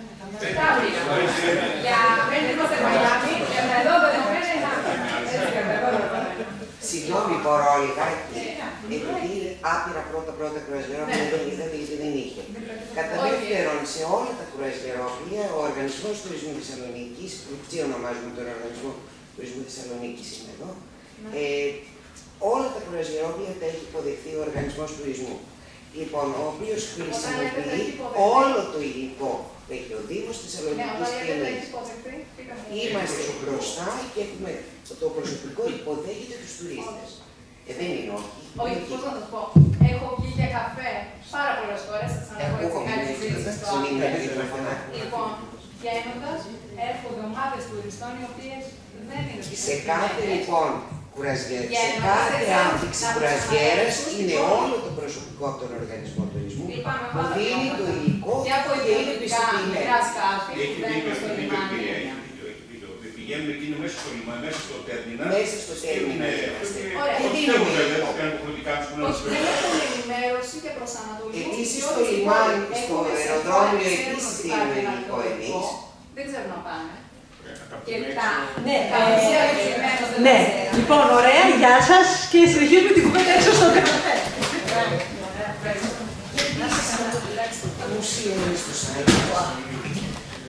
Speaker 15: είναι για μένα είμαστε Μαϊάμι, για τα εδώ δεδομένα είναι άπειρα.
Speaker 19: Συγγνώμη, μπορώ λιγάκι, επειδή άπειρα πρώτα-πρώτα κρουαζιερόπλια δεν είδα γιατί δεν είχε. Κατά δεύτερον, σε όλα τα κρουαζιερόπλια, ο Οργανισμός Τουρισμού Θεσσαλονίκης, που τι ονομάζουμε τον Οργανισμό Τουρισμού Θεσσαλονίκης είναι εδώ, ε, όλα τα κρουαζιερόπλια τα έχει υποδεχθεί ο Οργανισμός Τουρισμού. Λοιπόν, ο οποίος χρησιμοποιεί όλο το υλικό που έχει ο Δήμος Θεσσαλονίκης και εμείς. Είμαστε μπροστά και έχουμε το προσωπικό υποδέχεται τους τουρίστες. Ε, δεν είναι όχι.
Speaker 15: Όχι, πώς να το πω. Έχω βγει για καφέ πάρα πολλές φορές, θα σας ανέβω έτσι κάτι συζήτηση στο άλλο. Λοιπόν, βγαίνοντας, έρχονται ομάδες τουριστών οι οποίες δεν είναι...
Speaker 19: Σε κάθε λοιπόν κουραζιέρα, σε κάθε άφηξη κουραζιέρας είναι όλο το προσωπικό από τον Οργανισμό Τουρισμού που δίνει το υλικό και είναι πιστοποιημένο.
Speaker 14: Πηγαίνουν εκείνοι μέσα στο λιμάνι, μέσα στο τέρμιναλ.
Speaker 19: Μέσα στο τέρμιναλ.
Speaker 15: Ωραία.
Speaker 19: Και δίνουμε υλικό.
Speaker 15: Δεν έχουν ενημέρωση και προσανατολισμό.
Speaker 19: Επίσης στο λιμάνι, στο αεροδρόμιο, επίσης δίνουμε υλικό εμείς.
Speaker 15: Δεν ξέρω να πάνε.
Speaker 1: Και τα... Ναι, ναι, λοιπόν, ωραία, γεια σας και συνεχίζουμε την κουβέντα έξω στον καφέ.
Speaker 19: Τα μουσεία είναι στο site.